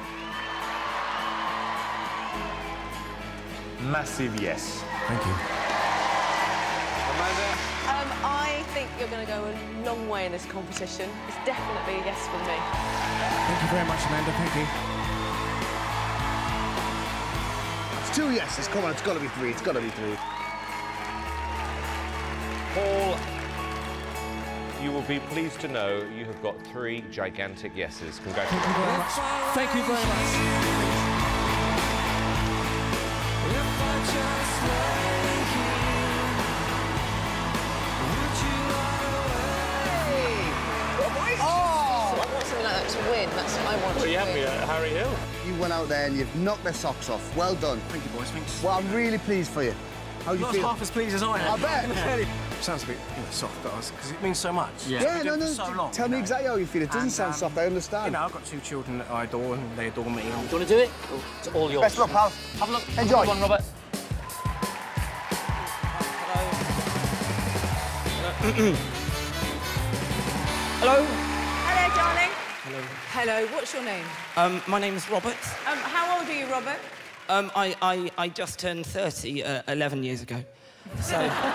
Massive yes. Thank you. Amanda? I think you're going to go a long way in this competition. It's definitely a yes from me. Thank you very much, Amanda. Thank you. It's 2 yeses. Come on, it's got to be 3. It's got to be 3. Paul, you will be pleased to know you have got 3 gigantic yeses. Congratulations. Thank you very much. Thank you very much. To win, that's what I want. Well, you have me at Harry Hill. You went out there and you've knocked their socks off. Well done. Thank you, boys. Thanks. Well, I'm really pleased for you. How do you Not feel? half as pleased as I am. I bet. Sounds a bit soft, but because it means so much. Yeah, no. So long, Tell me exactly how you feel. It doesn't sound soft. I understand. You know, I've got 2 children that I adore, and they adore me. Do you want to do it? It's all yours. Best luck, pal. Have a look. Enjoy. Come on, Robert. Hello. Hello, darling. Hello. Hello, what's your name? My name is Robert. How old are you, Robert? I just turned 30 11 years ago. So.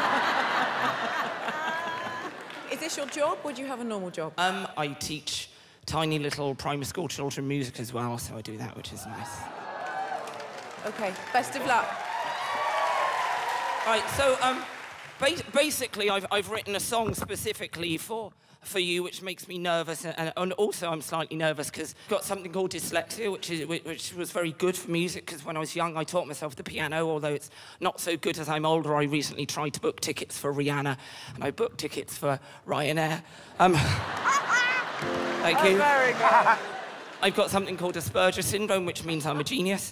Is this your job, or do you have a normal job? I teach tiny little primary school children music as well, so I do that, which is nice. OK, best of luck. Right, so, basically, I've written a song specifically for you, which makes me nervous, and also I'm slightly nervous because I've got something called dyslexia, which was very good for music, because when I was young I taught myself the piano, although it's not so good as I'm older. I recently tried to book tickets for Rihanna, and I booked tickets for Ryanair. Thank you. Very good. I've got something called Asperger syndrome, which means I'm a genius.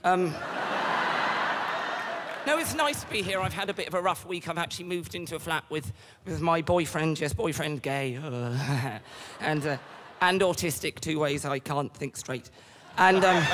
No, it's nice to be here. I've had a bit of a rough week. I've actually moved into a flat with my boyfriend, yes, boyfriend gay, and autistic, 2 ways I can't think straight. And thank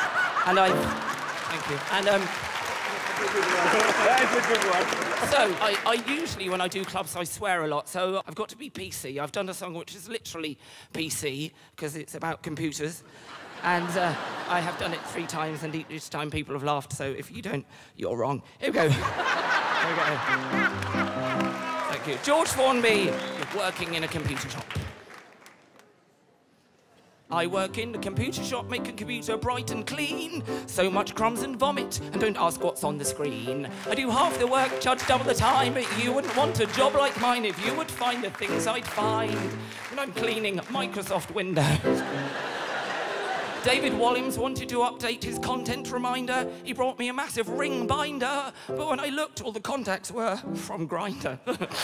you. And That's a good one. So, I usually, when I do clubs, I swear a lot, so I've got to be PC. I've done a song which is literally PC, because it's about computers. And I have done it 3 times, and each time people have laughed, so if you don't, you're wrong. Here we go. Here we go. Thank you. George Formby, working in a computer shop. I work in a computer shop, make a computer bright and clean. So much crumbs and vomit, and don't ask what's on the screen. I do half the work, charge double the time, but you wouldn't want a job like mine if you would find the things I'd find when I'm cleaning Microsoft Windows. David Walliams wanted to update his content reminder. He brought me a massive ring binder, but when I looked, all the contacts were from Grindr.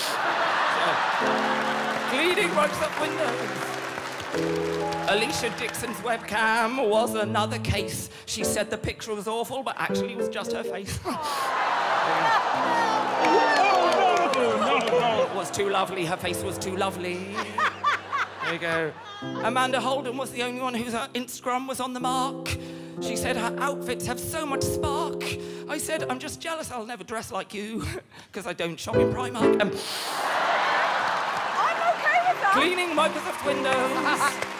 Cleaning Microsoft Windows. Alicia Dixon's webcam was another case. She said the picture was awful, but actually it was just her face. It was too lovely. Her face was too lovely. There you go. Amanda Holden was the only one whose Instagram was on the mark. She said her outfits have so much spark. I said, I'm just jealous I'll never dress like you, because I don't shop in Primark. I'm okay with that. Cleaning Microsoft Windows.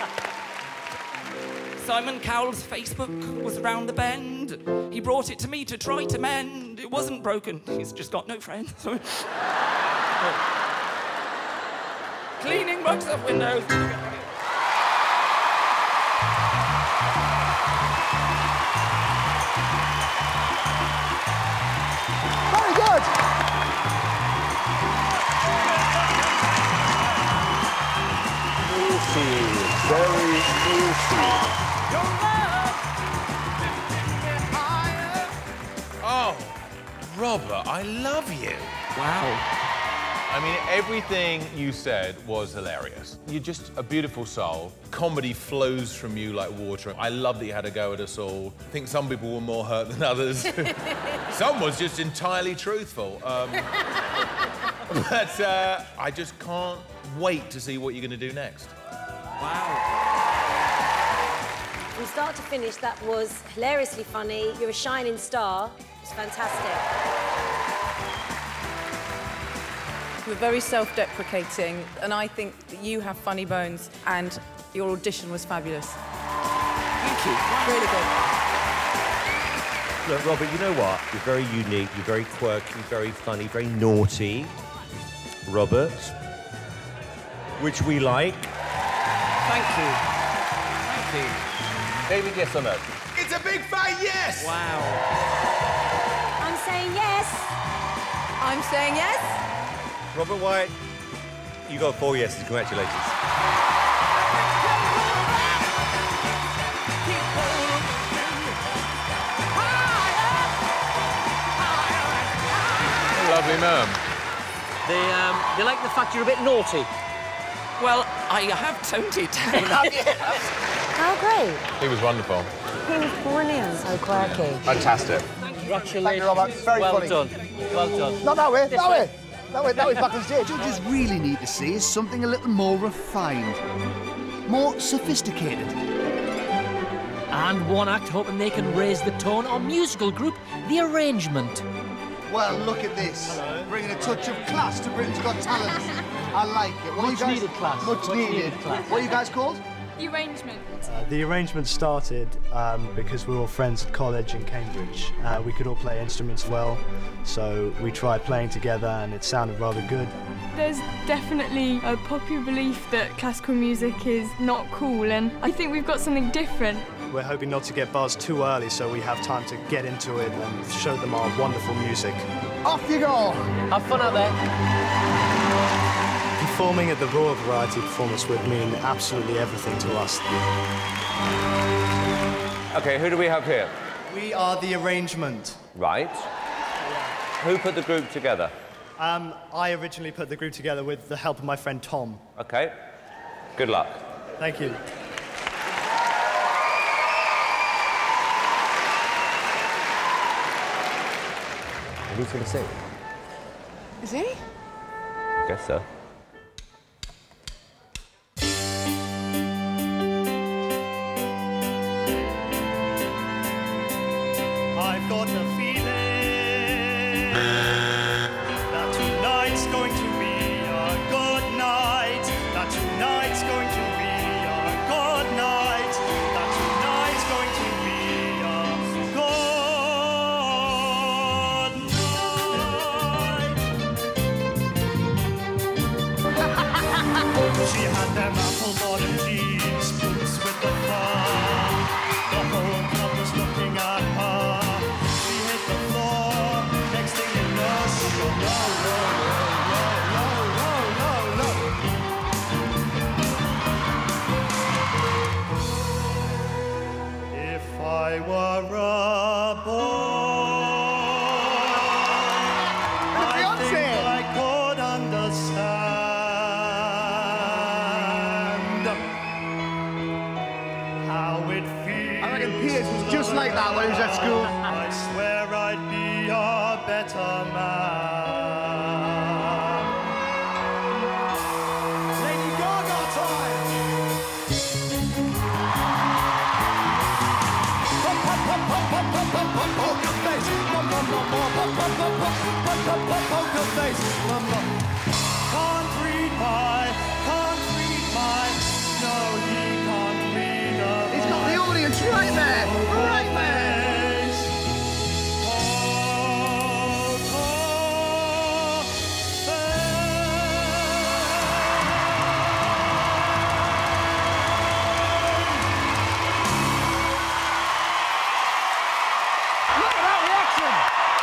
Simon Cowell's Facebook was round the bend. He brought it to me to try to mend. It wasn't broken, he's just got no friends. Cleaning Microsoft Windows. Very good. Juicy. Very juicy. Oh, Robert, I love you. Wow. I mean, everything you said was hilarious. You're just a beautiful soul. Comedy flows from you like water. I love that you had a go at us all. I think some people were more hurt than others. Some was just entirely truthful. But I just can't wait to see what you're going to do next. Wow. From start to finish, that was hilariously funny. You're a shining star. It's fantastic. You're very self-deprecating, and I think that you have funny bones, and your audition was fabulous. Thank you. Really good. Look, Robert, you know what? You're very unique, you're very quirky, very funny, very naughty. Robert, which we like. Thank you. Thank you. David, yes or no? It's a big fat yes! Wow. I'm saying yes. I'm saying yes. Robert White, you got 4 yeses. Congratulations. Lovely man. They like the fact you're a bit naughty. Well, I have toned it down. How great. He was wonderful. He was brilliant. So quirky. Fantastic. Congratulations. Thank you, Robert. Very well funny. done. Well done. Not that way, This that way. That way, back on stage. What judges really need to see is something a little more refined, more sophisticated. And one act hoping they can raise the tone on musical group The Arrangement. Well, look at this. Bringing a touch of class to Britain's Got Talent. I like it. What Much needed class. Much needed. class. What are you guys called? The Arrangement. The arrangement started because we were all friends at college in Cambridge. We could all play instruments well, so we tried playing together and it sounded rather good. There's definitely a popular belief that classical music is not cool, and I think we've got something different. We're hoping not to get buzzed too early so we have time to get into it and show them our wonderful music. Off you go! Have fun out there. Performing at the Royal Variety Performance would mean absolutely everything to us. OK, who do we have here? We are The Arrangement. Right. Who put the group together? I originally put the group together with the help of my friend Tom. OK. Good luck. Thank you. Who's going to sing? Is he? Guess so. I've got a feeling that tonight's going to be a good night. That tonight's going to be a good night. That tonight's going to be a good night. She had them apple bottom jeans, boots with the fur. The whole club was looking at her. She hit the floor. Next thing you know, she goes, no, no, no, no, no, no, no. If I were a boy, I think I could understand how it feels. I reckon Piers was just like that when he was at school. I swear I'd be a better man. Lady Gaga time! Poker face! Poker face! Can't read my, no, he can't read a He's got the audience right there! Right there! Look at that reaction!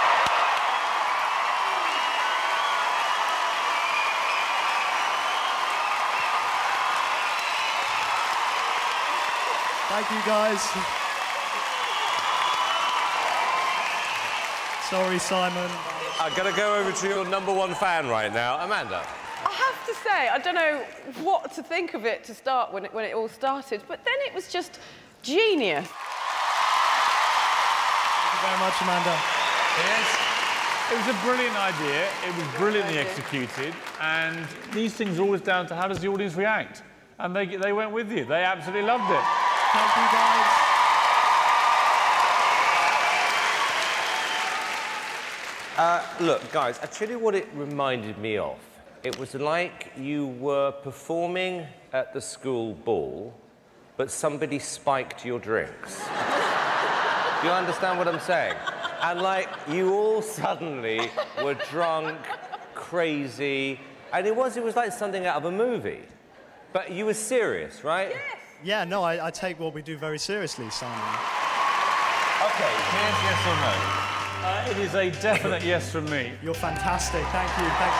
Thank you, guys. Sorry, Simon. I'm going to go over to your #1 fan right now, Amanda. I have to say, I don't know what to think of it to start when it all started, but then it was just genius. Thank you very much, Amanda. Yes. It was a brilliant idea. It was brilliantly executed. And these things are always down to how does the audience react. And they went with you. They absolutely loved it. Thank you, guys. Look, guys, I tell you what it reminded me of. It was like you were performing at the school ball, but somebody spiked your drinks. Do you understand what I'm saying? And, like, you all suddenly were drunk, crazy, and it was like something out of a movie. But you were serious, right? Yes. Yeah, no, I take what we do very seriously, Simon. OK, here's yes or no. It is a definite yes from me. You're fantastic. Thank you, thank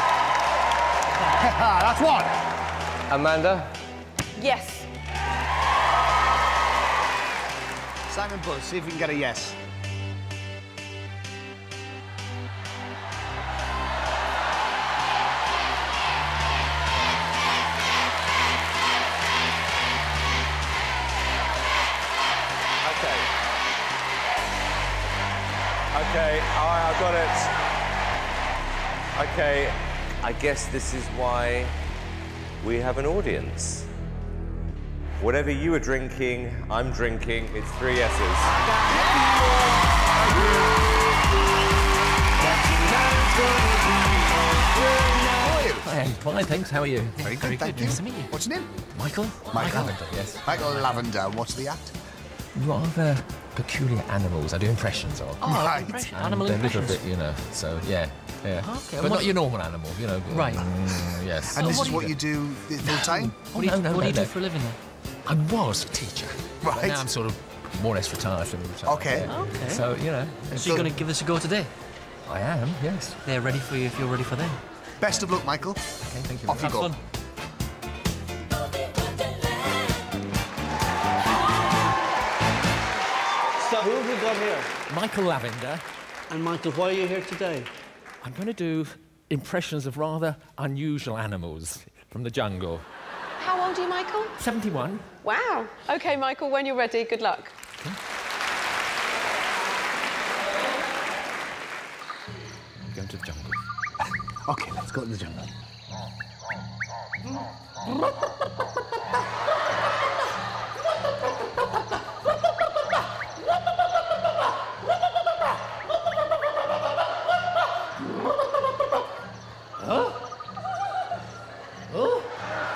you. That's one. Amanda? Yes. Simon Buzz, see if we can get a yes. Okay, all right, I've got it. Okay, I guess this is why we have an audience. Whatever you are drinking, I'm drinking. It's 3 yeses. Hi, fine, thanks. How are you? Very good, thank you. Nice to meet you. What's your name? Michael? Michael Lavender, yes. Michael Lavender. What's the act? Rather peculiar animals. I do impressions of. Oh, right. Animal impressions. A little bit, you know, so, yeah. Yeah. Okay, But not your normal animal, you know. Right. Yes. And this is what you do full time? What do you do for a living then? I was a teacher. Right. But now I'm sort of more or less retired from retired. Okay. Yeah. Okay. So, you know. So you're going to give us a go today? I am, yes. They're ready for you if you're ready for them. Best of luck, Michael. Okay, thank you. Off you Have go. fun. So who have we got here? Michael Lavender. And Michael, why are you here today? I'm going to do impressions of rather unusual animals from the jungle. How old are you, Michael? 71. Wow. OK, Michael, when you're ready, good luck. Going to the jungle. OK, let's go to the jungle. Huh? Oh?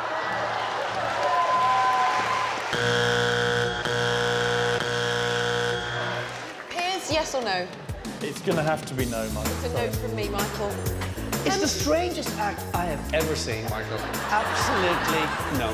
Piers, yes or no? It's going to have to be no, Michael. It's a no from me, Michael. It's the strangest act I have ever seen, Michael. Absolutely no.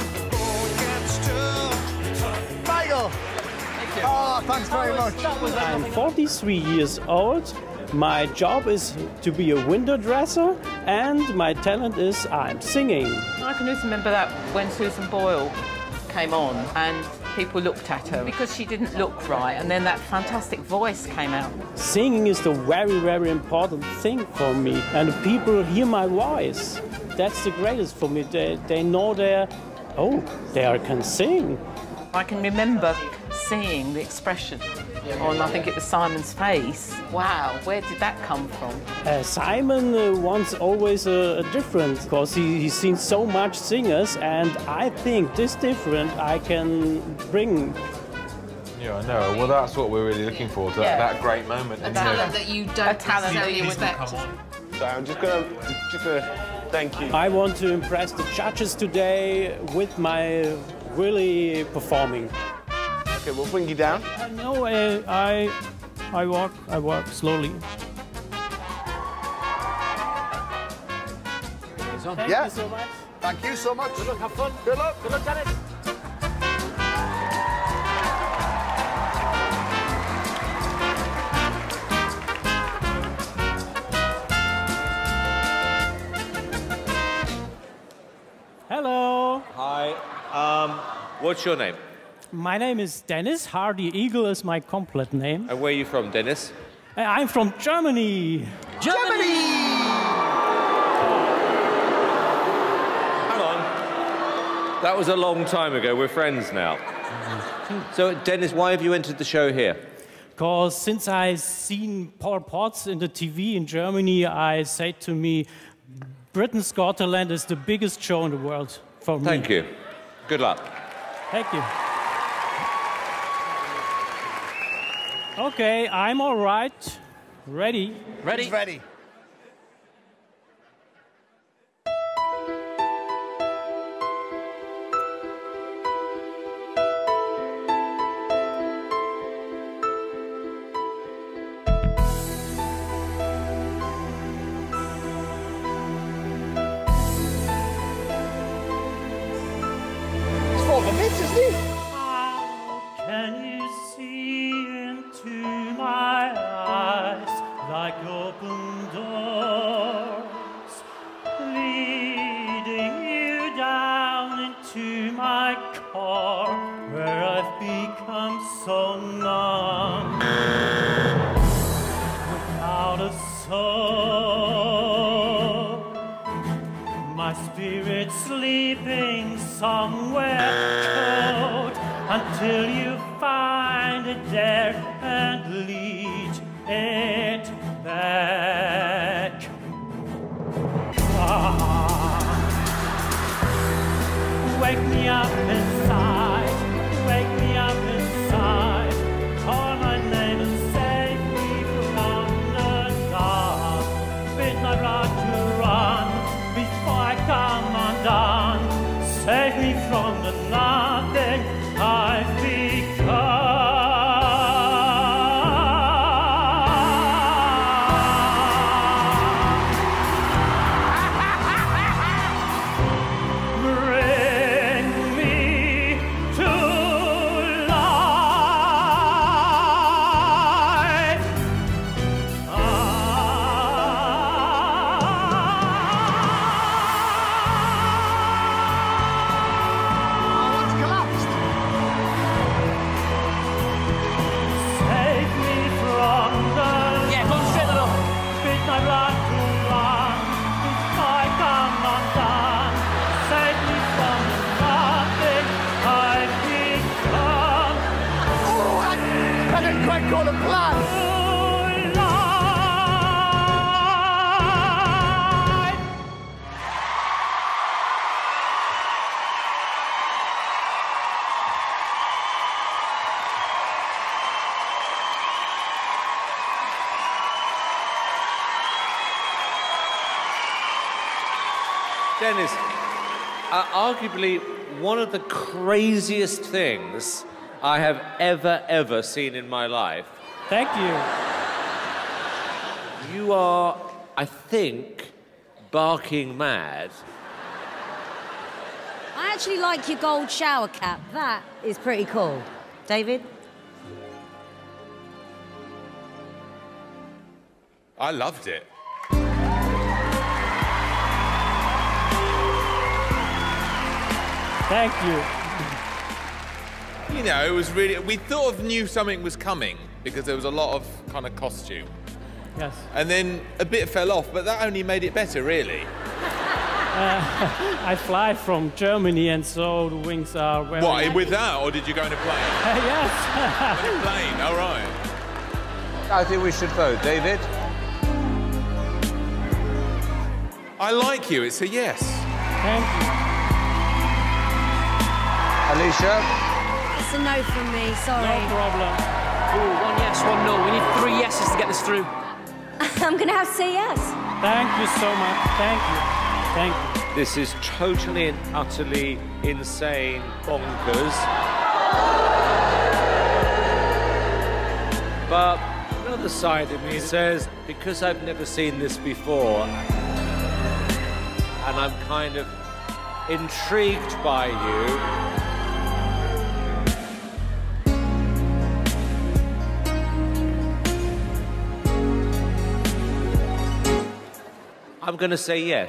Michael! Oh, thanks very much. I'm 43 years old. My job is to be a window dresser, and my talent is I'm singing. I can just remember that when Susan Boyle came on and people looked at her because she didn't look right, and then that fantastic voice came out. Singing is the very, very important thing for me, and people hear my voice. That's the greatest for me. They know they can sing. I can remember seeing the expression on, I think it was Simon's face. Wow, where did that come from? Simon wants always a different, because he's seen so much singers, and I think this different I can bring. Yeah, I know. Well, that's what we're really looking for, that great moment. A talent that you don't necessarily expect. So I'm just gonna thank you. I want to impress the judges today with my really performing. OK, we'll bring you down. No, I walk slowly. Thank you so much. Thank you so much. Good luck, have fun. Good luck. Good luck, Dennis. Hello. Hi. What's your name? My name is Dennis. Hardy Eagle is my complete name. And where are you from, Dennis? I'm from Germany. Germany! Hang on. That was a long time ago. We're friends now. So, Dennis, why have you entered the show here? Because since I seen Paul Potts in the TV in Germany, I said to me, Britain's Got Talent is the biggest show in the world for me. Thank you. Good luck. Thank you. Okay, I'm all right. Ready? Ready? He's ready. Can you see into my eyes like open doors, leading you down into my core where I've become so numb, without a soul, my spirit sleeping somewhere cold. Until you find it there and lead it back. Wake me up inside, wake me up inside. Call my name and save me from the dark. Bid my blood to run before I come undone. Save me from the nothing I've become. Bring me to life. Save me from the bid my blood to run before I come undone. Save me from the nothing I've become. Oh, I didn't quite call a plan. Dennis, arguably one of the craziest things I have ever seen in my life. Thank you. You are, I think, barking mad. I actually like your gold shower cap. That is pretty cool. David? I loved it. Thank you. You know, it was really... We knew something was coming because there was a lot of kind of costume. Yes. And then a bit fell off, but that only made it better, really. I fly from Germany, and so the wings are very... What, with that, or did you go in a plane? Yes. In a plane, all right. I think we should vote. David? I like you, it's a yes. Thank you. Alicia? It's a no from me, sorry. No problem. Ooh, one yes, one no. We need 3 yeses to get this through. I'm going to have to say yes. Thank you so much. Thank you. Thank you. This is totally and utterly insane bonkers. But another side of me says, because I've never seen this before, and I'm kind of intrigued by you, I'm going to say yes.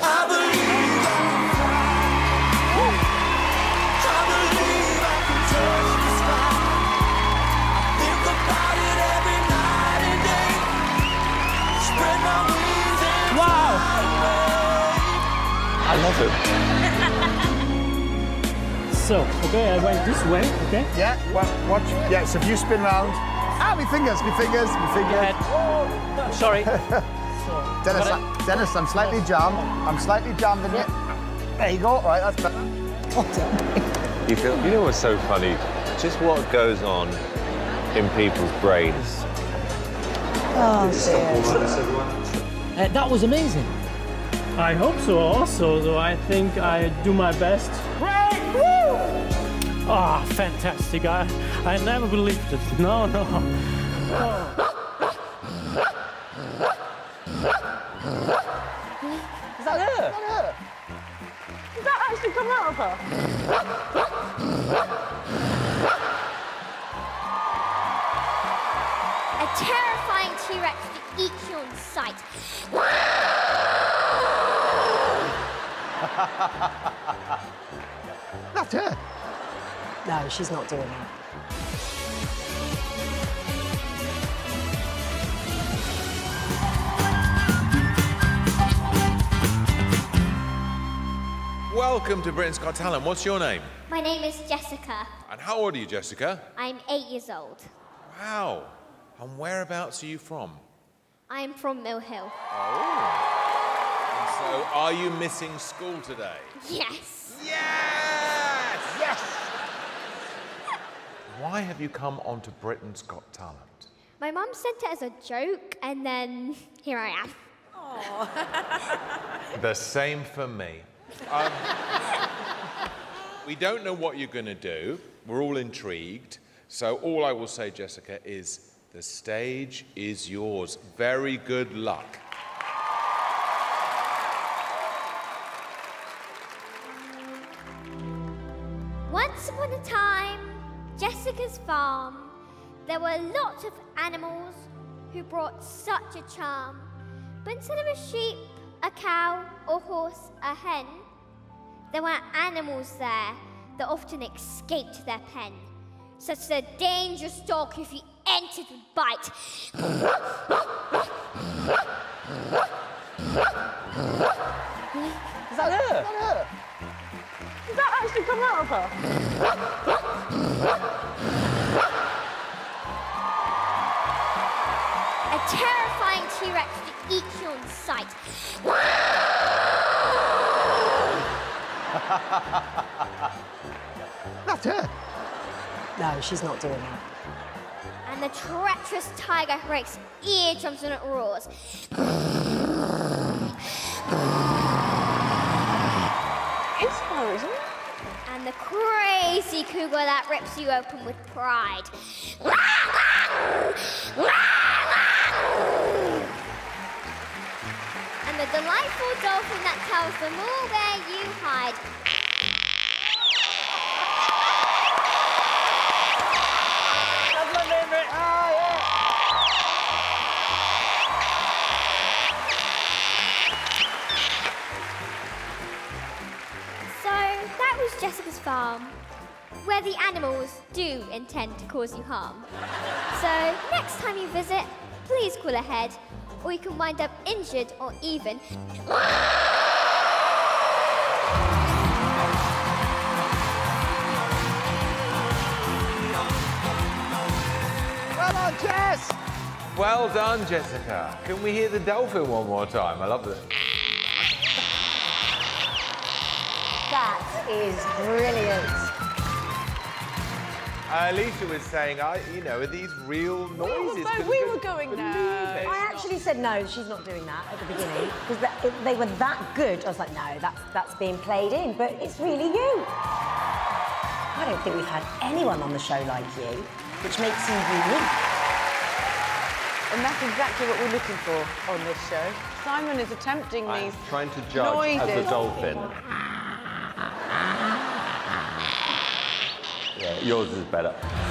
Wow! I love it. So, okay, I went this way, okay? Yeah, well, watch. Yeah, so if you spin round. Ah, me fingers. Sorry. Dennis, I'm slightly jammed. In it. There you go. Right, that's better. You know what's so funny? Just what goes on in people's brains. Oh, that was amazing. I hope so also, so I think I do my best. Great! Woo! Ah, fantastic. I never believed it. No. Oh. Is that her? Did that actually come out of her? A terrifying T-Rex to eat you on sight. That's her. No, she's not doing that. Welcome to Britain's Got Talent. What's your name? My name is Jessica. And how old are you, Jessica? I'm 8 years old. Wow. And whereabouts are you from? I'm from Mill Hill. Oh. And so, are you missing school today? Yes. Yes! Yes! Why have you come onto Britain's Got Talent? My mum sent it as a joke, and then here I am. The same for me. We don't know what you're going to do. We're all intrigued. So all I will say, Jessica, is the stage is yours. Very good luck. Once upon a time, Jessica's farm, there were lots of animals who brought such a charm. But instead of a sheep, a cow, a horse, a hen, there were animals there that often escaped their pen. Such as a dangerous dog who, if he entered, would bite. Is that her? Did that actually come out of her? A terrifying T-Rex to eat you on sight. That's her. No, she's not doing that. And the treacherous tiger breaks eardrums when it roars. It's her, isn't it? And the crazy cougar that rips you open with pride. And the delightful dolphin that tells them all where you hide. That's my favourite. Oh, yeah. So that was Jessica's farm, where the animals do intend to cause you harm. So next time you visit, please call ahead, or you can wind up injured or even... Well done, Jess! Well done, Jessica. Can we hear the dolphin one more time? I love it. That is brilliant. Alicia was saying, are these real noises? We were going, no. I actually said no, she's not doing that at the beginning because they were that good. I was like, no, that's being played in, but it's really you. I don't think we've had anyone on the show like you, which makes you unique. And that's exactly what we're looking for on this show. Simon is attempting I'm these trying to judge as a dolphin. Yeah, yours is better.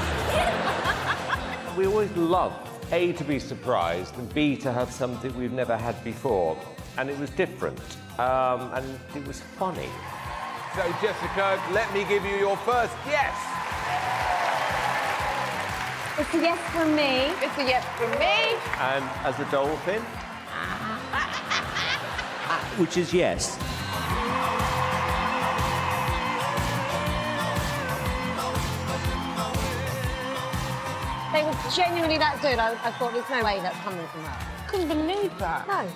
We always love, A, to be surprised, and B, to have something we've never had before. And it was different, and it was funny. So, Jessica, let me give you your first yes. It's a yes from me. It's a yes from me. And as a dolphin? Which is yes. They were genuinely that good. I thought there's no way that's coming from her. Couldn't believe that. No.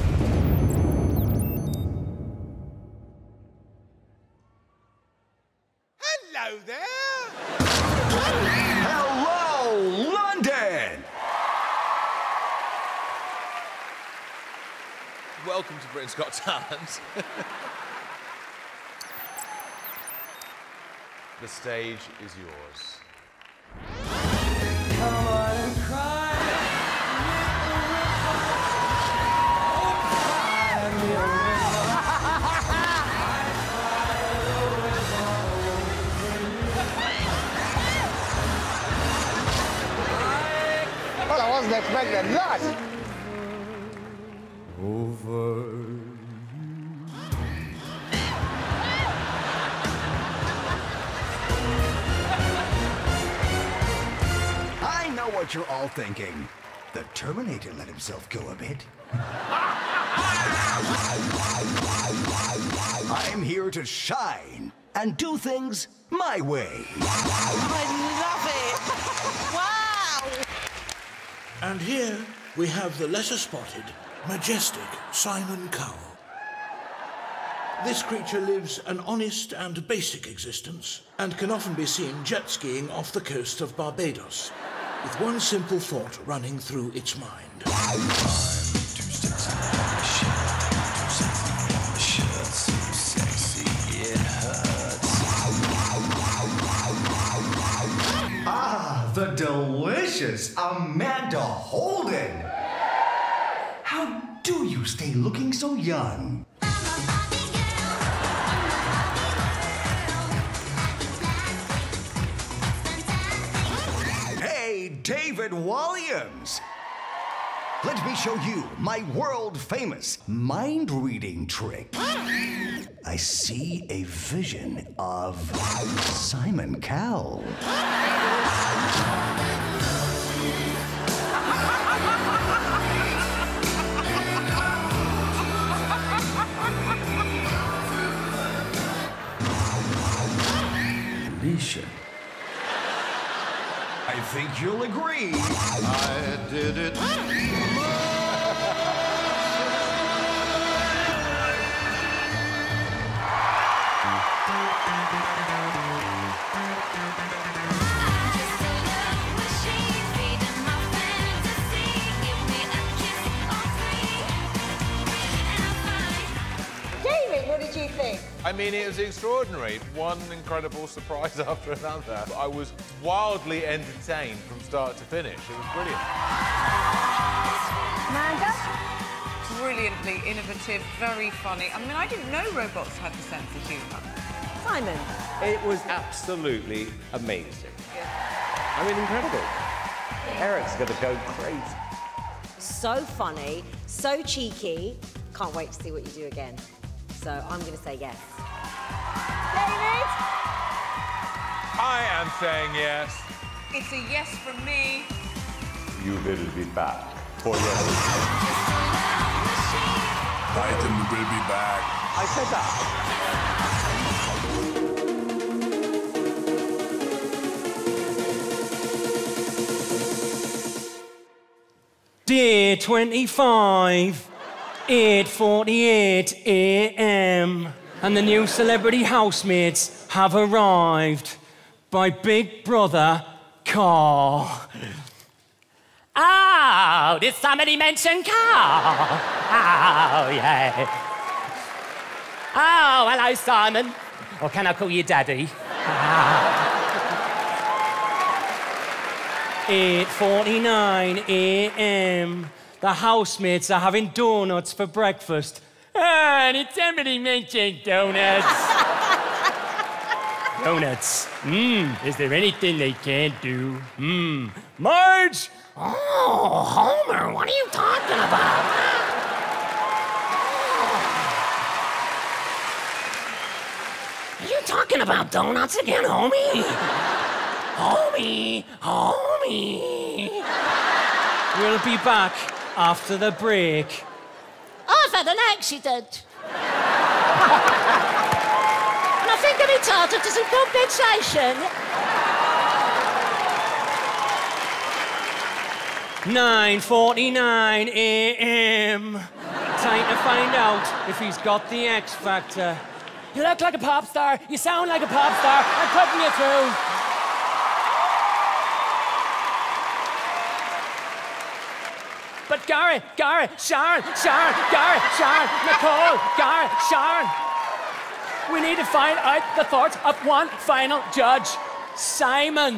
Hello there. Hello, London! welcome to Britain's Got Talent. The stage is yours. Come on and cry. Well, I wasn't expecting that. Over. I know what you're all thinking. The Terminator let himself go a bit. I'm here to shine and do things my way. I love it! Wow! And here we have the lesser-spotted, majestic Simon Cowell. This creature lives an honest and basic existence and can often be seen jet skiing off the coast of Barbados, with one simple thought running through its mind. Ah, the delicious Amanda Holden. How do you stay looking so young? Hey, David Walliams. Let me show you my world-famous mind-reading trick. I see a vision of Simon Cowell. Alicia. I think you'll agree. I did it. David, what did you think? I mean, it was extraordinary. One incredible surprise after another. I was wildly entertained from start to finish. It was brilliant. Amanda? Brilliantly innovative, very funny. I mean, I didn't know robots had a sense of humour. Simon? It was absolutely amazing. I mean, incredible. Eric's going to go crazy. So funny, so cheeky. Can't wait to see what you do again. So I'm going to say yes. David? I am saying yes. It's a yes from me. You will be back for yes. Titan will be back. I said that. Day 25, 8:48 a.m. and the new celebrity housemates have arrived by Big Brother Carl. Oh, did somebody mention Carl? Oh, yeah. Oh, hello, Simon. Or can I call you Daddy? 8:49 a.m. The housemates are having donuts for breakfast. Ah, did somebody mention donuts? Donuts. Is there anything they can't do? Marge! Oh, Homer, what are you talking about? Are you talking about donuts again, homie? Homie, homie. We'll be back after the break. I've had an accident. And I think I'm entitled to some compensation. 9:49 a.m. Time to find out if he's got the X Factor. You look like a pop star. You sound like a pop star. I'm putting you through. But Gary, Sharon, Gary, Sharon, Nicole, Gary, Sharon. We need to find out the thoughts of one final judge, Simon.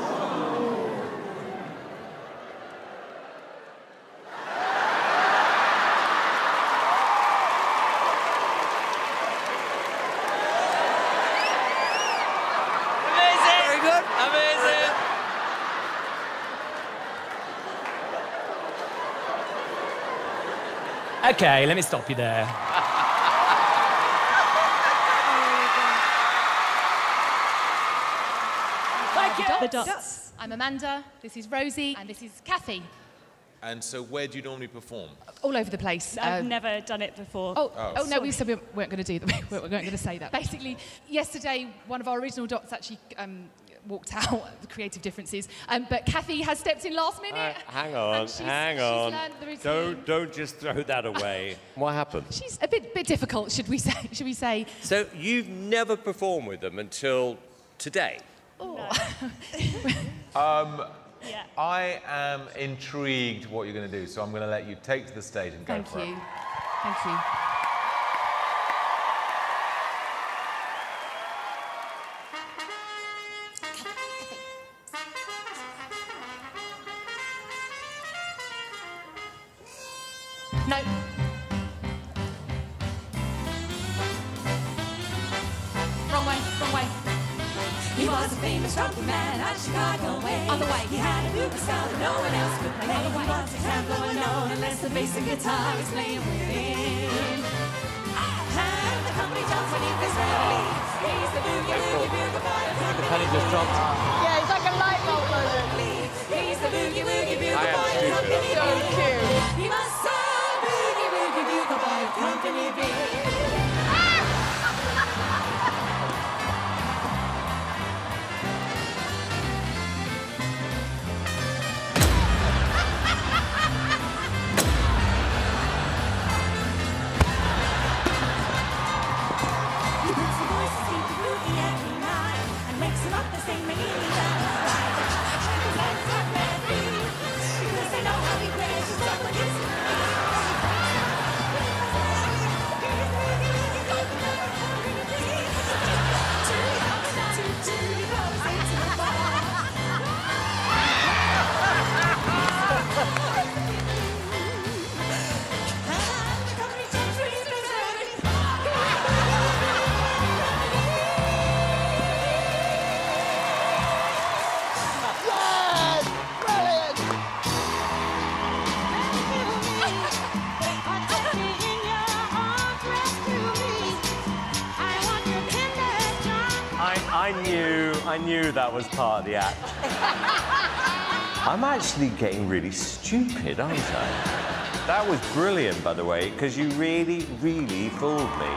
Very good. Amazing. Okay, let me stop you there. The Dots. I'm Amanda, this is Rosie, and this is Kathy. And so where do you normally perform? All over the place. I've never done it before. Oh no, we said we weren't going to do that. We weren't going to say that. Basically, yesterday, one of our original Dots actually walked out, the creative differences. But Kathy has stepped in last minute. Hang on, hang on. She's learned the routine. Don't just throw that away. What happened? She's a bit difficult, should we say? So you've never performed with them until today? I am intrigued what you're going to do, so I'm going to let you take to the stage and go for it. Thank you. No. Wrong way, wrong way. He was a famous trumpet man at Chicago way. Other way. He had a blues style that no one else could play. He wasn't half going on unless the bass and guitar is playing with him. And the company jumps when he plays readily. He's the boogie woogie bugle boy of company. The penny just dropped. Yeah, it's like a light bulb moment. He's the boogie woogie bugle boy of company. So cute. He must serve boogie woogie bugle boy of company B. I knew that was part of the act. I'm actually getting really stupid, aren't I? That was brilliant, by the way, because you really, really fooled me.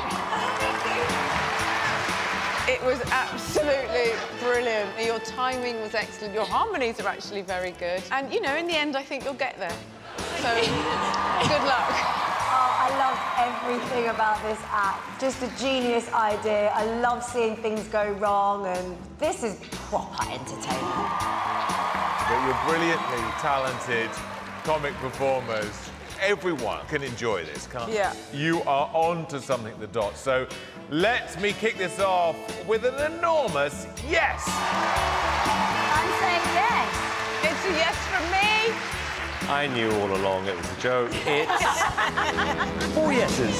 It was absolutely brilliant. Your timing was excellent. Your harmonies are actually very good. And, you know, in the end, I think you'll get there. So, good luck. Oh, I love everything about this act. Just a genius idea. I love seeing things go wrong, and this is proper entertainment. But you're brilliantly talented comic performers. Everyone can enjoy this, can't you? Yeah. You are on to something, the Dots. So let me kick this off with an enormous yes. I'm saying yes. It's a yes from me. I knew all along it was a joke. It's 4 yeses.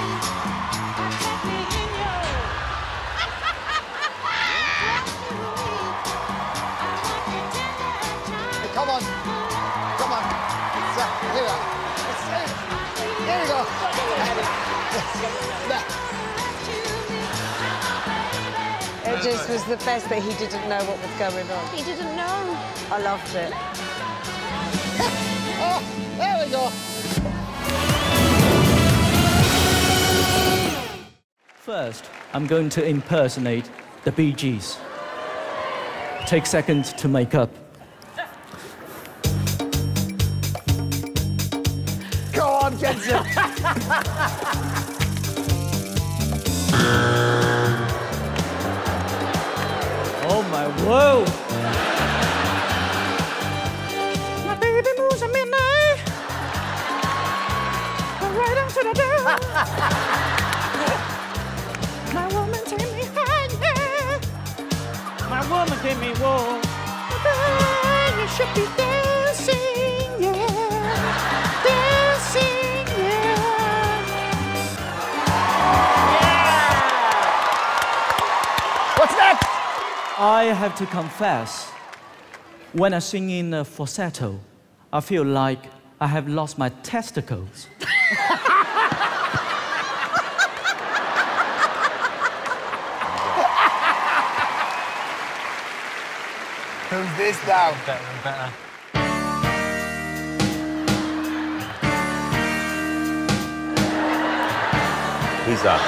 Come on. Come on. So, here we are. Here we go. It just was the best that he didn't know what was going on. He didn't know. I loved it. Oh, there we go. First, I'm going to impersonate the Bee Gees. Take seconds to make up. Go on, Jensen. Oh my whoa! My baby moves at midnight. should I do? My woman take me high, yeah. My woman give me wool. You should be dancing, yeah. Dancing, yeah. What's next? I have to confess, when I sing in falsetto, I feel like I have lost my testicles. Who's this now? Better and better. Who's that?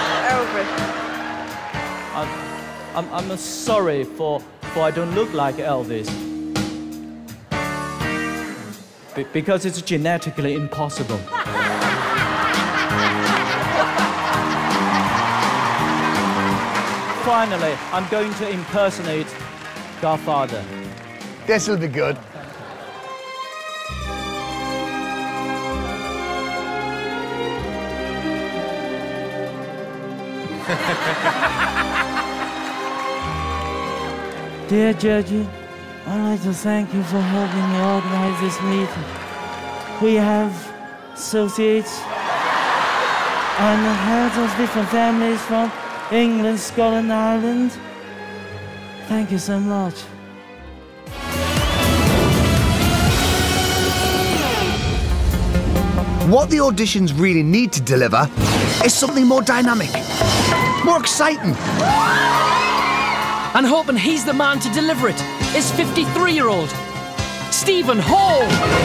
Elvis. I'm sorry for I don't look like Elvis. Because it's genetically impossible. Finally, I'm going to impersonate Godfather. This'll be good. Dear Judge, I'd like to thank you for helping me organize this meeting. We have associates and heads of different families from England, Scotland, Ireland. Thank you so much. What the auditions really need to deliver is something more dynamic, more exciting. And hoping he's the man to deliver it is 53-year-old Stephen Hall.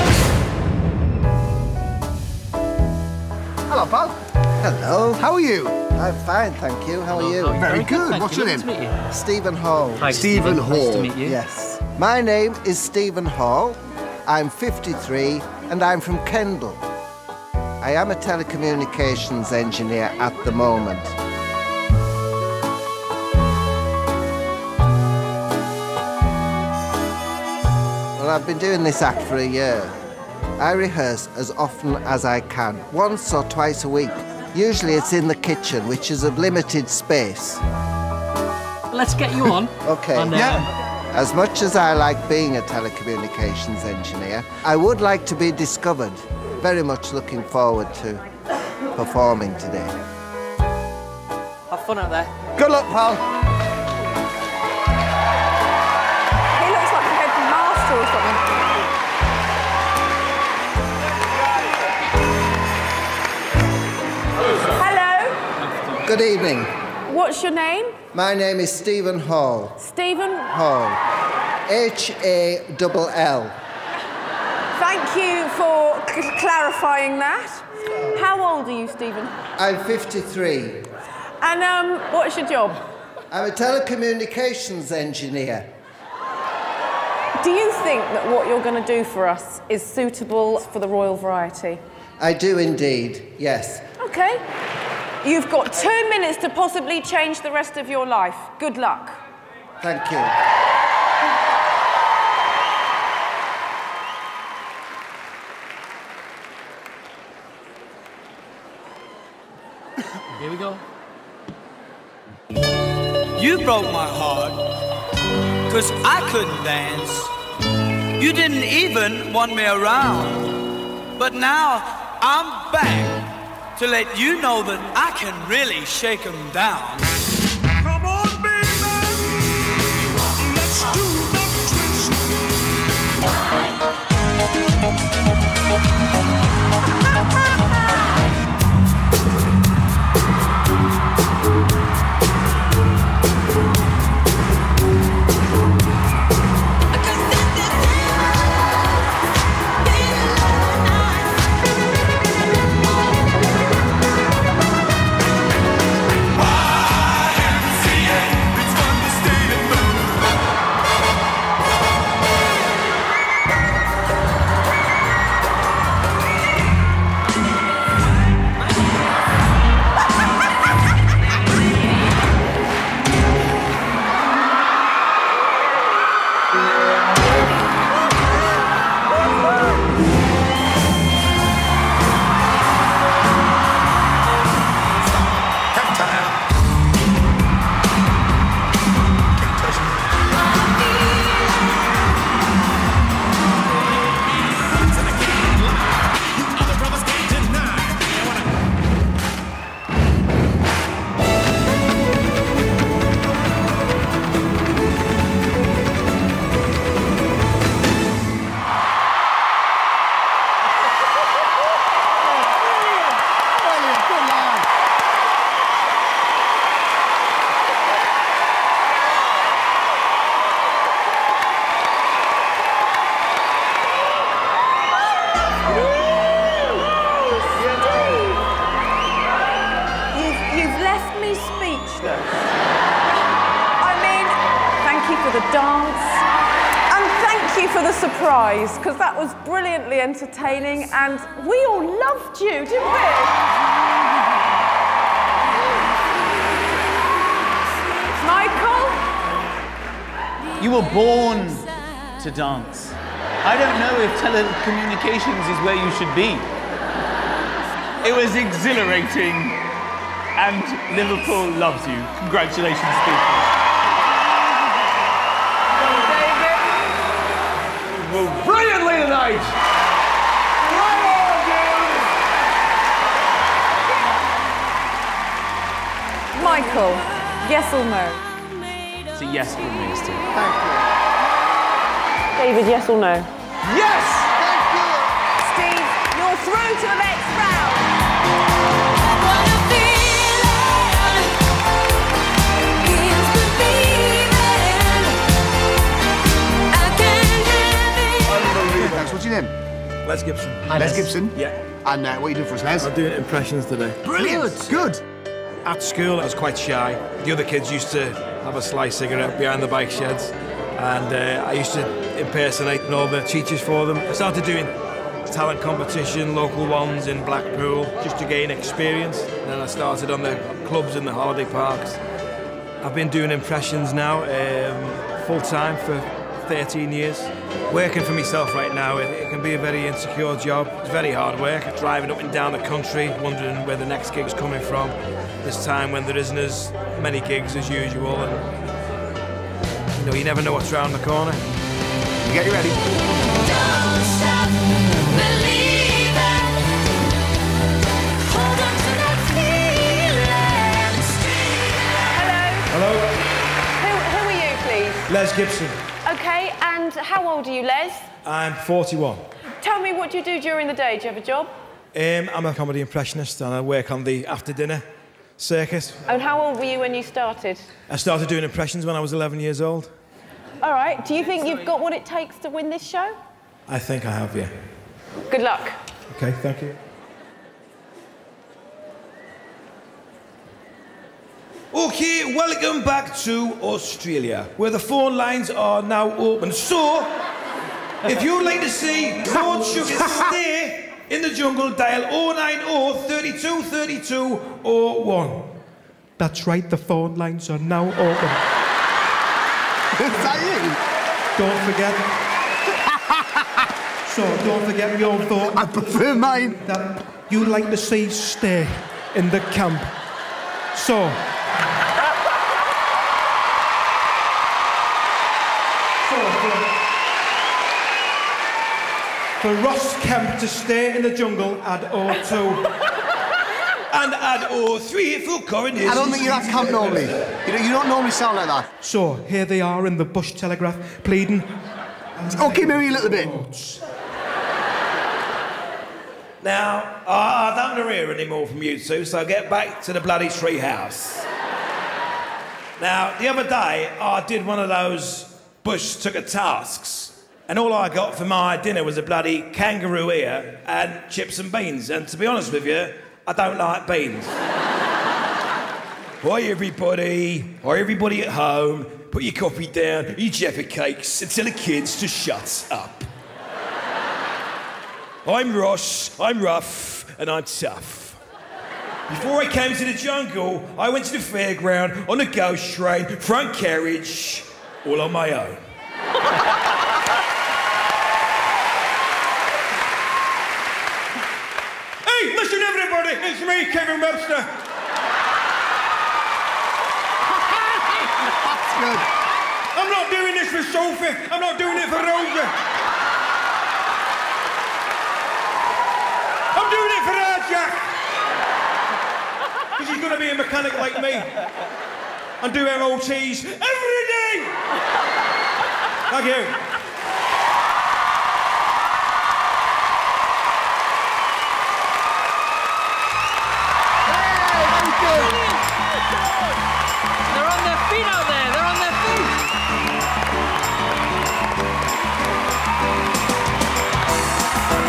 Hello, pal. Hello. How are you? I'm fine, thank you. How are you? Very good. What's your name? Stephen Hall. Hi, Stephen Hall. Nice to meet you. Yes. My name is Stephen Hall. I'm 53 and I'm from Kendal. I am a telecommunications engineer at the moment. Well, I've been doing this act for a year. I rehearse as often as I can, once or twice a week. Usually it's in the kitchen, which is of limited space. Let's get you on. Okay. As much as I like being a telecommunications engineer, I would like to be discovered. Very much looking forward to performing today. Have fun out there. Good luck, pal. He looks like a headmaster or something. Hello. Good evening. What's your name? My name is Stephen Hall. Stephen? Hall. H-A-L-L. Thank you for clarifying that. How old are you, Stephen? I'm 53. And what's your job? I'm a telecommunications engineer. Do you think that what you're going to do for us is suitable for the Royal Variety? I do indeed, yes. Okay. You've got 2 minutes to possibly change the rest of your life. Good luck. Thank you. Here we go. You broke my heart, 'cause I couldn't dance. You didn't even want me around. But now I'm back to let you know that I can really shake 'em down. Come on, baby, let's do the twist. Why for the dance. And thank you for the surprise, because that was brilliantly entertaining and we all loved you, didn't we? Michael? You were born to dance. I don't know if telecommunications is where you should be. It was exhilarating, and Liverpool loves you. Congratulations, people. David? Well, brilliantly tonight! Right on, dude! Michael, yes or no? It's a yes from me, Steve. Thank you. David, yes or no? Yes! Steve, you're through to the next round. What's your name? Les Gibson. Les Gibson? Yeah. And what are you doing for us, Les? I'm doing impressions today. Brilliant. Good. At school, I was quite shy. The other kids used to have a sly cigarette behind the bike sheds, and I used to impersonate all the teachers for them. I started doing talent competition, local ones in Blackpool, just to gain experience. And then I started on the clubs in the holiday parks. I've been doing impressions now full-time for 13 years. Working for myself right now, it can be a very insecure job. It's very hard work. Driving up and down the country, wondering where the next gig's coming from. This time when there isn't as many gigs as usual, and you never know what's around the corner. Get you ready. Don't stop believing. Hold on to that feeling. Hello. Hello, Who are you, please? Les Gibson. Okay, and how old are you, Les? I'm 41. Tell me, what do you do during the day? Do you have a job? I'm a comedy impressionist and I work on the after-dinner circuit. And how old were you when you started? I started doing impressions when I was 11 years old. All right, do you think you've got what it takes to win this show? I think I have, yeah. Good luck. Okay, thank you. Okay, welcome back to Australia, where the phone lines are now open. So, if you'd like to see Lord Sugar stay in the jungle, dial 090 32 32 01. That's right, the phone lines are now open. Is that you? Don't forget. So, don't forget your thought. I prefer mine. That you'd like to see stay in the camp. So, for Ross Kemp to stay in the jungle, add 02. And add 03 for coronation. I don't think you're at camp normally. You don't normally sound like that. So, here they are in the Bush Telegraph, pleading. Okay, maybe a little bit. Now, I don't want to hear any more from you two, so get back to the bloody tree house. Now, the other day, I did one of those Bush Tucker tasks. And all I got for my dinner was a bloody kangaroo ear and chips and beans. And to be honest with you, I don't like beans. Hi, everybody. Hi, everybody at home. Put your coffee down, eat Jaffa cakes, and tell the kids to shut up. I'm Ross, I'm rough, and I'm tough. Before I came to the jungle, I went to the fairground on a ghost train, front carriage, all on my own. Hey, listen everybody, it's me, Kevin Webster. That's good. I'm not doing this for Sophie, I'm not doing it for Rosa. I'm doing it for her, Jack. Because he's going to be a mechanic like me. And do MOTs every day. Thank you. They're on their feet out there. They're on their feet.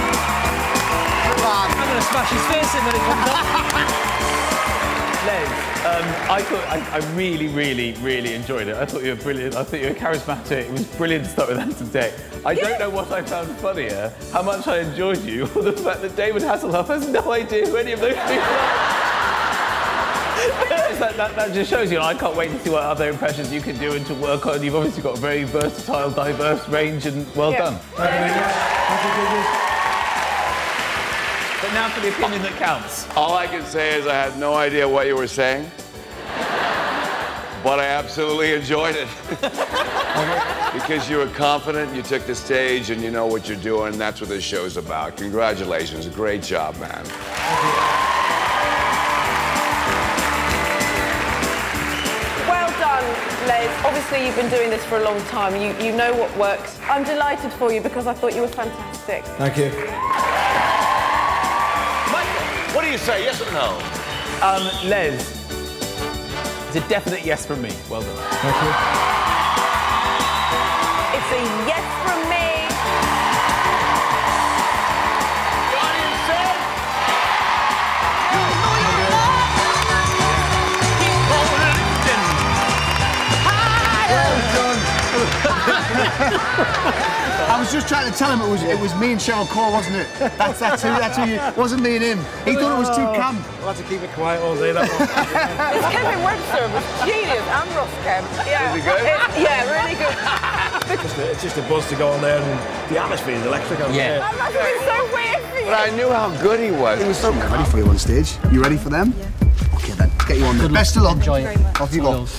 I'm going to smash his face in when it comes up. Les. I really, really, really enjoyed it. I thought you were brilliant. I thought you were charismatic. It was brilliant to start with that today. I don't know what I found funnier, how much I enjoyed you, or the fact that David Hasselhoff has no idea who any of those people are. That just shows you, I can't wait to see what other impressions you can do and to work on. You've obviously got a very versatile, diverse range, and well done. But now for the opinion that counts. All I can say is I had no idea what you were saying, but I absolutely enjoyed it. Because you were confident, you took the stage, and you know what you're doing. That's what this show's about. Congratulations. Great job, man. Well done, Les. Obviously, you've been doing this for a long time. You know what works. I'm delighted for you because I thought you were fantastic. Thank you. What do you say, yes or no? Les, it's a definite yes from me. Well done. Thank you. It's a yes from me. The audience said... I was just trying to tell him it was me and Cheryl Cole, wasn't it? That's who you... It wasn't me and him. He thought it was too camp. We'll have to keep it quiet all day, that one. It's Kevin Webster, it was genius, and Ross Kemp. Yeah. Is it good? Yeah, really good. It's just a buzz to go on there, and the atmosphere is electric. Yeah. That must have been so weird for you. But I knew how good he was. He was so good. Ready for you on stage? You ready for them? Yeah. Okay, then. Get you on there. Best of luck. Enjoy it. Off you go.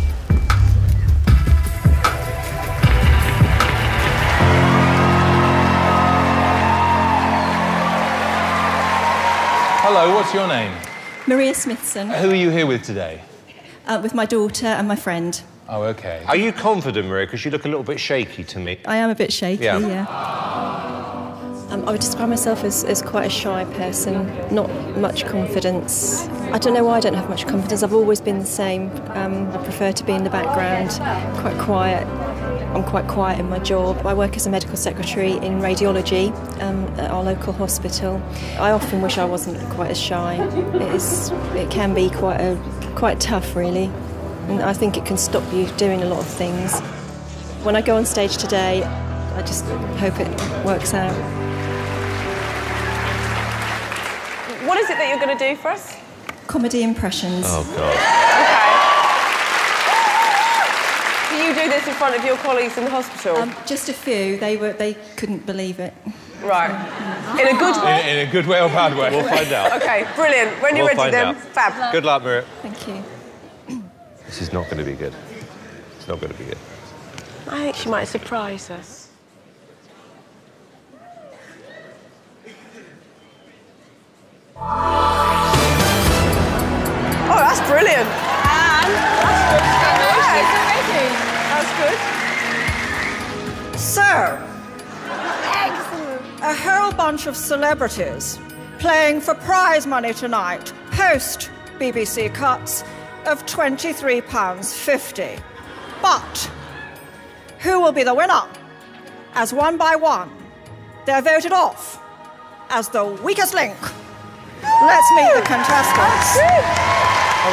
Hello, what's your name? Maria Smithson. Who are you here with today? With my daughter and my friend. Oh, OK. Are you confident, Maria? Because you look a little bit shaky to me. I am a bit shaky, yeah. I would describe myself as quite a shy person, not much confidence. I don't know why I don't have much confidence. I've always been the same. I prefer to be in the background, quite quiet. I'm quite quiet in my job. I work as a medical secretary in radiology at our local hospital. I often wish I wasn't quite as shy. It can be quite tough, really. And I think it can stop you doing a lot of things. When I go on stage today, I just hope it works out. What is it that you're going to do for us? Comedy impressions. Oh, God. Do you do this in front of your colleagues in the hospital? Just a few. They couldn't believe it. Right. In a good way? In a good way or bad way? We'll find out. OK, brilliant. When you're ready then, fab. Good luck, Maria. Thank you. This is not going to be good. It's not going to be good. I think she might surprise us. Oh, that's brilliant. And that's good. So, a whole bunch of celebrities playing for prize money tonight, post BBC cuts of £23.50. But who will be the winner? As one by one, they're voted off as the weakest link. Let's meet the contestants. That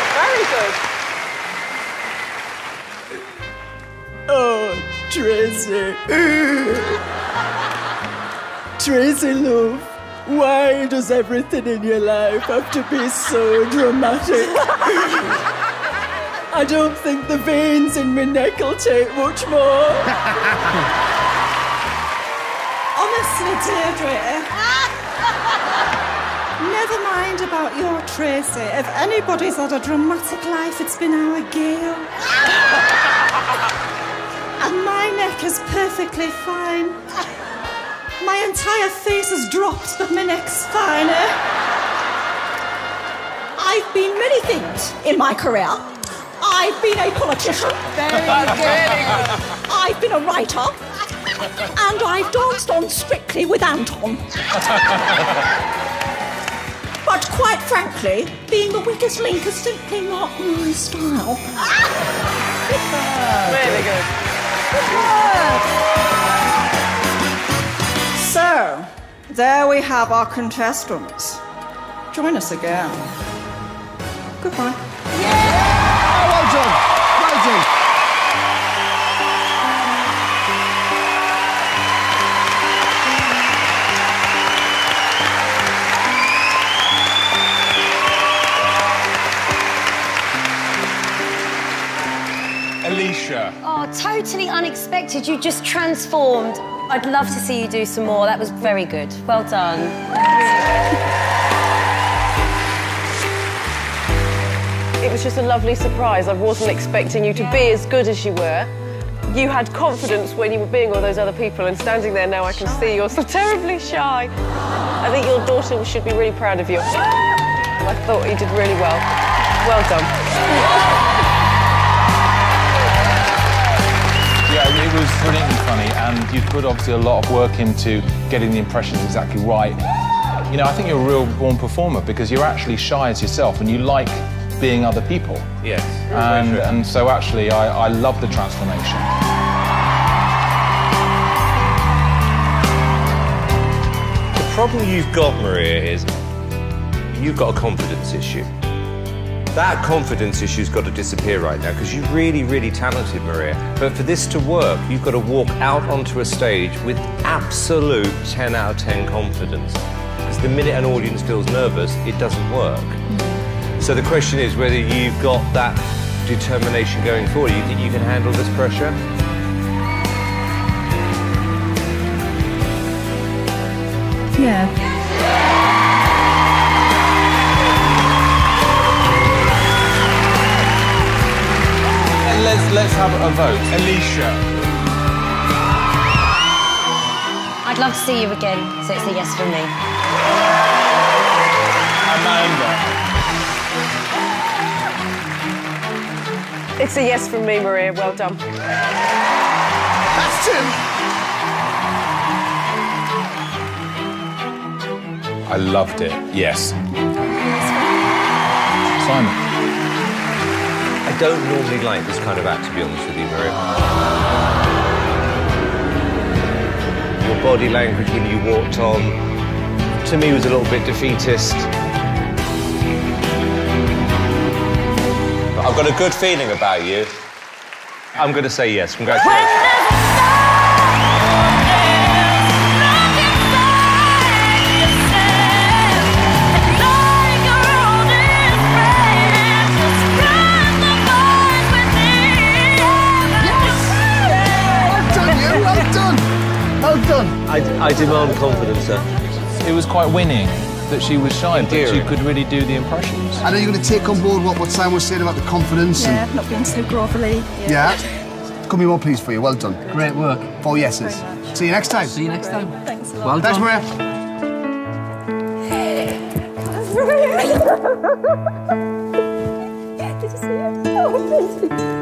Oh, Tracy. Tracy, love, why does everything in your life have to be so dramatic? I don't think the veins in my neck will take much more. Honestly, Deirdre, never mind about your Tracy. If anybody's had a dramatic life, it's been our Gail. And my neck is perfectly fine. My entire face has dropped, but my neck's fine. I've been many things in my career. I've been a politician. Very good. I've been a writer. And I've danced on Strictly with Anton. But quite frankly, being the weakest link is simply not my style. Really good. So, there we have our contestants. Join us again. Goodbye. done. Well done. Alicia. Oh, totally unexpected. You just transformed. I'd love to see you do some more. That was very good. Well done. It was just a lovely surprise. I wasn't expecting you to be as good as you were. You had confidence when you were being all those other people, and standing there now I can see you're so terribly shy. I think your daughter should be really proud of you. I thought you did really well. Well done. Yeah, it was brilliantly funny, and you put obviously a lot of work into getting the impressions exactly right. You know, I think you're a real born performer because you're actually shy as yourself and you like being other people. Yes. And so actually, I love the transformation. The problem you've got, Maria, is you've got a confidence issue. That confidence issue's got to disappear right now because you're really, really talented, Maria. But for this to work, you've got to walk out onto a stage with absolute 10 out of 10 confidence. Because the minute an audience feels nervous, it doesn't work. So the question is whether you've got that determination going forward. You think you can handle this pressure? Yeah. Let's have a vote. Alicia. I'd love to see you again, so it's a yes from me. Amanda. It's a yes from me, Maria. Well done. That's Tim. I loved it. Yes. Simon. I don't normally like this kind of act, to be honest with you, Maria. Your body language when you walked on, to me, was a little bit defeatist. But I've got a good feeling about you. I'm going to say yes. Congratulations. I demand confidence, sir. It was quite winning that she was shy, but she could really do the impressions. I know you're going to take on board what Simon was saying about the confidence. Yeah, not being so grovelly. Yeah. Couldn't be more pleased for you. Well done. Great work. 4 yeses. See you next time. See you next time. Thanks a lot. Well done. Thanks, Maria. Did you see it? Oh, thank you.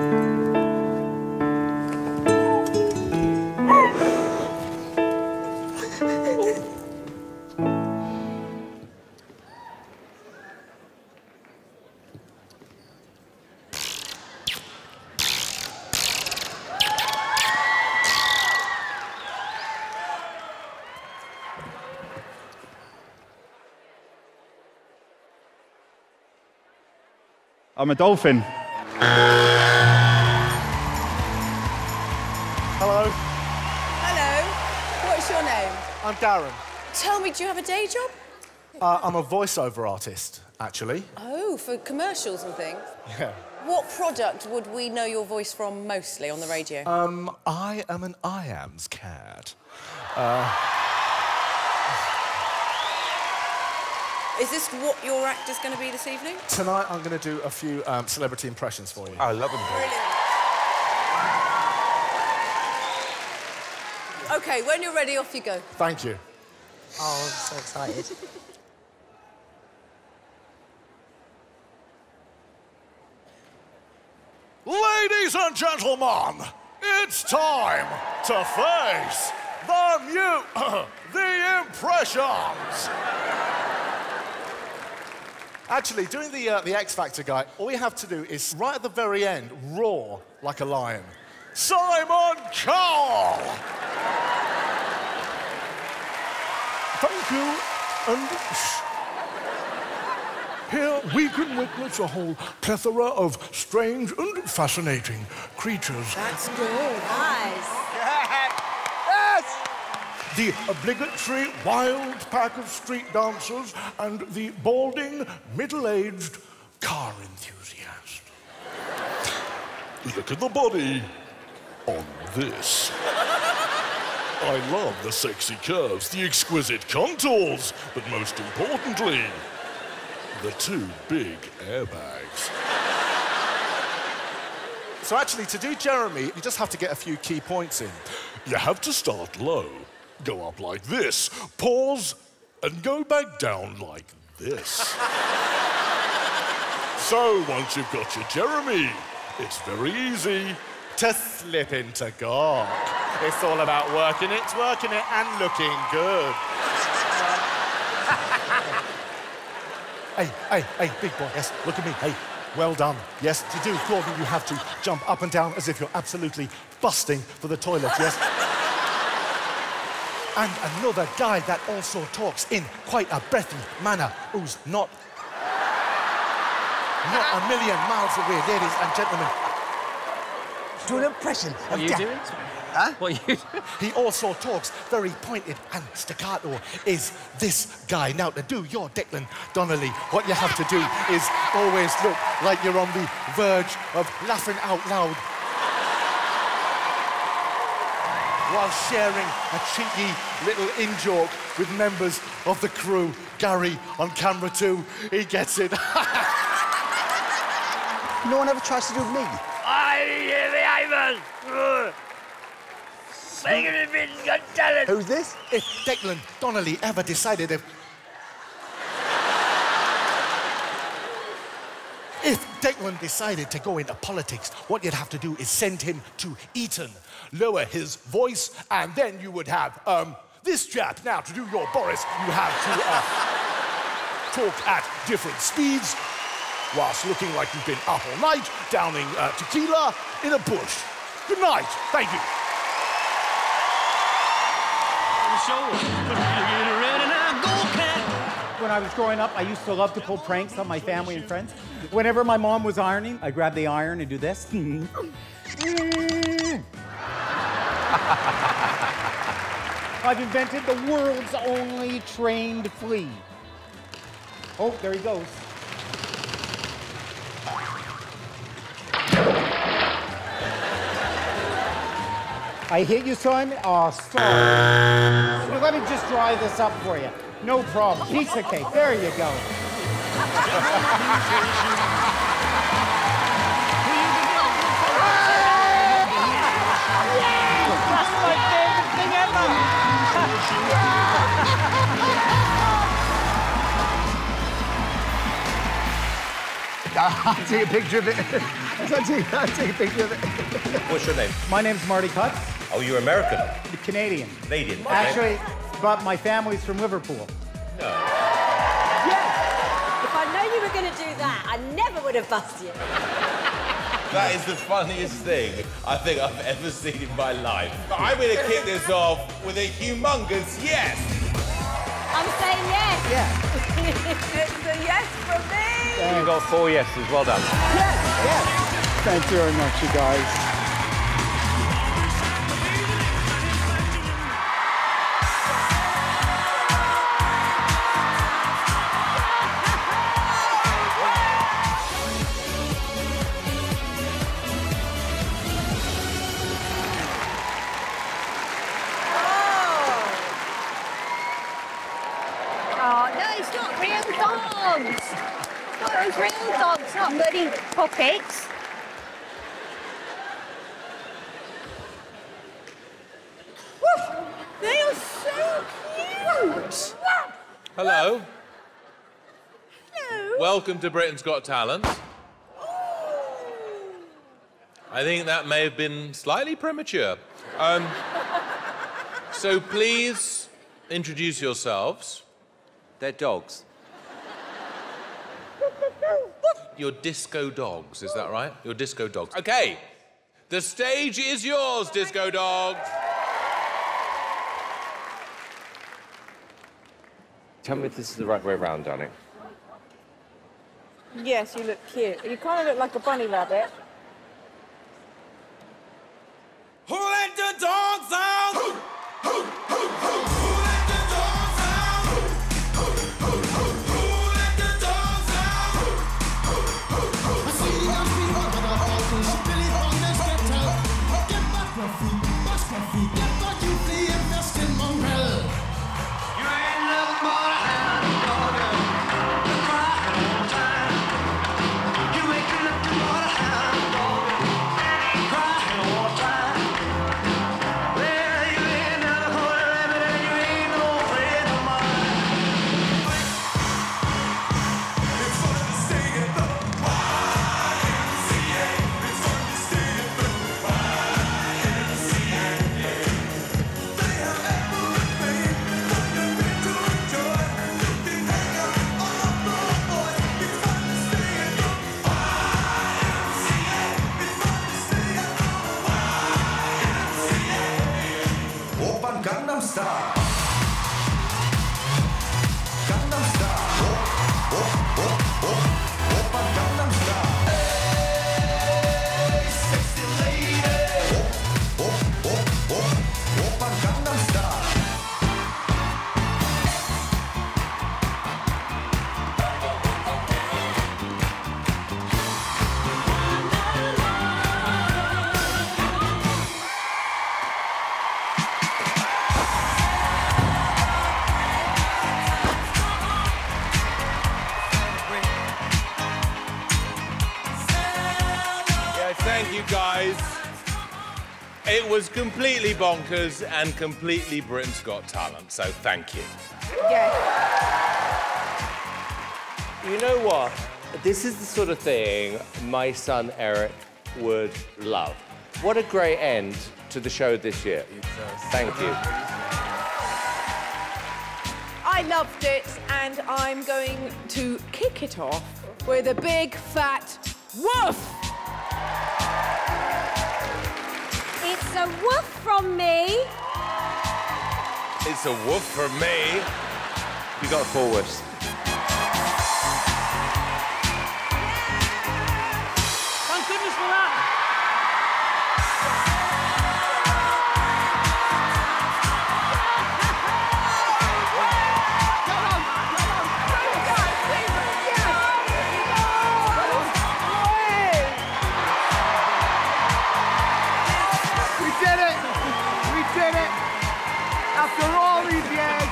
I'm a dolphin. Hello. Hello. What's your name? I'm Darren. Tell me, do you have a day job? I'm a voiceover artist, actually. Oh, for commercials and things? Yeah. What product would we know your voice from mostly on the radio? I am an IAMS cat. Is this what your act is going to be this evening? Tonight I'm going to do a few celebrity impressions for you. I love them. OK, when you're ready, off you go. Thank you. Oh, I'm so excited. Ladies and gentlemen, it's time to face the impressions. Actually, doing the X Factor guy, all you have to do is, right at the very end, roar like a lion. Simon Cowell! Thank you, and... Here we can witness a whole plethora of strange and fascinating creatures. That's good. Nice. Yes! The obligatory wild pack of street dancers and the balding, middle-aged car enthusiast. Look at the body on this. I love the sexy curves, the exquisite contours, but most importantly, the two big airbags. So actually, to do Jeremy, you just have to get a few key points in. You have to start low, go up like this, pause, and go back down like this. So once you've got your Jeremy, it's very easy to slip into Gawk. It's all about working it, twerking it, and looking good. Hey, big boy, yes, look at me, hey, well done. Yes, to do Gordon, you have to jump up and down as if you're absolutely busting for the toilet, yes? And another guy that also talks in quite a breathy manner, who's not a million miles away, ladies and gentlemen. Do an impression of What are you doing? Huh? What are you doing? He also talks very pointed and staccato, is this guy. Now, to do your Declan Donnelly, what you have to do is always look like you're on the verge of laughing out loud while sharing a cheeky little in-joke with members of the crew. Gary on camera too, he gets it. No one ever tries to do me. Who's this? If Declan Donnelly ever decided if Declan decided to go into politics, what you'd have to do is send him to Eton, lower his voice, and then you would have this chap. Now, to do your Boris, you have to talk at different speeds whilst looking like you've been up all night, downing tequila in a bush. Good night. Thank you. When I was growing up, I used to love to pull pranks on my family and friends. Whenever my mom was ironing, I'd grab the iron and do this. I've invented the world's only trained flea. Oh, there he goes. I hit you, Simon? Oh, sorry. Let me just dry this up for you. No problem. Piece of cake. There you go. That's my favorite thing ever. I'll take a picture of it. I'll take a picture of it. What's your name? My name's Marty Cutts. Oh, you're American? Canadian. Canadian. Okay. Actually, but my family's from Liverpool. No. If I know you were going to do that, I never would have busted you. That is the funniest thing I think I've ever seen in my life. But I'm going to kick this off with a humongous yes. I'm saying yes. Yeah. It's a yes from me. You got 4 yeses. Well done. Yes. Thank you very much, you guys. Oh, no, it's not real dogs. It's not those real dogs, not bloody puppets. They are so cute. Hello. Hello. Welcome to Britain's Got Talent. I think that may have been slightly premature. So please introduce yourselves. They're dogs. You're disco dogs, is that right? You're disco dogs. Okay. The stage is yours, disco dogs. Tell me if this is the right way around, darling. Yes, you look cute. You kind of look like a bunny rabbit. Who let the dogs out? Who let the dogs out? Who let the dogs out? I see the feet over the halls, Billy Bonders get out. Get back, Ruffy, bust Ruffy, get back, you flea infested mongrel. You ain't nothing but a hound dog, crying all the time. You ain't nothing but a hound dog, crying all the time. Gangnam Style. Gangnam Style. Oppa Gangnam Style. Hey, sexy lady. Oppa Gangnam Style. Thank you, guys. It was completely bonkers and completely Britain's Got Talent, so thank you. Yeah. You know what? This is the sort of thing my son Eric would love. What a great end to the show this year. Thank you. I loved it, and I'm going to kick it off with a big fat woof. It's a woof from me. It's a woof from me. You got 4 woofs. Thank goodness for that. After all these years.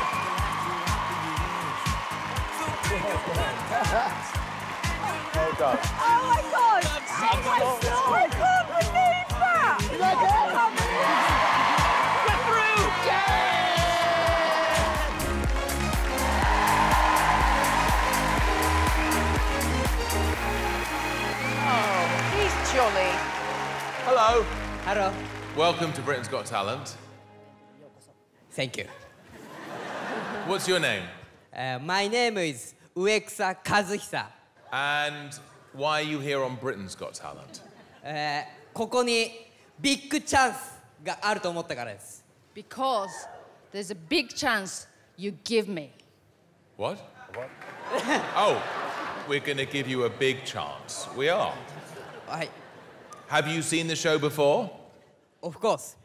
Well done. Oh my God! I can't believe that! You like it? We're through! Oh, he's jolly. Hello. Hello. Welcome to Britain's Got Talent. Thank you. What's your name? My name is Uekusa Kazuhisa. And why are you here on Britain's Got Talent? ここにビッグチャンスがあると思ったからです。 Because there's a big chance you give me. What? What? Oh, we're going to give you a big chance. We are. Have you seen the show before? Of course.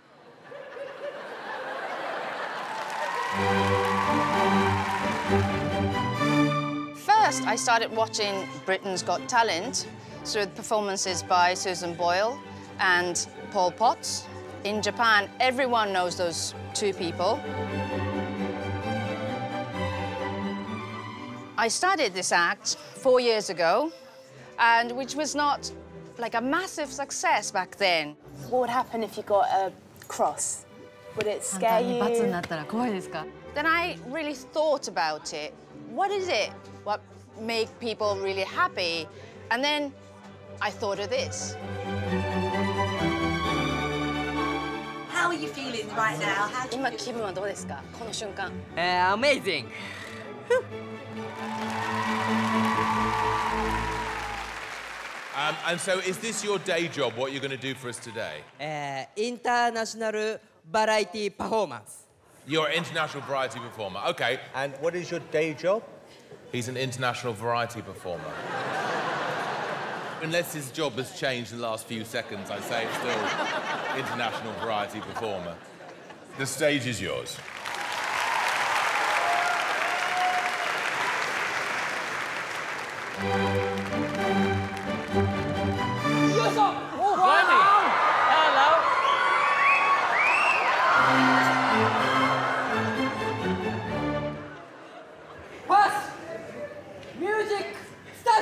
First, I started watching Britain's Got Talent through performances by Susan Boyle and Paul Potts. In Japan, everyone knows those 2 people. I started this act 4 years ago, and which was not like a massive success back then. What would happen if you got a cross? Would it scare you? Then I really thought about it. What is it? What make people really happy? And then I thought of this. How are you feeling right now? 今気分はどうですか？この瞬間。 Amazing. And so, is this your day job, what you're going to do for us today? International variety performance. You're an international variety performer. OK. And what is your day job? He's an international variety performer. Unless his job has changed in the last few seconds, I say it's still international variety performer. The stage is yours. Pass! Music, start!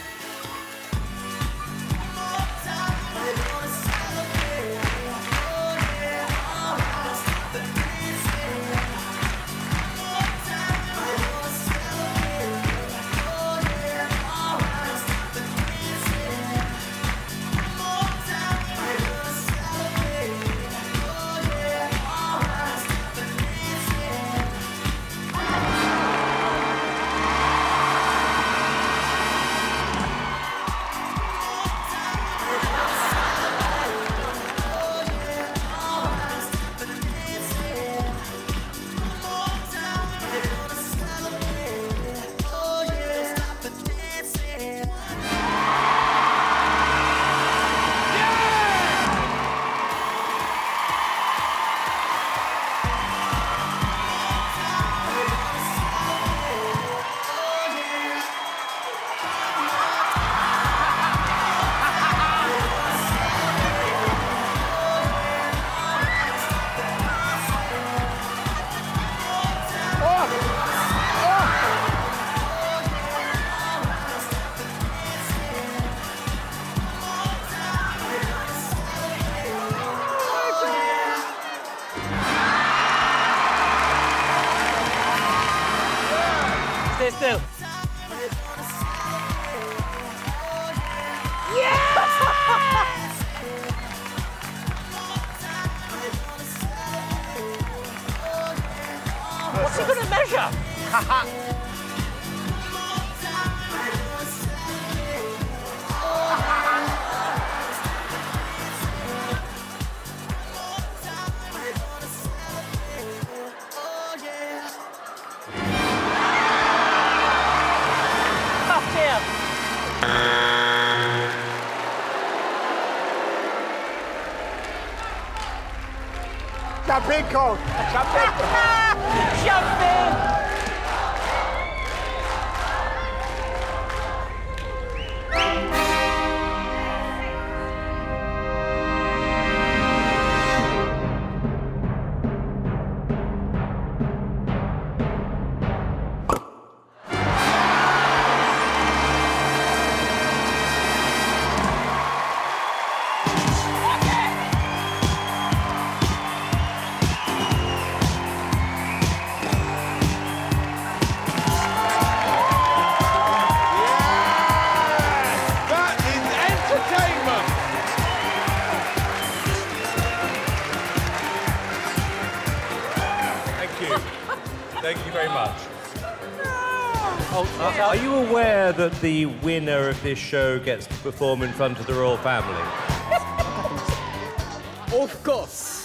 Stay still. What's he gonna measure? Jump in, Cole. Jump in. Jump in! Thank you very much. Are you aware that the winner of this show gets to perform in front of the royal family? Of course.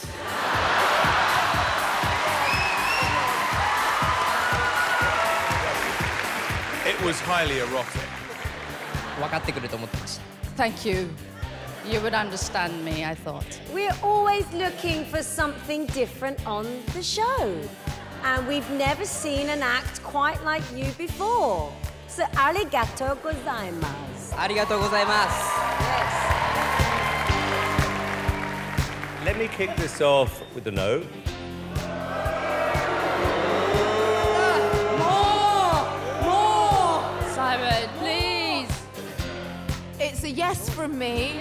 It was highly erotic. Thank you. You would understand me, I thought. We're always looking for something different on the show. And we've never seen an act quite like you before. So, arigatou gozaimasu. Arigatou gozaimasu. Let me kick this off with a no. More! Simon, please. It's a yes from me.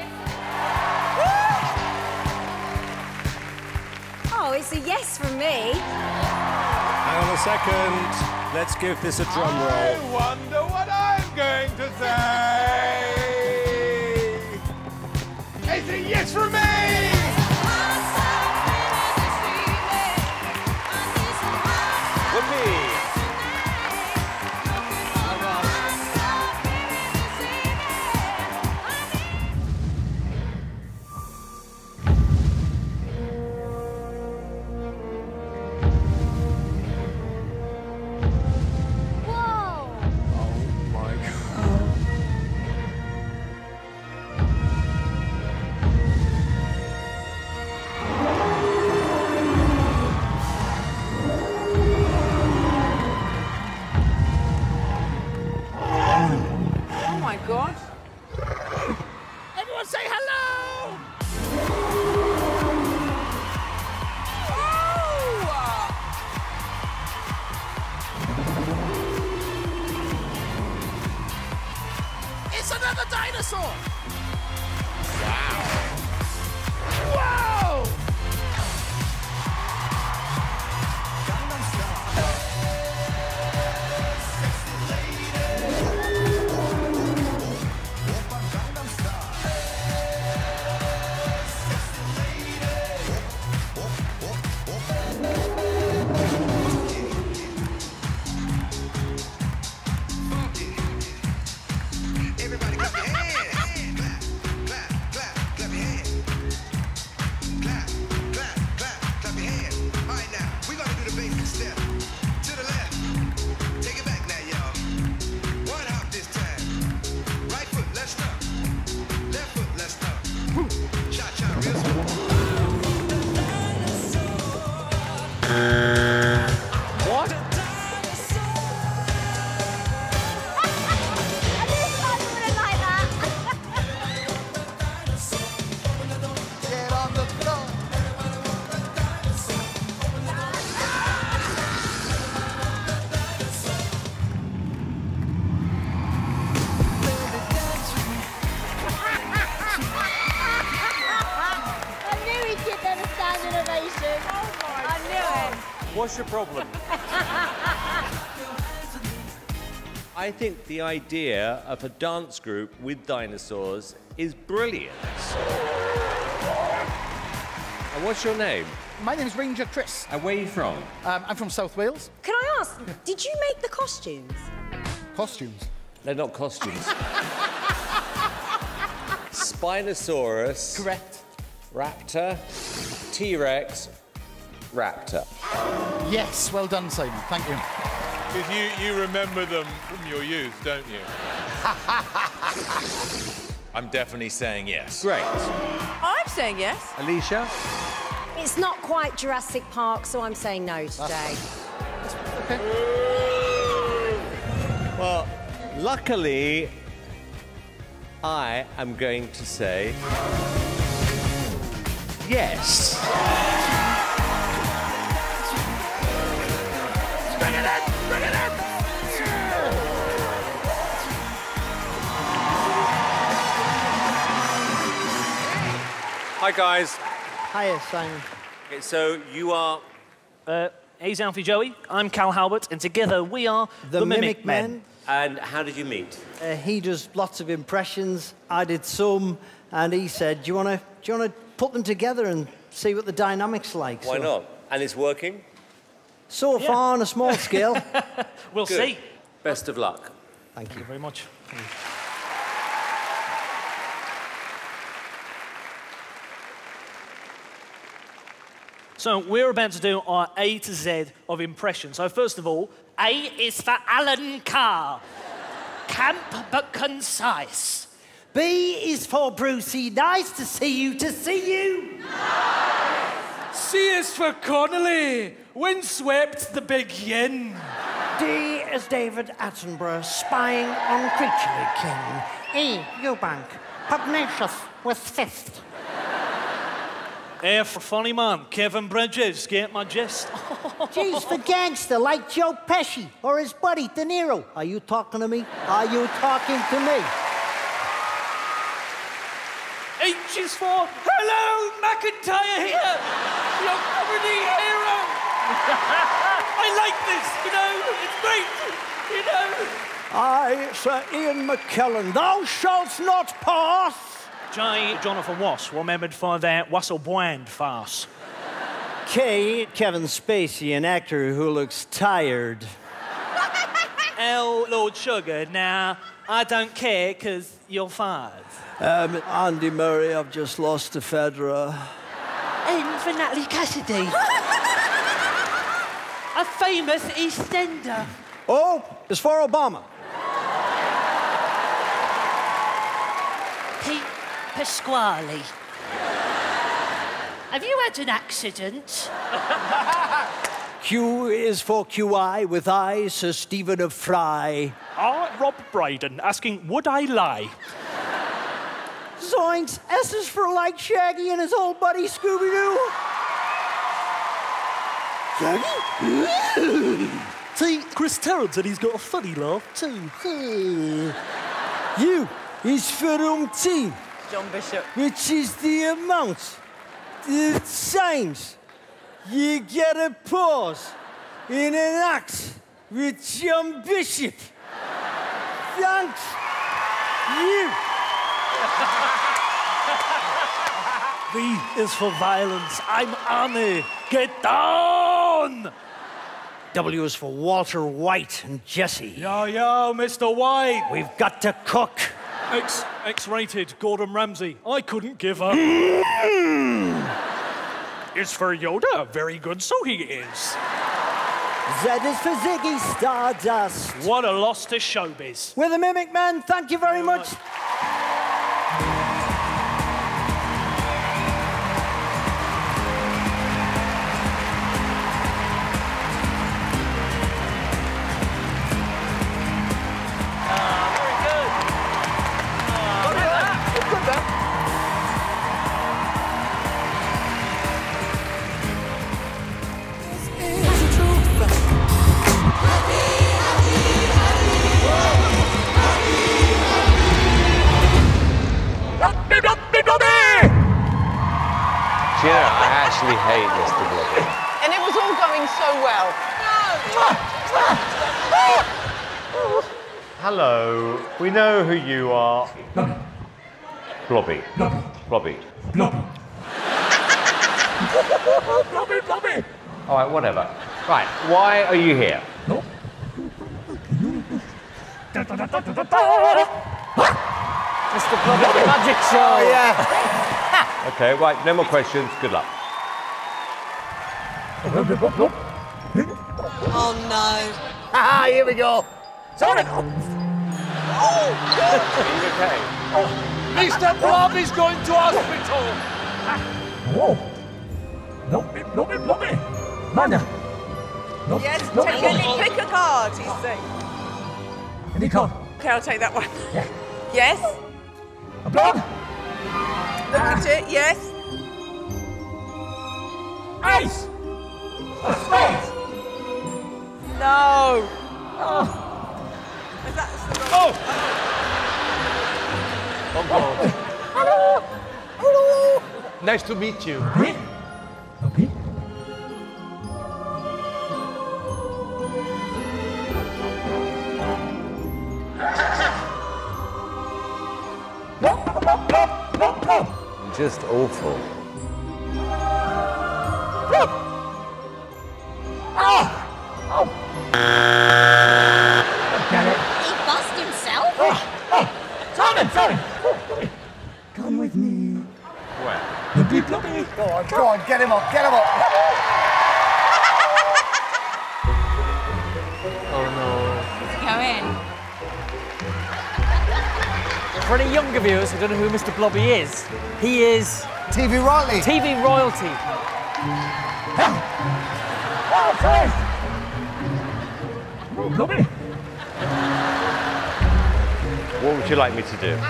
Oh, it's a yes from me. Hang on a second. Let's give this a drum roll. I wonder what I'm going to say. It's a yes from me! Whoopee! another dinosaur! Wow! Whoa! Everybody clap your hands. Clap, clap, clap your hands. Clap, clap, clap, clap your hands. All right, now, we're gonna do the basic step. To the left. Take it back now, y'all. One hop this time. Right foot, let's stop. Left foot, let's stop. Cha-cha, real slow. What? Get on the floor. I knew he'd get them a standing ovation. Oh my I knew it. What's your problem? I think the idea of a dance group with dinosaurs is brilliant. And what's your name? My name's Ranger Chris. And where are you from? I'm from South Wales. Can I ask, did you make the costumes? Costumes? They're not costumes. Spinosaurus. Correct. Raptor. T-Rex. Raptor. Yes, well done, Simon. Thank you. Because you remember them from your youth, don't you? I'm definitely saying yes. Great. I'm saying yes. Alicia? It's not quite Jurassic Park, so I'm saying no today. Well, luckily, I am going to say yes. Bring it in! Bring it in! Hi, guys. Hiya, Simon. Okay, so you are... He's Alfie Joey, I'm Cal Halbert, and together we are The Mimic Men. And how did you meet? He does lots of impressions. I did some, and he said, "Do you want to put them together and see what the dynamics like?" Why not? And it's working? So far, on a small scale. We'll Good. see. Best of luck. Thank you very much. Thank you. So we're about to do our A to Z of impressions. So first of all, A is for Alan Carr. Camp but concise. B is for Brucey. Nice to see you, C is for Connolly. Windswept the big yen. D is David Attenborough, spying on Creaturely King. E, Eubank, pugnacious with fist. F for funny man, Kevin Bridges. Get my gist? G's for gangster, like Joe Pesci or his buddy De Niro. Are you talking to me? Are you talking to me? H is for hello, McIntyre here, your comedy hero. I like this, it's great, I, Sir Ian McKellen, thou shalt not pass. J, Jonathan Wass, remembered for that Russell Brand farce. K, Kevin Spacey, an actor who looks tired. L, Lord Sugar, now, I don't care, because you're fired. Andy Murray, I've just lost to Federer. N for Natalie Cassidy. A famous EastEnder. O is for Obama. Pete Pasquale. Have you had an accident? Q is for QI with I, Sir Stephen of Fry. R, Rob Brydon, asking, would I lie? Zoinks, S is for like Shaggy and his old buddy Scooby-Doo. Shaggy? See, Chris Terrence said he's got a funny laugh, too. U is for 10. John Bishop. Which is the amount, the times you get a pause in an act with John Bishop. Thank you. V is for violence. I'm Annie. Get down! W is for Walter White and Jesse. Yo, Mr. White. We've got to cook. X-rated Gordon Ramsay. I couldn't give up. Is for Yoda. Very good, so he is. Z is for Ziggy Stardust. What a loss to showbiz. We're the Mimic Men. Thank you very much. Do you know, I actually hate Mr. Blobby. And it was all going so well. Hello, we know who you are. Blobby. Blobby. Blobby. All right, whatever. Right, why are you here? Mr. Blobby, the magic show. Yeah. Okay, right, no more questions. Good luck. Oh no. Ah, here we go. Sorry. Are you okay? Mr. Blobby's going to hospital. Whoa. Blobby. Manda. Yes, pick a card, he's saying. Any card? Okay, I'll take that one. Yeah. Yes? A blob. Look at it, yes. Ace. A spade. No. Oh. That's the wrong... Oh. Hello. Hello. Nice to meet you. Just awful. He buzzed himself? Simon! Come with me. Where? Go on, get him up. Oh no. Go in. For any younger viewers who don't know who Mr. Blobby is, he is... TV royalty. TV royalty. Blobby. What would you like me to do?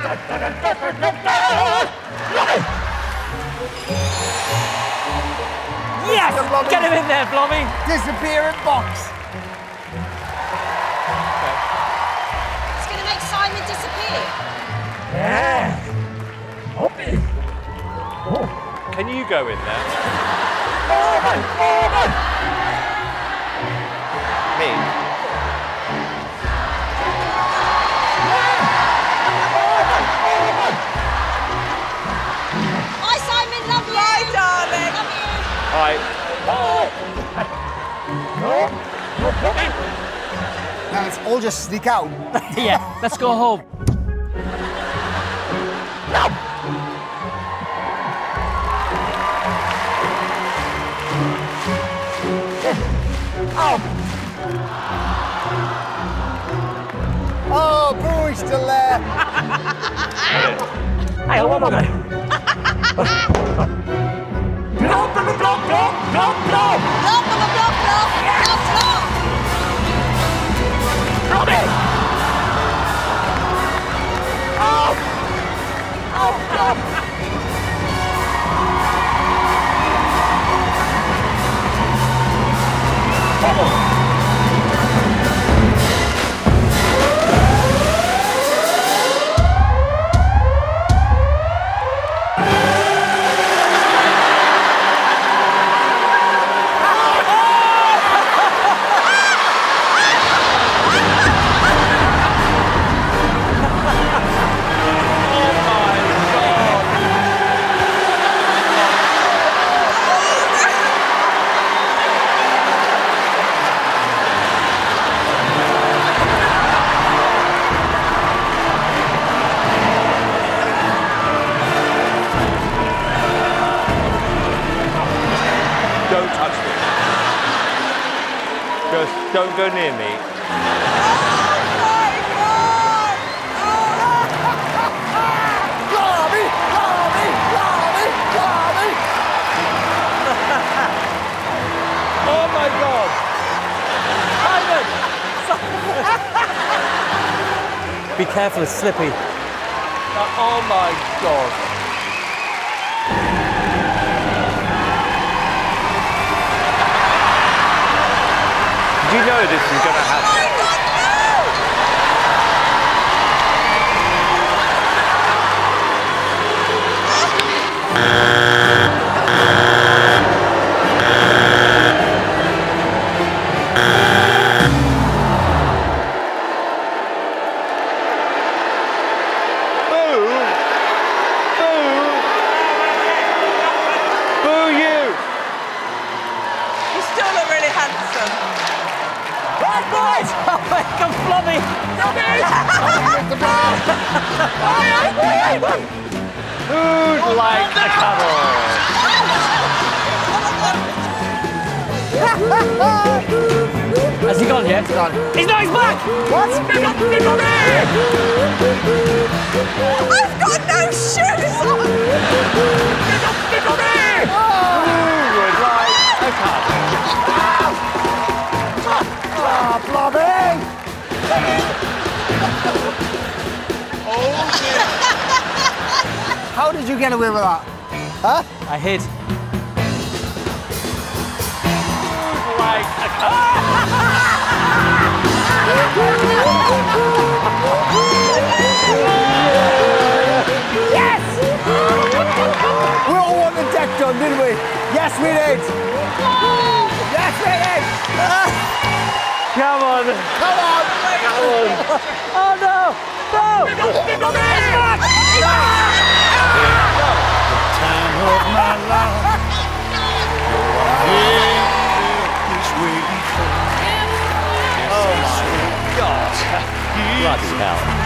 Yes! Get him in there, Blobby. Disappearing box. It's going to make Simon disappear. Yeah. Can you go in there? Me? Hi, Simon. Love you. Bye, darling. Love you. Hi. Now let's all just sneak out. Yeah, let's go home. Oh, Boo's still there. Hey, one more guy. Blop. Robin! Don't go near me. Oh my God! Simon! Be careful, it's slippy. Oh my God! Did you know this is going to happen? Come flummy! Who'd like a cuddle? Has he gone yet? He's not, he's back! What? I've got no shoes on! Who would like a cuddle? Oh, Blobby! Oh, dear. How did you get away with that? Huh? I hid. Who'd like a cuddle? Yes! We all wanted deck done, didn't we? Yes, we did! Yes, we did! Come on! Come on! Come on! Oh no! No! Time of my life. Is waiting for. Oh my God! Bloody hell!